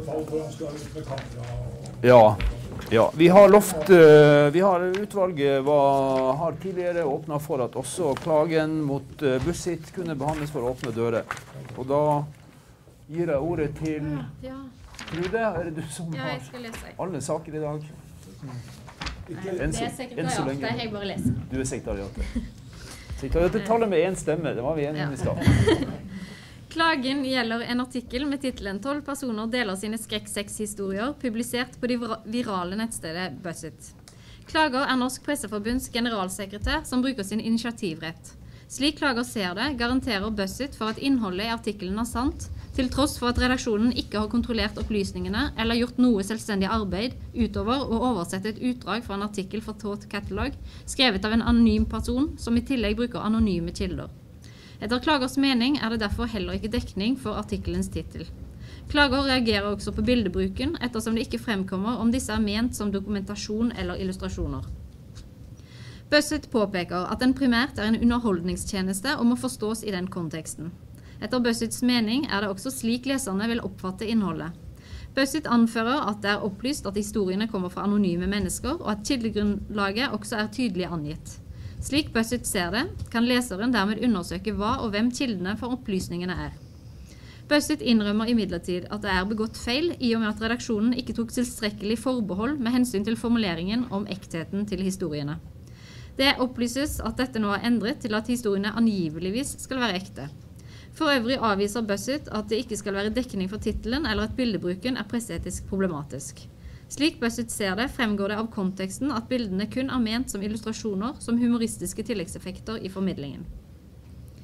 A: Ja, vi har lovt, utvalget har tidligere åpnet for at også klagen mot Bussit kunne behandles for åpne dører. Og da gir jeg ordet til Trude. Det du som har alle saker I dag?
F: Det sekretariatet, jeg bare leser.
A: Du sekretariatet. Sekretariatet taler med en stemme, det var vi enige I stad.
F: Klagen gjelder en artikkel med titelen 12 personer deler sine skrekk-sex-historier, publisert på det virale nettstedet BuzzIt. Klager Norsk Presseforbunds generalsekretær som bruker sin initiativrett. Slik klager ser det, garanterer BuzzIt for at innholdet I artikkelen sant, til tross for at redaksjonen ikke har kontrollert opplysningene eller gjort noe selvstendig arbeid utover å oversette et utdrag fra en artikkel fra Thought Catalog, skrevet av en anonym person som I tillegg bruker anonyme kilder. Etter klagers mening det derfor heller ikke dekning for artikkelens titel. Klager reagerer også på bildebruken, ettersom det ikke fremkommer om disse ment som dokumentasjon eller illustrasjoner. BuzzIt påpeker at den primært en underholdningstjeneste og må forstås I den konteksten. Etter BuzzIts mening det også slik leserne vil oppfatte innholdet. BuzzIt anfører at det opplyst at historiene kommer fra anonyme mennesker, og at kildegrunnlaget også tydelig angitt. Slik BuzzIt ser det, kan leseren dermed undersøke hva og hvem kildene for opplysningene BuzzIt innrømmer imidlertid at det begått feil I og med at redaksjonen ikke tok tilstrekkelig forbehold med hensyn til formuleringen om ektheten til historiene. Det opplyses at dette nå endret til at historiene angiveligvis skal være ekte. For øvrig avviser BuzzIt at det ikke skal være dekning for titelen eller at bildebruken presseetisk problematisk. Slik BuzzIt ser det, fremgår det av konteksten at bildene kun ment som illustrasjoner som humoristiske tilleggseffekter I formidlingen.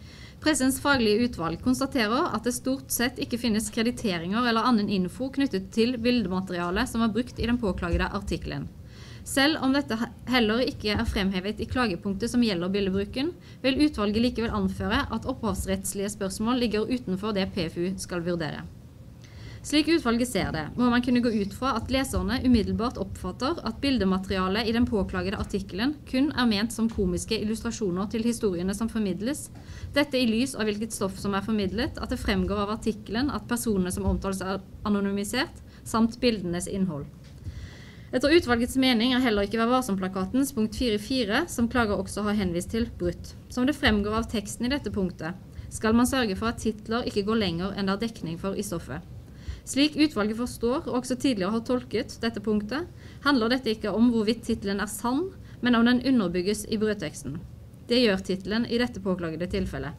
F: Pressens faglige utvalg konstaterer at det stort sett ikke finnes krediteringer eller annen info knyttet til bildematerialet som var brukt i den påklagede artikkelen. Selv om dette heller ikke er fremhevet i klagepunktet som gjelder bildebruken, vil utvalget likevel anføre at opphavsrettslige spørsmål ligger utenfor det PFU skal vurdere. Slik utvalget ser det, må man kunne gå ut fra at leserne umiddelbart oppfatter at bildematerialet i den påklagede artikkelen kun er ment som komiske illustrasjoner til historiene som formidles, dette i lys av hvilket stoff som er formidlet, at det fremgår av artikkelen at personene som omtales er anonymisert, samt bildenes innhold. Etter utvalgets mening er heller ikke Vær varsom-plakatens punkt 4.4, som klager også har henvist til, brutt. Som det fremgår av teksten i dette punktet, skal man sørge for at titler ikke går lenger enn det er dekning for i stoffet. Slik utvalget forstår, og også tidligere har tolket dette punktet, handler dette ikke om hvorvidt titlen er sann, men om den underbygges i brødteksten. Det gjør titlen i dette påklagede tilfellet.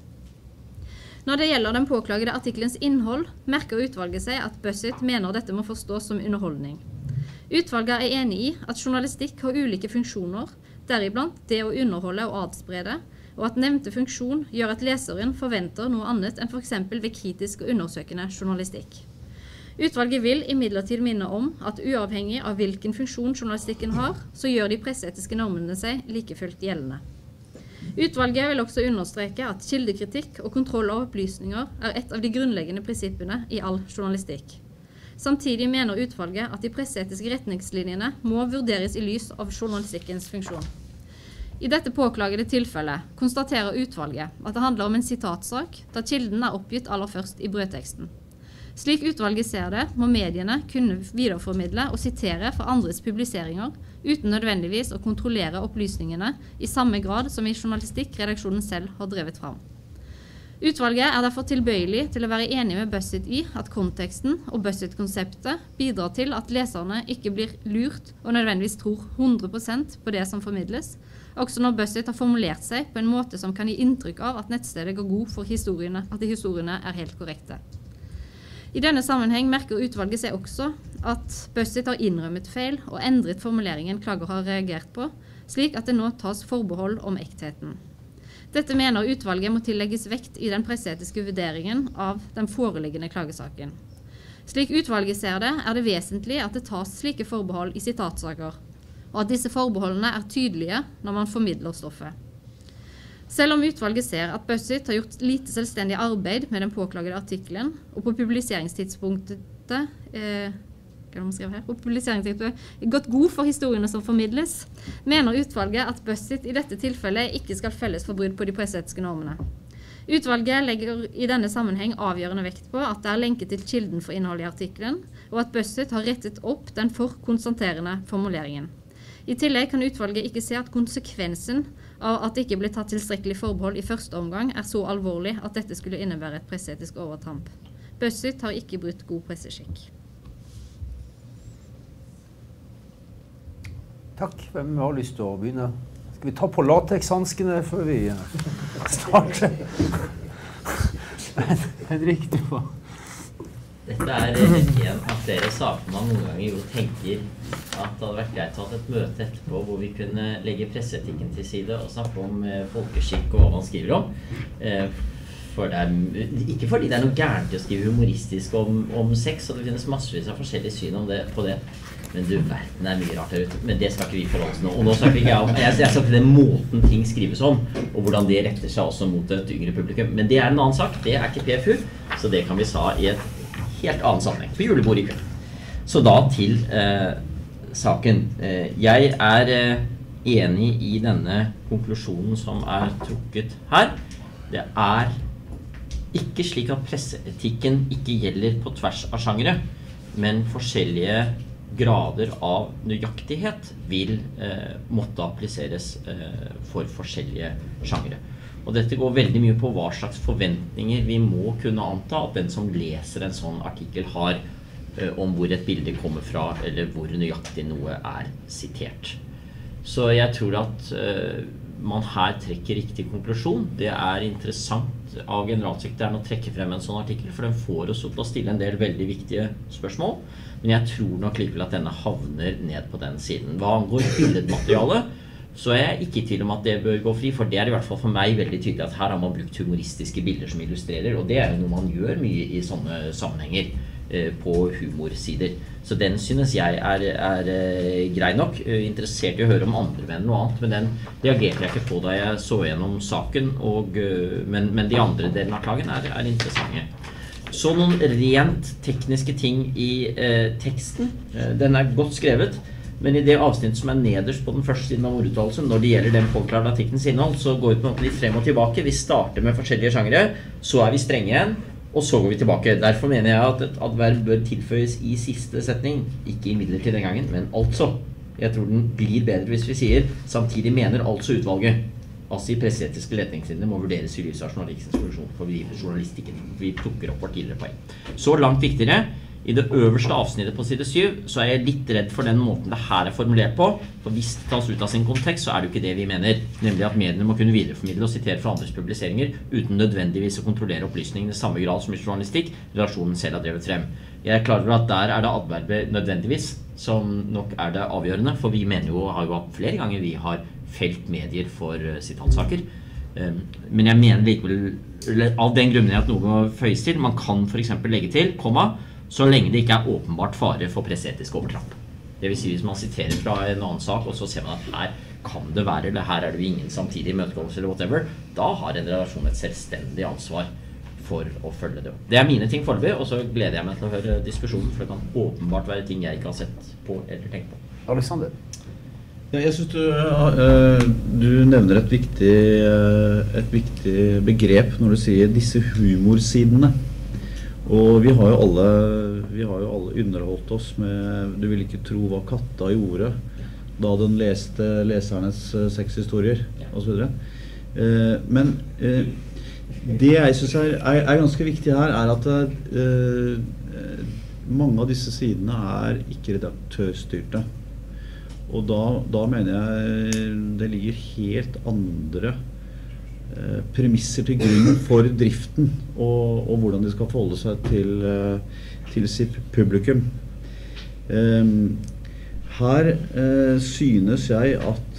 F: Når det gjelder den påklagede artikkelens innhold, merker utvalget seg at Buzzett mener dette må forstås som underholdning. Utvalget er enig i at journalistikk har ulike funksjoner, deriblant det å underholde og adsprede, og at nevnte funksjon gjør at leseren forventer noe annet enn for eksempel ved kritisk og undersøkende journalistikk. Utvalget vil imidlertid minne om at uavhengig av hvilken funksjon journalistikken har, så gjør de presseetiske normene seg likefullt gjeldende. Utvalget vil også understreke at kildekritikk og kontroll av opplysninger er et av de grunnleggende prinsippene i all journalistikk. Samtidig mener utvalget at de presseetiske retningslinjene må vurderes i lys av journalistikkens funksjon. I dette påklagede tilfellet konstaterer utvalget at det handler om en sitatsak, da kilden er oppgitt aller først i brødteksten. Slik utvalget ser det, må mediene kunne videreformidle og sitere fra andres publiseringer, uten nødvendigvis å kontrollere opplysningene i samme grad som i journalistikk redaksjonen selv har drevet fram. Utvalget er derfor tilbøyelig til å være enig med Buzzett i at konteksten og Buzzett-konseptet bidrar til at leserne ikke blir lurt og nødvendigvis tror 100% på det som formidles, også når Buzzett har formulert seg på en måte som kan gi inntrykk av at nettstedet går god for historiene, at historiene er helt korrekte. I denne sammenheng merker utvalget seg også at Buzzett har innrømmet feil og endret formuleringen klager har reagert på, slik at det nå tas forbehold om ektheten. Dette mener utvalget må tillegges vekt i den presseetiske vurderingen av den foreliggende klagesaken. Slik utvalget ser det, er det vesentlig at det tas slike forbehold i sitatsaker, og at disse forbeholdene er tydelige når man formidler stoffet. Selv om utvalget ser at Buzzett har gjort lite selvstendig arbeid med den påklagede artikkelen, og på publiseringstidspunktet gått god for historiene som formidles, mener utvalget at Buzzett i dette tilfellet ikke skal felles for brudd på de presseetiske normene. Utvalget legger i denne sammenheng avgjørende vekt på at det er lenket til kilden for innholdet i artikkelen, og at Buzzett har rettet opp den for konstaterende formuleringen. I tillegg kan utvalget ikke se at konsekvensen av at det ikke ble tatt tilstrekkelig forbehold i første omgang er så alvorlig at dette skulle innebære et presseetisk overtramp. Buzzett har ikke brutt god presseskikk.
A: Takk. Hvem har lyst til å begynne? Skal vi ta på latekshanskene før vi starter? Henrik, du får.
H: Dette er en av flere saker man noen ganger jo tenker at det hadde vært greit å ha et møte etterpå hvor vi kunne legge presseetikken til side og snakke om folkeskikk og hva man skriver om. For det er, ikke fordi det er noe gærent å skrive humoristisk om sex, og det finnes massevis av forskjellige syn om det, på det. Men du, verden er mye rart her ute. Men det skal ikke vi forholde oss nå. Og nå snakker ikke jeg om, jeg snakker den måten ting skrives om, og hvordan det retter seg også mot et yngre publikum. Men det er en annen sak, det er ikke PFU, så det kan vi sa i et helt annen sammenheng, på julebordet i kveld. Så da til saken. Jeg er enig i denne konklusjonen som er trukket her. Det er ikke slik at presseetikken ikke gjelder på tvers av sjangere, men forskjellige grader av nøyaktighet vil måtte appliseres for forskjellige sjangere. Og dette går veldig mye på hva slags forventninger vi må kunne anta at den som leser en sånn artikkel har om hvor et bilde kommer fra, eller hvor nøyaktig noe er sitert. Så jeg tror at man her trekker riktig konklusjon. Det er interessant av generalsekretæren å trekke frem en sånn artikkel, for den får oss til å stille en del veldig viktige spørsmål. Men jeg tror nok likevel at denne havner ned på den siden. Hva angår billedmaterialet, så jeg ikke i tvil om at det bør gå fri, for det I hvert fall for meg veldig tydelig at her har man brukt humoristiske bilder som illustrerer, og det jo noe man gjør mye I sånne sammenhenger på humorsider. Så den synes jeg grei nok. Interessert I å høre om andre mener noe annet, men den reagerte jeg ikke på da jeg så gjennom saken, men de andre delene av klagen interessante. Så noen rent tekniske ting I teksten. Den godt skrevet, men I det avsnittet som nederst på den første siden av orduttalelsen, når det gjelder den påklarte artiklens innhold, så går vi på en måte litt frem og tilbake. Vi starter med forskjellige sjangere, så vi strenge igjen, og så går vi tilbake. Derfor mener jeg at et adverb bør tilføyes I siste setning, ikke imidlertid den gangen, men altså. Jeg tror den blir bedre hvis vi sier, samtidig mener altså utvalget. Altså I presseetiske letningslinjer må vurderes I lys av journalistisk funksjon for journalistikken. Vi plukker opp vårt tidligere poeng. Så langt viktigere. I det øverste avsnittet på side 7 så jeg litt redd for den måten det her formulert på, for hvis det tas ut av sin kontekst så det jo ikke det vi mener, nemlig at mediene må kunne videreformidle og sitere fra andres publiseringer uten nødvendigvis å kontrollere opplysningene I samme grad som I journalistikk redaksjonen selv har drevet frem. Jeg klarer at der det adverbet nødvendigvis som nok det avgjørende, for vi mener jo, har jo hatt flere ganger vi har felt medier for sitatsaker, men jeg mener likevel av den grunnen at noe må føyes til, man kan for eksempel legge til, komma, så lenge det ikke åpenbart fare for presseetisk overtramp. Det vil si hvis man siterer fra en annen sak, og så ser man at her kan det være, eller her det jo ingen samtidig møtegåelse eller whatever, da har en redaksjon et selvstendig ansvar for å følge det. Det mine ting foreløpig, og så gleder jeg meg til å høre diskusjonen, for det kan åpenbart være ting jeg ikke har sett på eller tenkt på.
A: Alexander?
B: Ja, jeg synes du nevner et viktig begrep når du sier disse humorsidene. Og vi har jo alle underholdt oss med «Du vil ikke tro hva katta gjorde» da den leste lesernes sexhistorier og så videre. Men det jeg synes ganske viktig her at mange av disse sidene ikke redaktørstyrte. Og da mener jeg det ligger helt andre premisser til grunn for driften og hvordan de skal forholde seg til sitt publikum. Her synes jeg at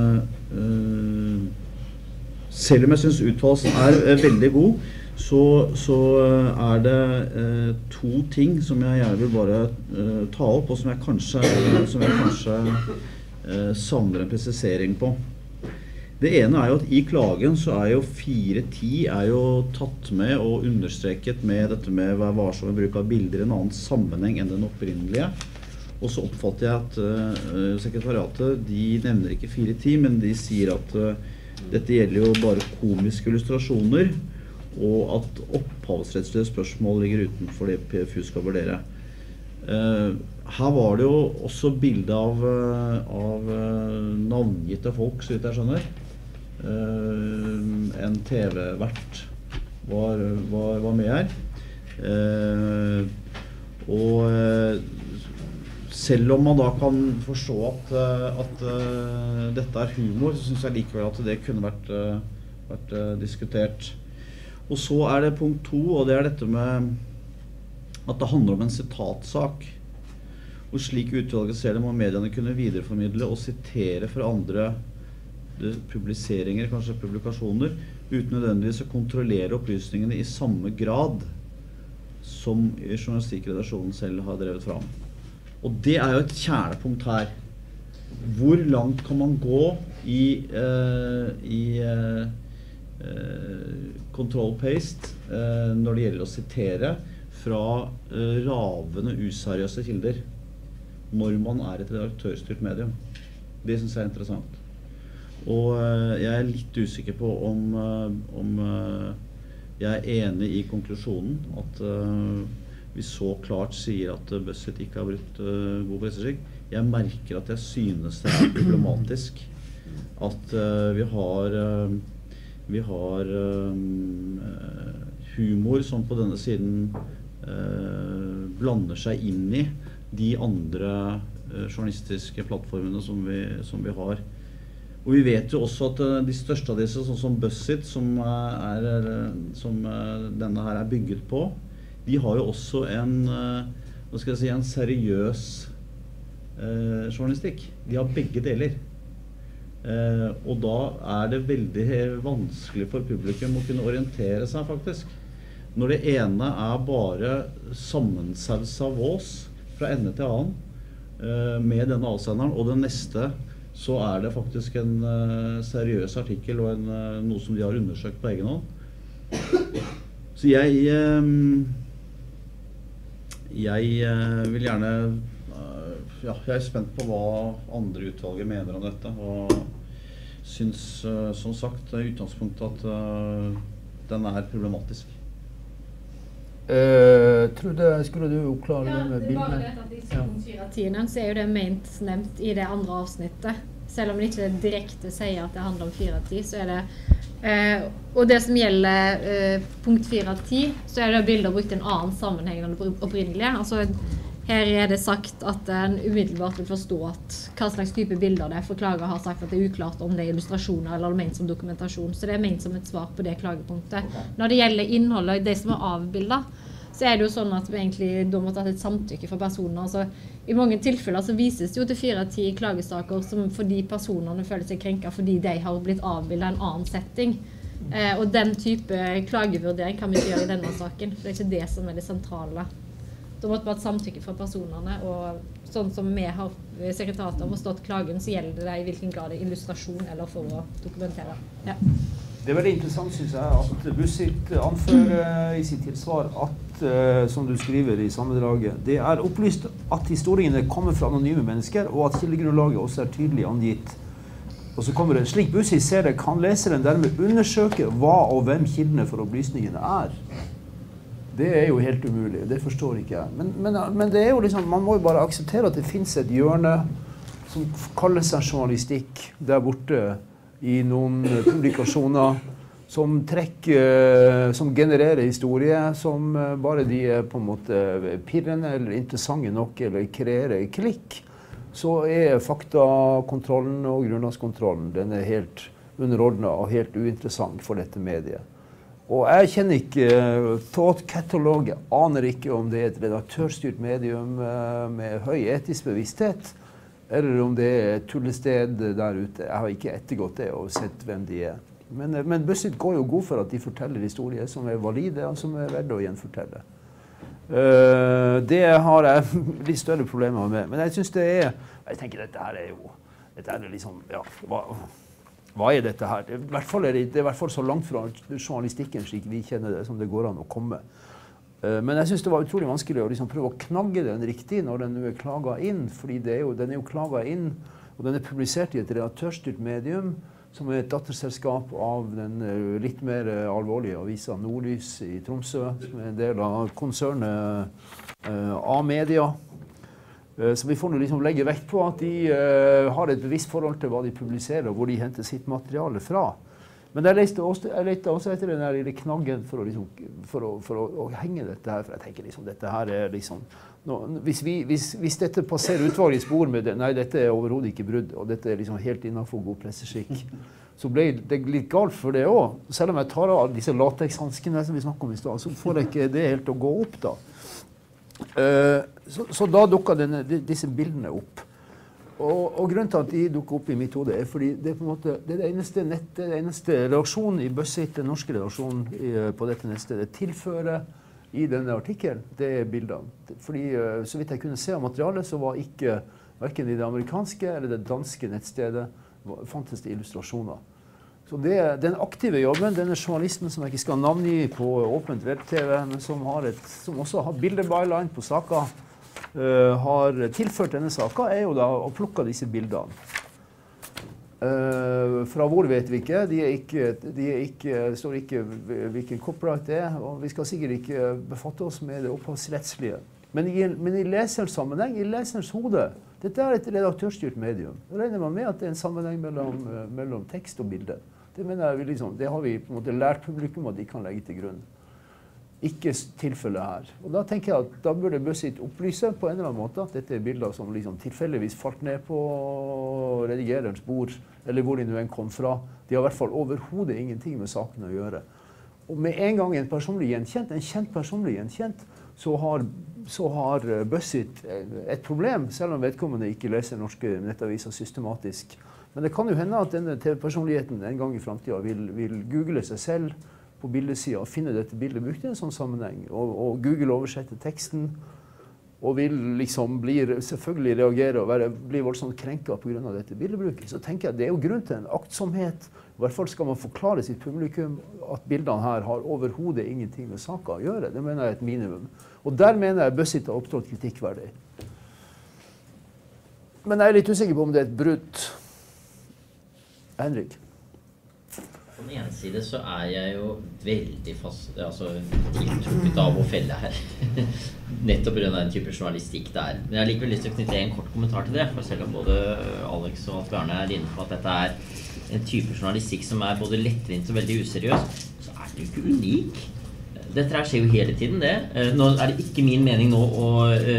B: selv om jeg synes utvalgelsen veldig god, så det to ting som jeg gjerne vil bare ta opp, og som jeg kanskje savner en presisering på. Det ene jo at I klagen så jo 4.10 jo tatt med og understreket med dette med å være varsom med bruk av bilder I en annen sammenheng enn den opprinnelige. Og så oppfatter jeg at sekretariatet, de nevner ikke 4.10, men de sier at dette gjelder jo bare komiske illustrasjoner, og at opphavsrettslige spørsmål ligger utenfor det PFU skal vurdere. Her var det jo også bilde av navngitte folk, så vidt jeg skjønner. En TV-vert var med her. Og selv om man da kan forstå at dette humor, så synes jeg likevel at det kunne vært diskutert. Og så det punkt 2, og det dette med at det handler om en sitatsak. Og slik utvalget ser det, må mediene kunne videreformidle og sitere fra andre publiseringer, kanskje publikasjoner, uten nødvendigvis å kontrollere opplysningene I samme grad som journalistikkredaksjonen selv har drevet fram. Og det jo et kjernepunkt her. Hvor langt kan man gå I control-paste når det gjelder å sitere fra ravende useriøse kilder når man et redaktørstyrt medium? Det synes jeg interessant. Og jeg litt usikker på om jeg enig I konklusjonen at vi så klart sier at BuzzFeed ikke har brutt god presseskikk. Jeg merker at jeg synes det problematisk at vi har humor som på denne siden blander seg inn I de andre journalistiske plattformene som vi har. Og vi vet jo også at de største av disse, sånn som BuzzFeed, som denne her bygget på, de har jo også en seriøs journalistikk. De har begge deler. Og da det veldig vanskelig for publikum å kunne orientere seg faktisk. Når det ene bare sammensausa vås fra ende til annen med denne avsenderen, og den neste så det faktisk en seriøs artikkel og noe som de har undersøkt på egen hånd. Så jeg vil gjerne jeg spent på hva andre utvalget mener om dette, og synes som sagt i utgangspunktet at den problematisk.
A: Trude, skulle du oppklare det med bildene?
J: Ja, det at disse punkt 4-10-ene, så jo det nevnt i det andre avsnittet. Selv om det ikke direkte sier at det handler om 4-10, så det og det som gjelder punkt 4-10, så det bilder brukt i en annen sammenheng enn det opprinnelige. Altså, her det sagt at en umiddelbart vil forstå at hva slags type bilder det for klager har sagt at det uklart om det illustrasjoner eller det ment som dokumentasjon. Så det ment som et svar på det klagepunktet. Når det gjelder innholdet, det som avbildet, så det jo sånn at vi egentlig da må ta et samtykke fra personer. Altså, i mange tilfeller så vises det jo til 4-10 klagesaker som fordi personene føler seg krenket fordi de har blitt avbildet en annen setting. Og den type klagevurdering kan vi ikke gjøre i denne saken, for det ikke det som det sentrale. Da måtte vi ha et samtykke fra personene, og sånn som vi har sekretariatet har forstått klagen, så gjelder det i hvilken grad det illustrasjon eller for å dokumentere. Ja.
A: Det veldig interessant, synes jeg, at Bussitt anfører i sitt tilsvar at, som du skriver i sammendraget, det opplyst at historiene kommer fra anonyme mennesker, og at kildegrunnlaget også tydelig angitt. Og så kommer det, slik Bussitt ser det, kan leseren dermed undersøke hva og hvem kildene for opplysningene Det jo helt umulig, det forstår ikke jeg. Men det jo liksom, man må jo bare akseptere at det finnes et hjørne som kaller seg journalistikk der borte i noen publikasjoner som som genererer historier som bare de på en måte pirrende eller interessante nok eller kreerer klikk, så faktakontrollen og grunnlagskontrollen den helt underordnet og helt uinteressant for dette mediet. Og jeg kjenner ikke Thought Catalog, aner ikke om det et redaktørstyrt medium med høy etisk bevissthet, eller om det et tullested der ute. Jeg har ikke ettergått det og sett hvem de Men Bussitt går jo god for at de forteller historier som valide og som verdt å gjenfortelle. Det har jeg litt større problemer med. Men jeg synes jeg tenker dette her dette liksom, ja, hva dette her? Det i hvert fall så langt fra journalistikken slik vi kjenner det som det går an å komme. Men jeg synes det var utrolig vanskelig å liksom prøve å knagge den riktig når den nå klaget inn, fordi den jo klaget inn, og den publisert i et redaktørstyrt medium, som et datterselskap av den litt mer alvorlige avisa Nordlys i Tromsø, som en del av konsernet A-media. Så vi får nå liksom legge vekt på at de har et bevisst forhold til hva de publiserer, og hvor de henter sitt materiale fra. Men jeg lette også etter den der lille knaggen for å henge dette her, for jeg tenker liksom, dette her liksom, hvis dette passerer utvalgets spor med det, nei, dette overhodet ikke brudd, og dette liksom helt innenfor god presseskikk, så ble det litt galt for det også. Selv om jeg tar av disse latexhanskene som vi snakket om i sted, så får jeg ikke det helt å gå opp da. Så da dukket disse bildene opp. Og grunnen til at de dukker opp i mitt hode fordi det på en måte, det eneste redaksjonen i Bussitt, den norske redaksjonen på dette nettstedet, tilfører i denne artikkelen, det bildene. Fordi så vidt jeg kunne se av materialet, så var ikke hverken i det amerikanske eller det danske nettstedet fantes det illustrasjoner. Så den aktive jobben, denne journalisten som jeg ikke skal navngi på åpent web-TV, men som også har bildebyline på saker, har tilført denne saken, jo da å plukke disse bildene. Fra hvor vet vi ikke, det står ikke hvilken copyright det og vi skal sikkert ikke befatte oss med det opphavsrettslige. Men i leserens sammenheng, i leserens hode, dette et redaktørstyrt medium. Da regner man med at det en sammenheng mellom tekst og bilde. Det mener jeg liksom, det har vi på en måte lært publikum at de kan legge til grunn. Ikke tilfellet her. Og da tenker jeg at da burde Bussitt opplyse på en eller annen måte at dette bilder som liksom tilfeldigvis falt ned på redigererens bord, eller hvor de nå en kom fra. De har i hvert fall overhodet ingenting med saken å gjøre. Og med en gang en kjent personlig gjenkjent, så har Bussitt et problem, selv om vedkommende ikke leser norske nettaviser systematisk. Men det kan jo hende at denne TV-personligheten en gang i fremtiden vil google seg selv på bildesiden og finne dette bildet brukt i en sånn sammenheng, og Google oversetter teksten, og vil liksom selvfølgelig reagere og bli voldsomt krenket på grunn av dette bildebruket. Så tenker jeg det er jo grunn til en aktsomhet. I hvert fall skal man forklare sitt publikum at bildene her har overhodet ingenting med saken å gjøre. Det mener jeg er et minimum. Og der mener jeg Bøssit har opptrådt kritikkverdig. Men jeg er litt usikker på om det er et brudd. Henrik?
H: På den ene side så er jeg jo veldig tiltrukket av å felle her. Nettopp på grunn av den type journalistikk det er. Men jeg har likevel lyst til å knytte en kort kommentar til det. For selv om både Alex og Alf Bjarne er inne på at dette er en type journalistikk som er både lettvint og veldig useriøs, så er det jo ikke unik. Dette her skjer jo hele tiden det. Nå er det ikke min mening nå å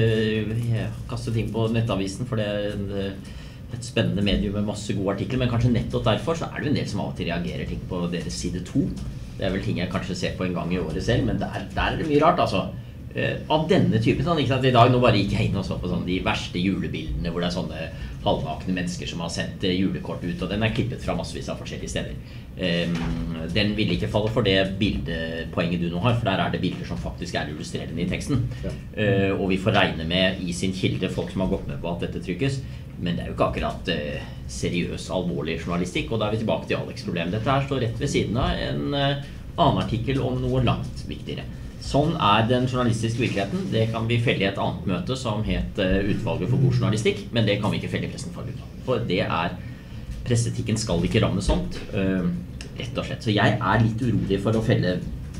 H: kaste ting på Nettavisen, for det er et spennende medium med masse gode artikler, men kanskje nettopp derfor så er det jo en del som av og til reagerer ting på deres side 2. Det er vel ting jeg kanskje ser på en gang i året selv, men der er det mye rart, altså. Av denne typen, sånn, ikke sant? I dag nå bare gikk jeg inn og så på sånn, de verste julebildene hvor det er sånne halvnakne mennesker som har sendt julekort ut, og den er klippet fra massevis av forskjellige steder. Den vil ikke falle for det bildepoenget du nå har, for der er det bilder som faktisk er illustrerende i teksten. Og vi får regne med i sin kilde folk som har gått med på at dette trykkes. Men det er jo ikke akkurat seriøs, alvorlig journalistikk, og da er vi tilbake til Alex' problem. Dette her står rett ved siden av en annen artikkel om noe langt viktigere. Sånn er den journalistiske virkeligheten. Det kan vi felle i et annet møte som het Utvalget for god journalistikk, men det kan vi ikke felle i pressen for. For det er, pressetikken skal ikke ramme sånt, rett og slett. Så jeg er litt urolig for å felle,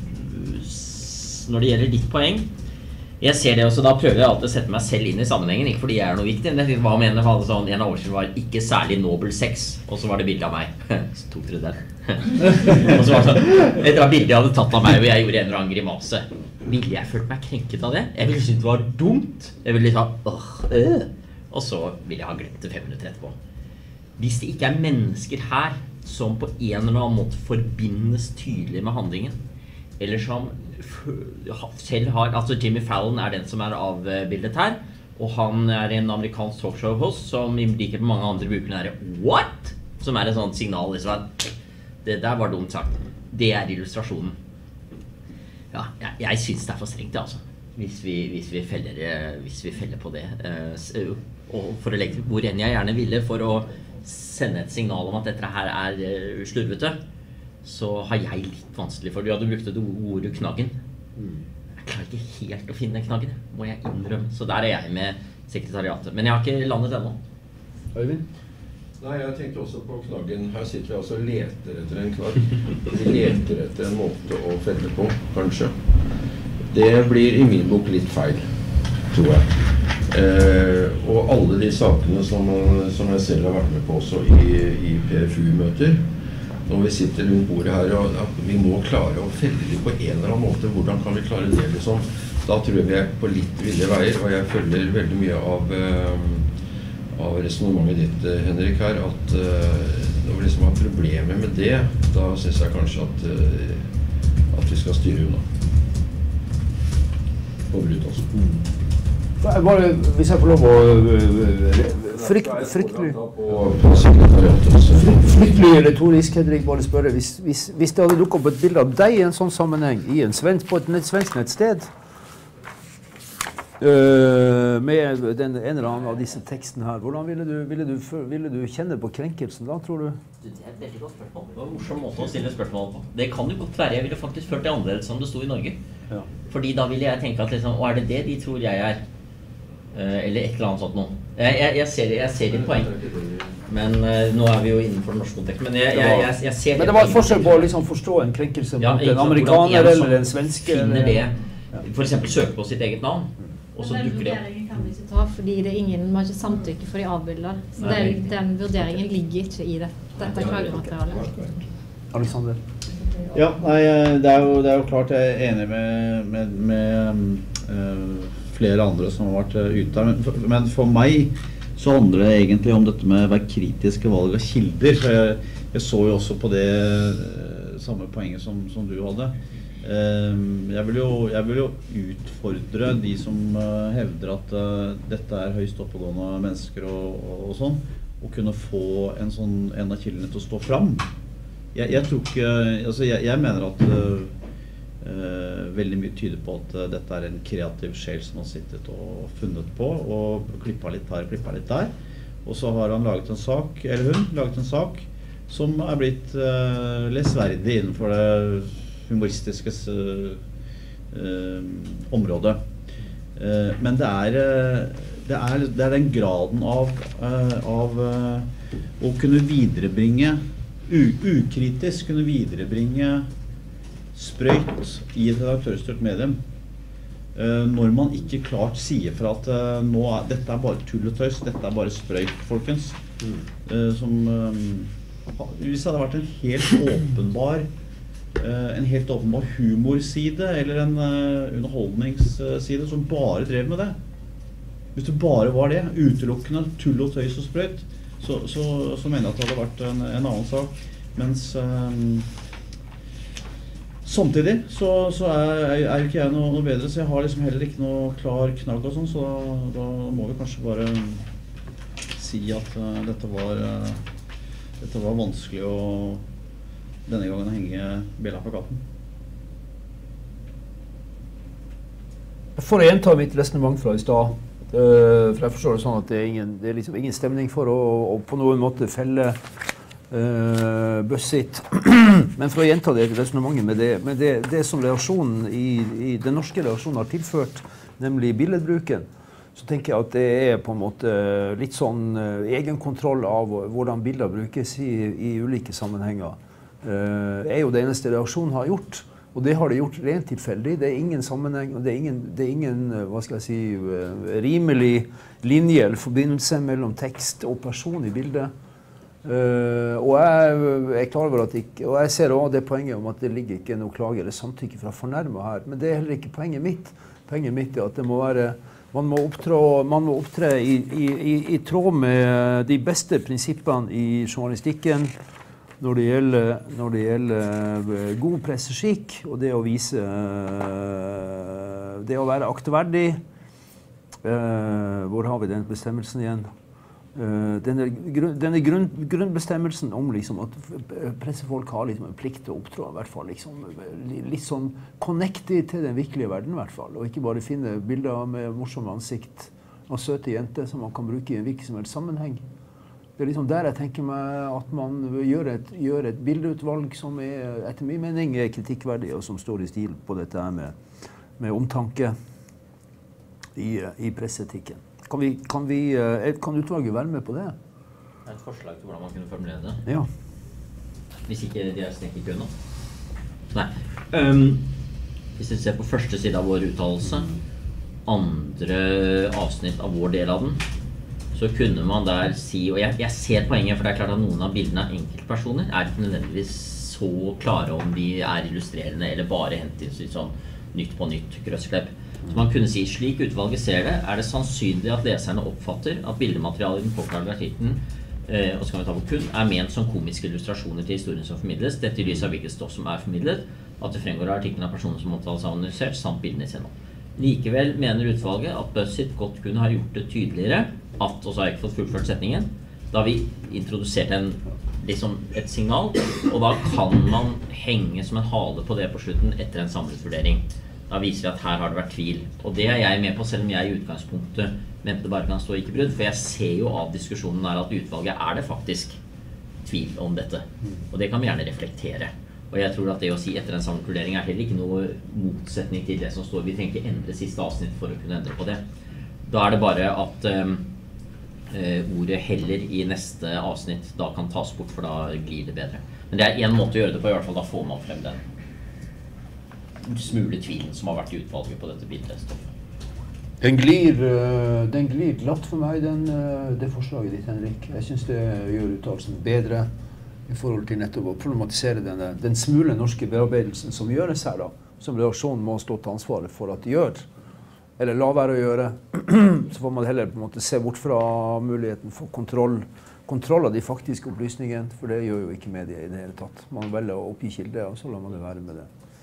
H: når det gjelder ditt poeng. Jeg ser det også, da prøver jeg alltid å sette meg selv inn i sammenhengen, ikke fordi jeg er noe viktig, men hva mener jeg sånn, en av årsiden var ikke særlig nobel sex, og så var det bildet av meg. Så tok dere den. Og så var det sånn, det var bildet jeg hadde tatt av meg, og jeg gjorde en eller annen grimase. Ville jeg følt meg krenket av det? Jeg ville synes det var dumt. Jeg ville liksom, og så ville jeg ha glemt det 5 minutter etterpå. Hvis det ikke er mennesker her, som på en eller annen måte forbindes tydelig med handlingen, eller som selv har, altså Jimmy Fallon er den som er avbildet her, og han er en amerikansk talkshow-host som i likhet med mange andre bruker den her what? Som er et sånt signal liksom at det der var dumt sagt. Det er illustrasjonen. Ja, jeg synes det er for strengt det altså. Hvis vi feller på det. Og for å legge til hvor enn jeg gjerne ville for å sende et signal om at dette her er slurvete, så har jeg litt vanskelig for det. Du hadde brukt det ordet knaggen. Jeg klarer ikke helt å finne knaggen, må jeg innrømme. Så der er jeg med sekretariatet. Men jeg har ikke landet ennå.
A: Øyvind?
E: Nei, jeg tenkte også på knaggen. Her sitter vi altså og leter etter en knagg. Vi leter etter en måte å felle på, kanskje. Det blir i min bok litt feil, tror jeg. Og alle de sakene som jeg selv har vært med på også i PFU-møter, når vi sitter rundt bordet her, og vi må klare å felle dem på en eller annen måte. Hvordan kan vi klare det, liksom? Da tror jeg vi er på litt ville veier, og jeg følger veldig mye av resonemanget ditt, Henrik, her, at når vi liksom har problemer med det, da synes jeg kanskje at vi skal styre unna. Over ut også.
A: Hvis jeg får lov å fryktelig retorisk, Henrik, bare spørre, hvis det hadde dukket opp et bilde av deg i en sånn sammenheng, på et svensk nettsted, med en eller annen av disse tekstene her, hvordan ville du kjenne på krenkelsen da, tror du?
H: Det er et veldig godt spørsmål. Det var en morsom måte å stille spørsmål på. Det kan jo godt være, jeg ville faktisk følt det annerledes som det stod i Norge. Ja. Fordi da ville jeg tenke at liksom, er det de tror jeg er? Eller et eller annet sånt noe. Jeg ser ditt poeng. Men nå er vi jo innenfor den norske kontekst. Men jeg ser det.
A: Men det var et forskjell på å liksom forstå en krenkelse mot en amerikaner eller en svenske.
H: Finner det, for eksempel søke på sitt eget navn, og så dukker det opp.
J: Den vurderingen kan vi ikke ta, fordi det er ingen, man har ikke samtykke for de avbilder. Så den vurderingen ligger ikke i dette klagematerialet.
A: Alexander?
B: Ja, nei, det er jo klart jeg er enig med flere andre som har vært ute her, men for meg så handler det egentlig om dette med å være kritiske valg av kilder. Jeg så jo også på det samme poenget som du hadde. Jeg vil jo utfordre de som hevder at dette er høyst oppegående mennesker og sånn, å kunne få en av kildene til å stå fram. Jeg tror ikke, altså jeg mener at veldig mye tyder på at dette en kreativ sjel som har sittet og funnet på, og klippet litt her, klippet litt der. Og så har han laget en sak, eller hun, laget en sak, som blitt lesverdig innenfor det humoristiske området. Men det den graden av å kunne viderebringe, ukritisk kunne viderebringe sprøyt i et redaktørstyrt medium, når man ikke klart sier for at dette bare tull og tøys, dette bare sprøyt, folkens. Hvis det hadde vært en helt åpenbar humorside eller en underholdningsside som bare drev med det, hvis det bare var det, utelukkende tull og tøys og sprøyt, så mener jeg at det hadde vært en annen sak. Mens samtidig så ikke jeg noe bedre, så jeg har liksom heller ikke noe klar knagg og sånn, så da må vi kanskje bare si at dette var vanskelig å denne gangen henge bjella på katten.
A: For å gjenta mitt resonemang fra I stad, for jeg forstår det sånn at det liksom ingen stemning for å på noen måte felle Buzzit. Men for å gjenta det resonemanget med det som reaksjonen i den norske reaksjonen har tilført, nemlig billedbruken, så tenker jeg at det på en måte litt sånn egenkontroll av hvordan bilder brukes i ulike sammenhenger. Jo det eneste reaksjonen har gjort, og det har det gjort rent tilfeldig. Det ingen sammenheng, og det ingen hva skal jeg si, rimelig linje eller forbindelse mellom tekst og person i bildet. Og jeg klar over at ikke, og jeg ser også det poenget om at det ligger ikke noe klage eller samtykke fra fornærmet her, men det heller ikke poenget mitt. Poenget mitt at det må være man må opptre i tråd med de beste prinsippene i journalistikken når det gjelder god presseskikk, og det å vise det å være aktverdig. Hvor har vi den bestemmelsen igjen? Denne grunnbestemmelsen om liksom at pressefolk har liksom en plikt til å opptrå, I hvert fall liksom, litt sånn connected til den virkelige verden I hvert fall, og ikke bare finne bilder med morsomme ansikt av søte jenter som man kan bruke I en hvilken som helst sammenheng. Det liksom der jeg tenker meg at man gjør et bildeutvalg som etter min mening kritikkverdig, og som står I stil på dette her med omtanke I presseetikken. Kan utvalget være med på det?
H: Det et forslag til hvordan man kunne formulere det.
A: Ja.
H: Hvis ikke de snekket unna. Nei. Hvis vi ser på første side av vår uttalelse, andre avsnitt av vår del av den, så kunne man der si, og jeg ser poenget, for det klart at noen av bildene av enkeltpersoner ikke nødvendigvis så klare om de illustrerende, eller bare hentet inn sånn nytt på nytt grøssklepp. Så man kunne si, slik utvalget ser det, det sannsynlig at leserne oppfatter at bildematerialet I den påklagede artikkelen, og så kan vi ta på kun, ment som komiske illustrasjoner til historien som formidles, dette I lys av hvilket stoff som formidlet, at det fremgår av artikkelen av personer som omtales av analysert, samt bildene I scenen. Likevel mener utvalget at Buzzit godt kunne ha gjort det tydeligere at, og så har jeg ikke fått fullført setningen, da vi introduserte liksom et signal, og da kan man henge som en hale på det på slutten etter en samlet vurdering. Da viser vi at her har det vært tvil. Og det jeg med på, selv om jeg I utgangspunktet mente det bare kan stå ikke brudd, for jeg ser jo av diskusjonen der at utvalget det faktisk tvil om dette. Og det kan vi gjerne reflektere. Og jeg tror at det å si etter en samlet vurdering heller ikke noe motsetning til det som står. Vi trenger ikke endre siste avsnitt for å kunne endre på det. Da det bare at ordet heller I neste avsnitt da kan tas bort, for da glir det bedre. Men det en måte å gjøre det på, I hvert fall da får man frem den smule tvilen som har vært I utvalget på dette bildestoffet.
A: Den glir glatt for meg, det forslaget ditt, Henrik. Jeg synes det gjør uttalelsen bedre I forhold til nettopp å problematisere den smule norske bearbeidelsen som gjøres her da, som reaksjonen må stå til ansvaret for at de gjør, eller la være å gjøre. Så får man heller på en måte se bort fra muligheten for kontroll av de faktiske opplysningene, for det gjør jo ikke media I det hele tatt. Man velger å oppgi kilde, og så lar man det være med det.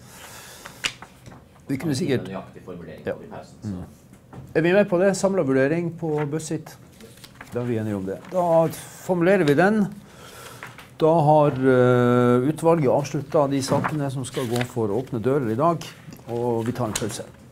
A: Vi kunne sikkert... Ja. Vi med på det? Samlet vurdering på Buzzit? Da er vi enige om det. Da formulerer vi den. Da har utvalget avsluttet de sakene som skal gå for åpne dører i dag, og vi tar en pause.